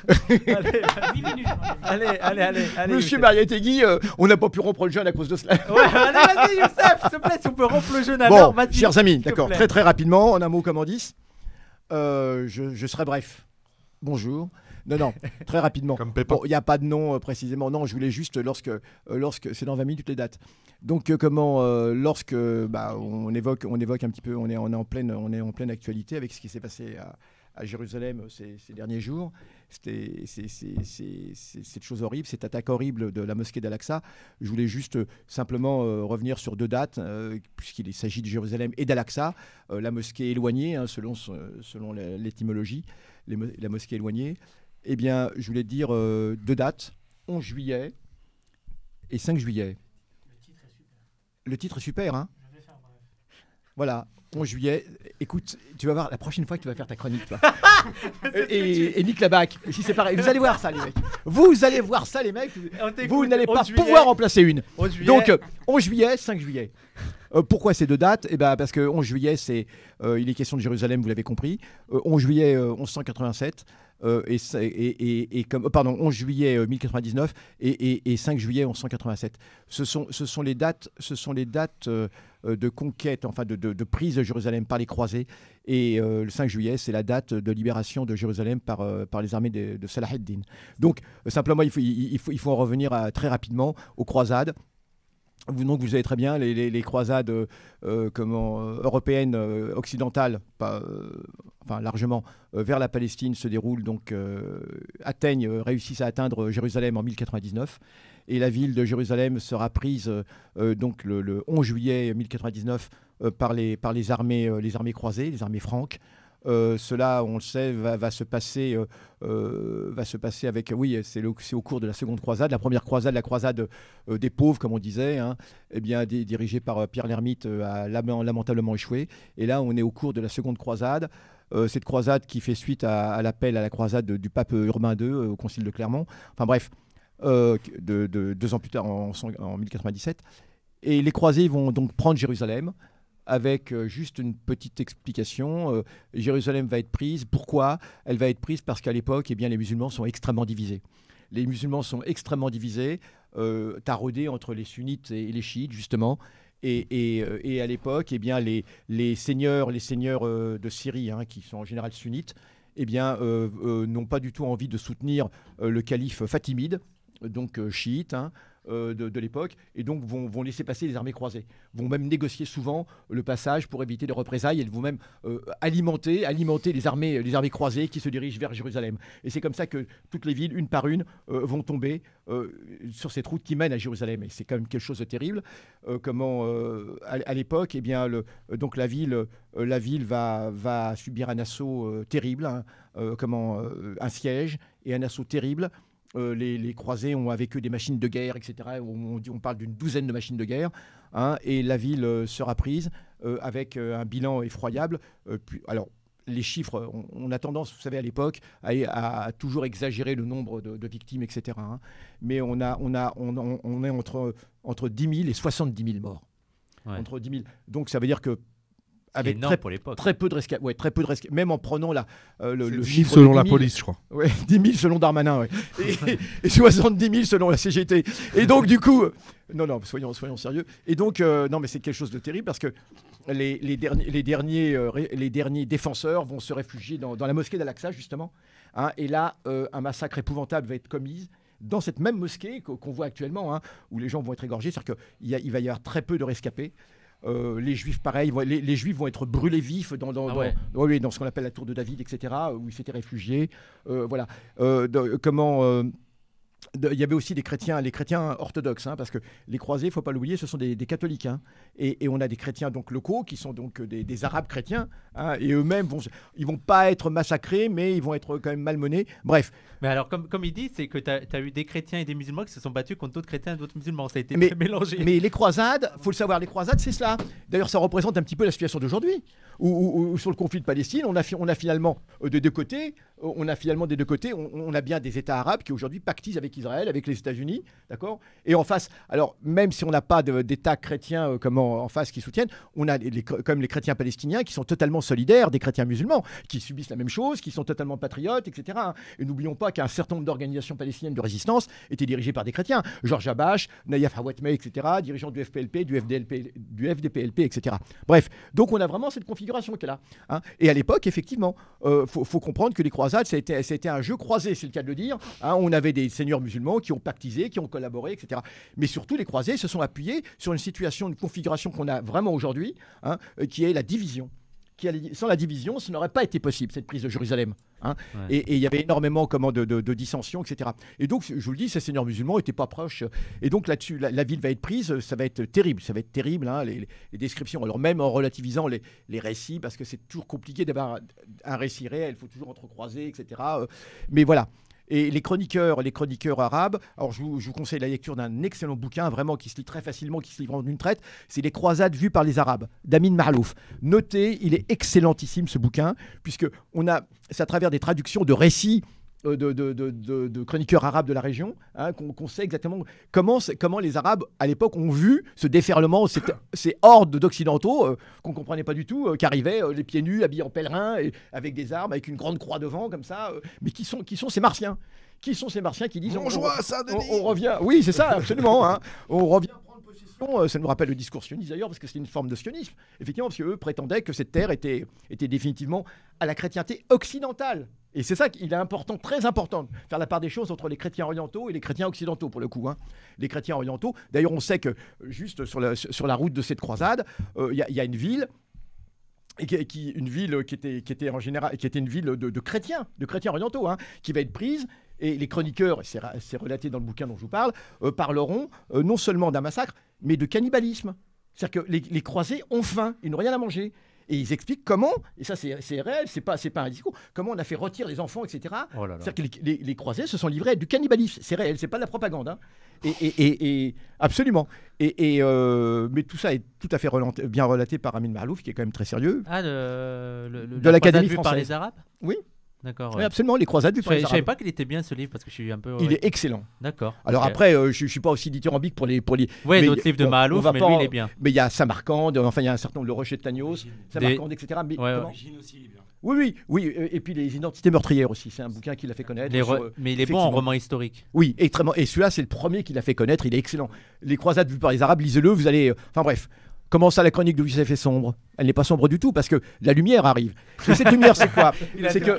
Allez. Monsieur Mariategui, on n'a pas pu rompre le jeûne à cause de cela. Ouais, allez, vas-y, Youssef, s'il te plaît, si on peut rompre le jeûne alors. Bon, chers amis, d'accord, très très rapidement, en un mot comme on dit, je serai bref. Bonjour. Non, très rapidement. Comme Pépin. Il n'y a pas de nom précisément. Non, je voulais juste lorsque c'est dans 20 minutes les dates. Donc lorsque on évoque un petit peu, on est en pleine actualité avec ce qui s'est passé à Jérusalem ces derniers jours. C'est cette chose horrible, cette attaque horrible de la mosquée d'Al-Aqsa. Je voulais juste simplement revenir sur 2 dates, puisqu'il s'agit de Jérusalem et d'Al-Aqsa. La mosquée éloignée, selon l'étymologie, la mosquée éloignée. Eh bien, je voulais dire 2 dates, 11 juillet et 5 juillet. Le titre est super, hein? Je vais faire bref. Voilà, 11 juillet. Écoute, tu vas voir, la prochaine fois que tu vas faire ta chronique, toi. et Nick Labac, si c'est pareil. Vous allez voir ça, les mecs. Vous allez voir ça, les mecs. Vous n'allez pas pouvoir en placer une. Donc, 11 juillet, 5 juillet. Pourquoi ces 2 dates? Parce que 11 juillet, il est question de Jérusalem, vous l'avez compris. 11 juillet 1187, 11 juillet 1099 et 5 juillet 1187. Ce sont les dates de conquête, enfin de prise de Jérusalem par les croisés. Et le 5 juillet, c'est la date de libération de Jérusalem par les armées de Salah ad-Din. Donc, simplement, il faut en revenir très rapidement aux croisades. Donc, vous savez très bien, les croisades européennes, occidentales, largement, vers la Palestine se déroulent, donc réussissent à atteindre Jérusalem en 1099. Et la ville de Jérusalem sera prise donc le 11 juillet 1099 par les armées croisées, les armées franques. Cela, on le sait, va se passer avec... Oui, c'est au cours de la seconde croisade. La première croisade, la croisade des pauvres, comme on disait, dirigée par Pierre l'Ermite, a lamentablement échoué. Et là, on est au cours de la seconde croisade. Cette croisade qui fait suite à l'appel à la croisade du pape Urbain II au concile de Clermont. Enfin bref, 2 ans plus tard, en 1097. Et les croisés vont donc prendre Jérusalem, avec juste une petite explication. Jérusalem va être prise. Pourquoi ? Elle va être prise parce qu'à l'époque, les musulmans sont extrêmement divisés. Les musulmans sont extrêmement divisés, taraudés entre les sunnites et les chiites, justement. Et à l'époque, les seigneurs de Syrie, qui sont en général sunnites, n'ont pas du tout envie de soutenir le calife fatimide, donc chiite, de l'époque, et donc vont laisser passer les armées croisées, vont même négocier souvent le passage pour éviter les représailles, et vont même alimenter les armées croisées qui se dirigent vers Jérusalem. Et c'est comme ça que toutes les villes, une par une, vont tomber sur cette route qui mène à Jérusalem. Et c'est quand même quelque chose de terrible. À l'époque, donc la ville va subir un assaut terrible, un siège et un assaut terrible. Les croisés ont avec eux des machines de guerre, etc. On parle d'une douzaine de machines de guerre, et la ville sera prise avec un bilan effroyable. Alors, les chiffres, on a tendance, vous savez, à l'époque, à toujours exagérer le nombre de victimes, etc. Mais on est entre 10 000 et 70 000 morts. Ouais. Entre 10 000. Donc, ça veut dire que avec très peu de rescapés, même en prenant le chiffre selon la police, je crois. Ouais, 10 000 selon Darmanin, ouais. et 70 000 selon la CGT. Et donc, du coup, non, soyons sérieux. Et donc, non, mais c'est quelque chose de terrible parce que les derniers défenseurs vont se réfugier dans la mosquée d'Al-Aqsa, justement. Et là, un massacre épouvantable va être commis dans cette même mosquée qu'on voit actuellement, où les gens vont être égorgés. C'est-à-dire qu'il va y avoir très peu de rescapés. Les Juifs, pareil, les Juifs vont être brûlés vifs dans ce qu'on appelle la tour de David, etc., où ils s'étaient réfugiés. Voilà. Il y avait aussi les chrétiens orthodoxes, parce que les croisés, il ne faut pas l'oublier, ce sont des catholiques. Et on a des chrétiens donc locaux qui sont donc des arabes chrétiens. Et eux-mêmes, ils ne vont pas être massacrés, mais ils vont être quand même malmenés. Bref. Mais alors, comme il dit, c'est que tu as eu des chrétiens et des musulmans qui se sont battus contre d'autres chrétiens et d'autres musulmans. Ça a été mélangé. Mais les croisades, il faut le savoir, les croisades, c'est cela. D'ailleurs, ça représente un petit peu la situation d'aujourd'hui, où sur le conflit de Palestine, on a finalement des deux côtés, on a bien des États arabes qui aujourd'hui pactisent avec Israël, avec les États-Unis, d'accord ? Et en face, alors même si on n'a pas d'État chrétien en face qui soutiennent, on a comme les chrétiens palestiniens qui sont totalement solidaires des chrétiens musulmans, qui subissent la même chose, qui sont totalement patriotes, etc. Et n'oublions pas qu'un certain nombre d'organisations palestiniennes de résistance étaient dirigées par des chrétiens. Georges Habash, Nayef Hawatmeh, etc., dirigeants du FPLP, du FDPLP, etc. Bref, donc on a vraiment cette configuration qui est là. Et à l'époque, effectivement, faut comprendre que les croisades, ça a été un jeu croisé, c'est le cas de le dire. On avait des seigneurs musulmans qui ont pactisé, qui ont collaboré, etc. Mais surtout, les croisés se sont appuyés sur une configuration qu'on a vraiment aujourd'hui, qui est la division. Sans la division, ce n'aurait pas été possible, cette prise de Jérusalem. Et il y avait énormément de dissensions, etc. Et donc, je vous le dis, ces seigneurs musulmans n'étaient pas proches. Et donc, là-dessus, la ville va être prise, ça va être terrible. Ça va être terrible, les descriptions. Alors, même en relativisant les récits, parce que c'est toujours compliqué d'avoir un récit réel, il faut toujours entrecroiser, etc. Mais voilà. Et les chroniqueurs arabes, alors je vous conseille la lecture d'un excellent bouquin, vraiment qui se lit très facilement, qui se lit en une traite, c'est Les croisades vues par les Arabes, d'Amin Mahlouf. Notez, il est excellentissime ce bouquin, puisque c'est à travers des traductions de récits de chroniqueurs arabes de la région, hein, qu'on sait exactement comment les Arabes, à l'époque, ont vu ce déferlement, ces hordes d'Occidentaux qu'on ne comprenait pas du tout, qui arrivaient les pieds nus, habillés en pèlerins, et avec des armes, avec une grande croix devant, comme ça. Mais qui sont ces Martiens? Qui sont ces Martiens qui disent on revient? Oui, c'est ça, absolument. Hein. On revient prendre possession. Ça nous rappelle le discours sioniste d'ailleurs, parce que c'est une forme de sionisme. Effectivement, parce qu'eux prétendaient que cette terre était définitivement à la chrétienté occidentale. Et c'est ça qu'il est important, très important, de faire la part des choses entre les chrétiens orientaux et les chrétiens occidentaux, pour le coup. Hein. Les chrétiens orientaux, d'ailleurs, on sait que juste sur la route de cette croisade, il y a une ville. Une ville qui était en général, qui était une ville de chrétiens orientaux, hein, qui va être prise. Et les chroniqueurs, c'est relaté dans le bouquin dont je vous parle, parleront non seulement d'un massacre, mais de cannibalisme. C'est-à-dire que les croisés ont faim, ils n'ont rien à manger. Et ils expliquent comment, et ça c'est réel, c'est pas un discours, comment on a fait retirer les enfants, etc. Oh là là. C'est-à-dire que les croisés se sont livrés à du cannibalisme, c'est réel, c'est pas de la propagande. Hein. Et absolument. Mais tout ça est tout à fait bien relaté par Amin Maalouf, qui est quand même très sérieux. Ah, de l'Académie française. Par les Arabes? Oui. D'accord. Oui, Ouais. absolument, les croisades par les Je Arabes. savais pas qu'il était bien ce livre parce que je suis un peu. Il est excellent. D'accord. Alors Ok. après, je suis pas aussi dithyrambique pour les. Ouais, mais d'autres livres de on Maalouf, va mais pas lui en- il est bien. Mais il y a Samarcande, enfin il y a un certain nombre, le Rocher de Tagnos, Samarcande, etc. Mais Ouais, ouais. comment L'origine aussi, il est bien. Oui, et puis les identités meurtrières aussi. C'est un bouquin qui l'a fait connaître. Mais il est bon en effectivement. roman historique. Oui, extrêmement. Et celui-là, c'est le premier qui l'a fait connaître. Il est excellent. Les croisades vues par les Arabes, lisez-le. Vous allez. Enfin bref. Comment ça, la chronique de Youssef est sombre? Elle n'est pas sombre du tout parce que la lumière arrive. Et cette lumière, c'est quoi? C'est que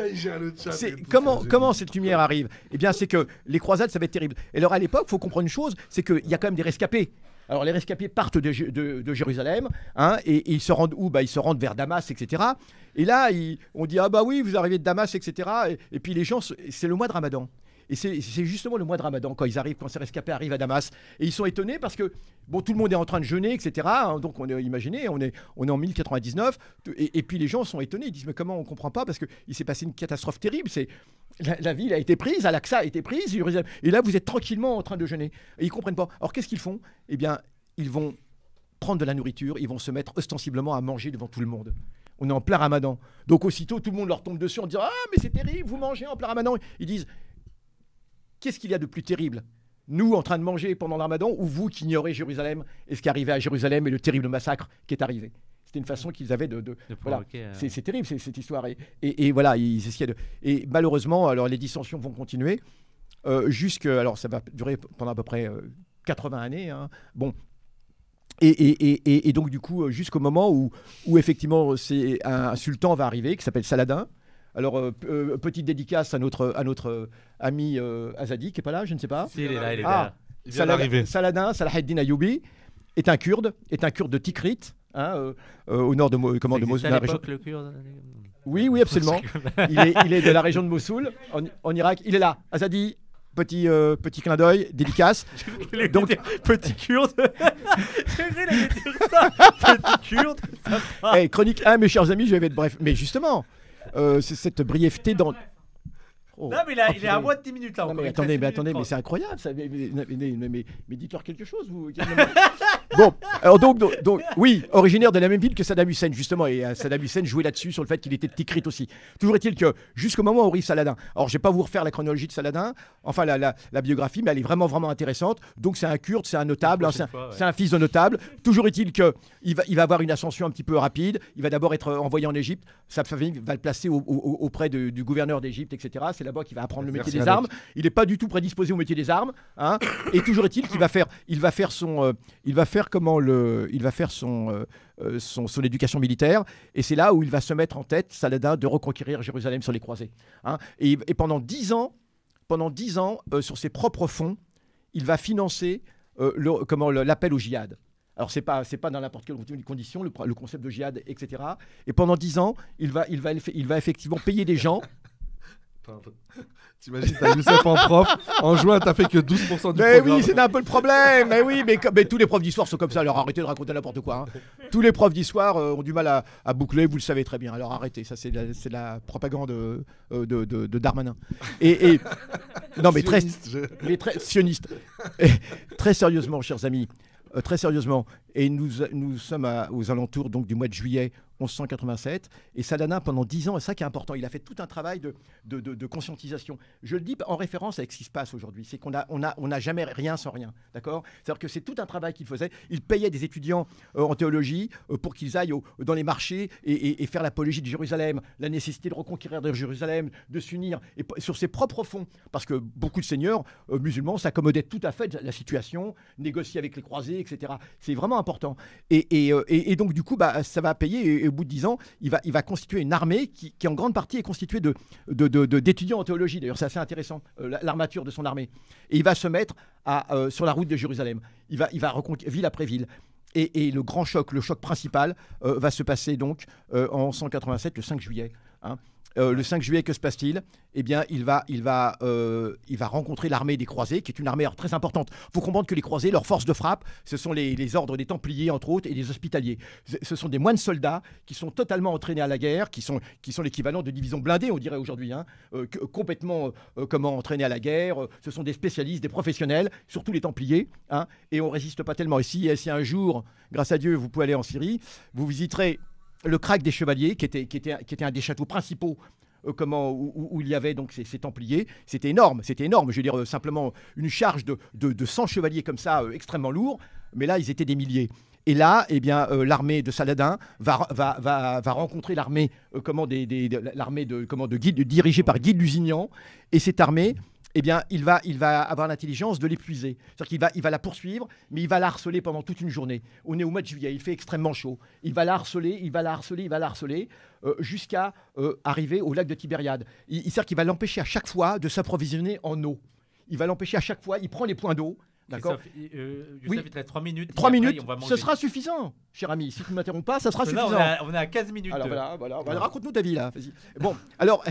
comment cette lumière arrive? Eh bien, c'est que les croisades, ça va être terrible. Et alors, à l'époque, il faut comprendre une chose, c'est qu'il y a quand même des rescapés. Alors, les rescapés partent de Jérusalem, hein, et ils se rendent où? Ils se rendent vers Damas, etc. Et là, on dit, ah bah oui, vous arrivez de Damas, etc. Et puis les gens, c'est le mois de Ramadan. Et c'est justement le mois de Ramadan, quand ces rescapés arrivent à Damas. Et ils sont étonnés parce que, bon, tout le monde est en train de jeûner, etc. Hein, donc, imaginez, on est en 1099. Et puis les gens sont étonnés. Ils disent, mais comment on ne comprend pas? Parce qu'il s'est passé une catastrophe terrible. La ville a été prise, Al-Aqsa a été prise, Jérusalem. Et là, vous êtes tranquillement en train de jeûner. Et ils ne comprennent pas. Alors, qu'est-ce qu'ils font? Eh bien, ils vont prendre de la nourriture. Ils vont se mettre ostensiblement à manger devant tout le monde. On est en plein Ramadan. Donc, aussitôt, tout le monde leur tombe dessus en disant, ah, mais c'est terrible, vous mangez en plein Ramadan. Ils disent, qu'est-ce qu'il y a de plus terrible? Nous, en train de manger pendant le Ramadan, ou vous qui ignorez Jérusalem et ce qui est arrivé à Jérusalem et le terrible massacre qui est arrivé? C'était une façon qu'ils avaient de voilà. provoquer, C'est terrible, cette histoire. Et voilà, et malheureusement, alors les dissensions vont continuer alors ça va durer pendant à peu près 80 années. Hein. Bon. Et donc, du coup, jusqu'au moment où effectivement, un sultan va arriver qui s'appelle Saladin. Alors, petite dédicace à notre ami Azadi, qui n'est pas là, je ne sais pas. Si, il est là, il est Ah, là. Il vient d'arriver. Saladin, Salaheddin Ayyoubi, est un Kurde de Tikrit, hein, au nord de Ça Mossoul. existait à l'époque, le Kurde? Oui, absolument. Il est de la région de Mossoul, en Irak. Il est là, Azadi. Petit clin d'œil, dédicace. Donc, petit Kurde. J'ai cru qu'il allait dire ça. Petit Kurde. Chronique 1, mes chers amis, je vais être bref. Mais justement, c'est cette brièveté dans. Oh. Non, mais il est à moins de 10 minutes là. Non, encore. mais Il te reste 10 attendez, minutes mais 30. c'est incroyable ça. Mais dites-leur quelque chose. Bon, alors donc, oui, originaire de la même ville que Saddam Hussein, justement, et Saddam Hussein jouait là-dessus sur le fait qu'il était de Tikrit aussi. Toujours est-il que jusqu'au moment où arrive Saladin, alors je vais pas vous refaire la chronologie de Saladin, enfin la biographie, mais elle est vraiment, vraiment intéressante. Donc c'est un Kurde, c'est un notable, hein, c'est un fils de notable. Toujours est-il qu'il va avoir une ascension un petit peu rapide. Il va d'abord être envoyé en Égypte. Sa famille va le placer auprès du gouverneur d'Égypte, etc. C'est là-bas qu'il va apprendre le métier des armes. Il n'est pas du tout prédisposé au métier des armes, hein. Et toujours est-il qu'il va faire son éducation militaire, et c'est là où il va se mettre en tête, Saladin, de reconquérir Jérusalem sur les croisés. Hein. Et pendant 10 ans, sur ses propres fonds, il va financer l'appel au djihad. Alors c'est pas dans n'importe quelle condition, le concept de djihad, etc. Et pendant 10 ans, il va effectivement payer des gens. T'imagines, t'as Youssef en prof, en juin, t'as fait que 12% du Mais programme. oui, c'est un peu le problème. Mais oui, mais tous les profs d'histoire sont comme ça. Alors arrêtez de raconter n'importe quoi. Hein. Tous les profs d'histoire ont du mal à boucler, vous le savez très bien. Alors arrêtez, ça c'est la propagande de Darmanin. Non, mais très sioniste. Et très sérieusement, chers amis, très sérieusement. Et nous sommes aux alentours donc, du mois de juillet 1187. Et Saladin, pendant 10 ans, et ça qui est important, il a fait tout un travail de conscientisation. Je le dis en référence avec ce qui se passe aujourd'hui. C'est qu'on n'a jamais rien sans rien. D'accord ? C'est-à-dire que c'est tout un travail qu'il faisait. Il payait des étudiants en théologie pour qu'ils aillent dans les marchés et faire l'apologie de Jérusalem, la nécessité de reconquérir de Jérusalem, de s'unir et sur ses propres fonds. Parce que beaucoup de seigneurs musulmans s'accommodaient tout à fait de la situation, négociaient avec les croisés, etc. C'est vraiment important. Et donc, du coup, ça va payer. Et au bout de 10 ans, il va constituer une armée qui en grande partie est constituée d'étudiants en théologie. D'ailleurs, c'est assez intéressant, l'armature de son armée. Et il va se mettre sur la route de Jérusalem. Il va reconquérir ville après ville. Et le grand choc, le choc principal, va se passer donc en 187, le 5 juillet. Hein. Le 5 juillet, que se passe-t-il ? Eh bien, il va rencontrer l'armée des croisés, qui est une armée très importante. Il faut comprendre que les croisés, leur force de frappe, ce sont les ordres des Templiers, entre autres, et des Hospitaliers. Ce sont des moines soldats qui sont totalement entraînés à la guerre, qui sont l'équivalent de divisions blindées, on dirait aujourd'hui, hein, complètement entraînés à la guerre. Ce sont des spécialistes, des professionnels, surtout les Templiers, hein, et on ne résiste pas tellement. Et si un jour, grâce à Dieu, vous pouvez aller en Syrie, vous visiterez le Krag des Chevaliers, qui était un des châteaux principaux où il y avait donc ces Templiers. C'était énorme. Je veux dire, simplement une charge de 100 chevaliers comme ça, extrêmement lourd. Mais là, ils étaient des milliers. Et là, eh bien, l'armée de Saladin va rencontrer l'armée dirigée par Guy de Lusignan. Et cette armée, eh bien, il va avoir l'intelligence de l'épuiser. C'est-à-dire qu'il va la poursuivre, mais il va la harceler pendant toute une journée. On est au mois de juillet, il fait extrêmement chaud. Il va la harceler, jusqu'à arriver au lac de Tibériade. C'est-à-dire qu'il va l'empêcher à chaque fois de s'approvisionner en eau. Il va l'empêcher à chaque fois, il prend les points d'eau. D'accord. Youssef, il te reste 3 minutes. 3 minutes, ce sera suffisant, cher ami. Si tu ne m'interromps pas, ça sera suffisant. Là, on est à 15 minutes. Alors voilà. Raconte-nous ta vie, là. Vas-y. Bon, alors,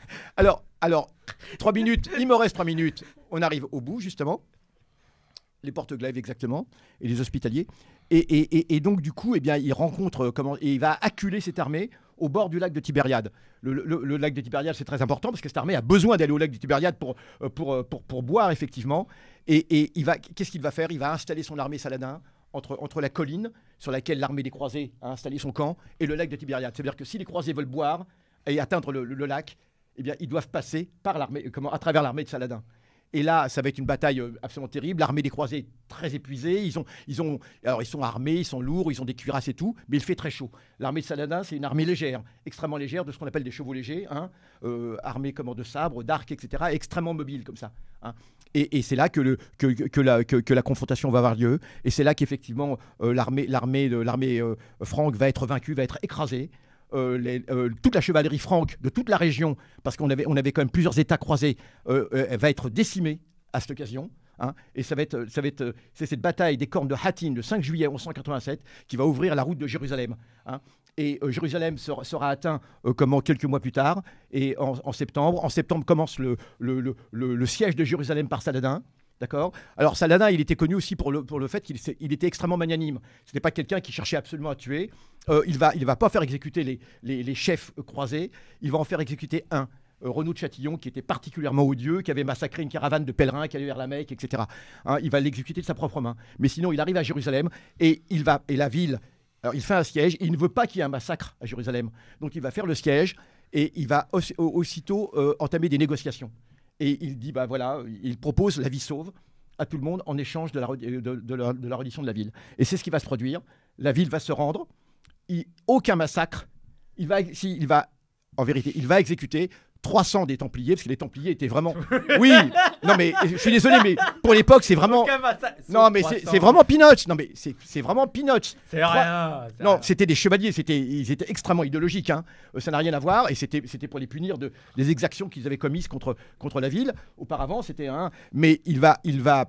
3 minutes, il me reste 3 minutes. On arrive au bout, justement. Les porte-glaives, exactement, et les hospitaliers. Et donc, du coup, eh bien, il rencontre, et il va acculer cette armée au bord du lac de Tibériade. Le lac de Tibériade, c'est très important parce que cette armée a besoin d'aller au lac de Tibériade pour boire, effectivement. Et qu'est-ce qu'il va faire ? Il va installer son armée Saladin entre la colline sur laquelle l'armée des croisés a installé son camp et le lac de Tibériade. C'est-à-dire que si les croisés veulent boire et atteindre le lac, eh bien, ils doivent passer à travers l'armée de Saladin. Et là, ça va être une bataille absolument terrible. L'armée des croisés est très épuisée. Ils sont armés, ils sont lourds, ils ont des cuirasses et tout, mais il fait très chaud. L'armée de Saladin, c'est une armée légère, extrêmement légère, de ce qu'on appelle des chevaux légers, hein, armés de sabres, d'arcs, etc., extrêmement mobiles comme ça. Hein. Et c'est là que la confrontation va avoir lieu. Et c'est là qu'effectivement l'armée franque va être vaincue, va être écrasée. Toute la chevalerie franque de toute la région, parce qu'on avait quand même plusieurs États croisés, va être décimée à cette occasion. Hein, et c'est cette bataille des cornes de Hattin le 5 juillet 1187 qui va ouvrir la route de Jérusalem. Hein. Et Jérusalem sera atteint quelques mois plus tard, et en septembre. En septembre commence le siège de Jérusalem par Saladin. D'accord. Alors Saladin, il était connu aussi pour le fait qu'il était extrêmement magnanime. Ce n'était pas quelqu'un qui cherchait absolument à tuer. Il va pas faire exécuter les chefs croisés. Il va en faire exécuter un, Renaud de Châtillon, qui était particulièrement odieux, qui avait massacré une caravane de pèlerins qui allaient vers la Mecque, etc. Hein, il va l'exécuter de sa propre main. Mais sinon, il arrive à Jérusalem et la ville. Alors il fait un siège. Il ne veut pas qu'il y ait un massacre à Jérusalem. Donc il va faire le siège et il va aussitôt entamer des négociations. Et il dit, il propose la vie sauve à tout le monde en échange de la reddition de la ville. Et c'est ce qui va se produire. La ville va se rendre. Aucun massacre. Il va exécuter 300 des Templiers, parce que les Templiers étaient vraiment... Oui, non mais je suis désolé, mais pour l'époque, c'est vraiment... Non mais c'est vraiment peanuts. Non mais c'est vraiment peanuts. C'est rien. Non, c'était des chevaliers, ils étaient extrêmement idéologiques. Hein. Ça n'a rien à voir, et c'était pour les punir des exactions qu'ils avaient commises contre la ville. Auparavant, c'était un... Mais il va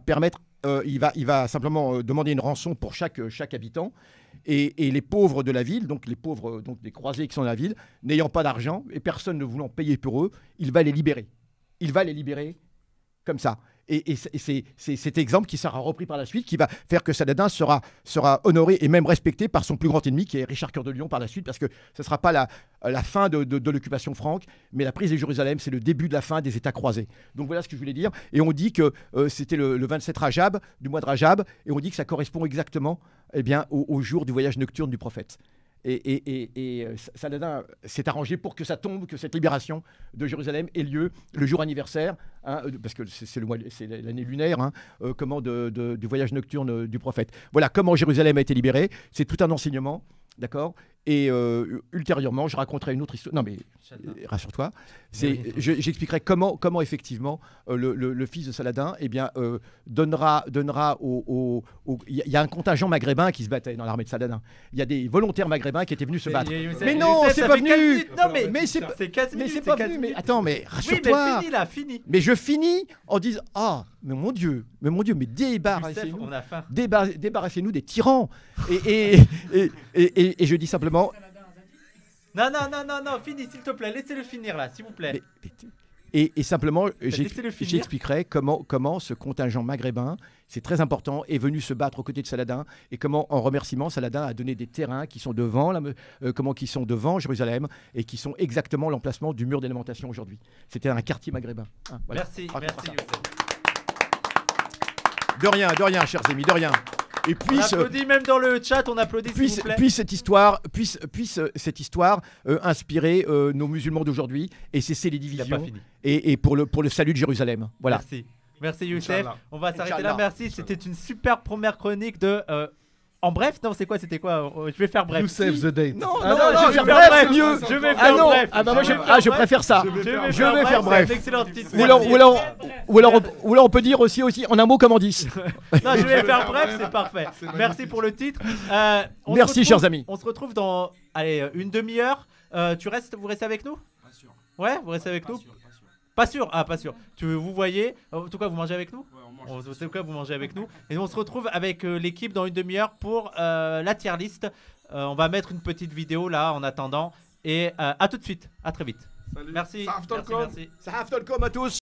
simplement demander une rançon pour chaque habitant. Et les pauvres de la ville, donc des croisés qui sont dans la ville, n'ayant pas d'argent et personne ne voulant payer pour eux, il va les libérer. Il va les libérer comme ça. Et c'est cet exemple qui sera repris par la suite, qui va faire que Saladin sera honoré et même respecté par son plus grand ennemi, qui est Richard Cœur de Lion par la suite, parce que ce ne sera pas la fin de l'occupation franque, mais la prise de Jérusalem, c'est le début de la fin des États croisés. Donc voilà ce que je voulais dire. Et on dit que c'était le 27 Rajab, du mois de Rajab, et on dit que ça correspond exactement au jour du voyage nocturne du prophète. Et Saladin s'est arrangé pour que ça tombe, que cette libération de Jérusalem ait lieu le jour anniversaire, parce que c'est l'année lunaire, du voyage nocturne du prophète. Voilà comment Jérusalem a été libérée. C'est tout un enseignement, d'accord. Et ultérieurement, je raconterai une autre histoire. Non mais rassure-toi, j'expliquerai comment effectivement le fils de Saladin donnera il y a un contingent maghrébin qui se battait dans l'armée de Saladin. Il y a des volontaires maghrébins qui étaient venus se battre. Mais non, c'est pas venu. Mais c'est pas venu. Mais attends, mais rassure-toi. Oui, mais fini. Mais je finis en disant mais mon Dieu, mais débarrassez-nous des tyrans. Et je dis simplement. Non, finis s'il te plaît, laissez-le finir là, s'il vous plaît. Et simplement, j'expliquerai comment ce contingent maghrébin, c'est très important, est venu se battre aux côtés de Saladin, et comment, en remerciement, Saladin a donné des terrains qui sont devant, qui sont devant Jérusalem, et qui sont exactement l'emplacement du mur d'élémentation aujourd'hui. C'était un quartier maghrébin. Voilà. Merci Youssef. De rien, chers amis, de rien. Et puis, on applaudit même dans le chat, on applaudit s'il vous plaît. Puisse cette histoire inspirer nos musulmans d'aujourd'hui et cesser les divisions et pour le salut de Jérusalem. Voilà. Merci Youssef. On va s'arrêter là. Merci. C'était une super première chronique de. En bref, non, c'était quoi? Je vais faire bref. Youssef the date. Non, je vais faire bref, c'est mieux. Je vais faire bref. Je préfère ça. Je vais faire bref. Excellent titre. Ou alors on peut dire aussi en un mot comme en 10. Non, je vais faire bref, c'est parfait. Merci pour le titre. Merci, chers amis. On se retrouve dans une demi-heure. Vous restez avec nous? Pas sûr. Ouais, vous restez avec nous? Pas sûr. Pas sûr. Vous voyez. En tout cas, vous mangez avec nous? Ouais, on mange. En tout cas, vous mangez avec nous. Et nous, on se retrouve avec l'équipe dans une demi-heure pour la tier list. On va mettre une petite vidéo là en attendant. Et à tout de suite. À très vite. Salut. Merci. Sahaf Tolkom. Merci. Sahaf Tolkom à tous.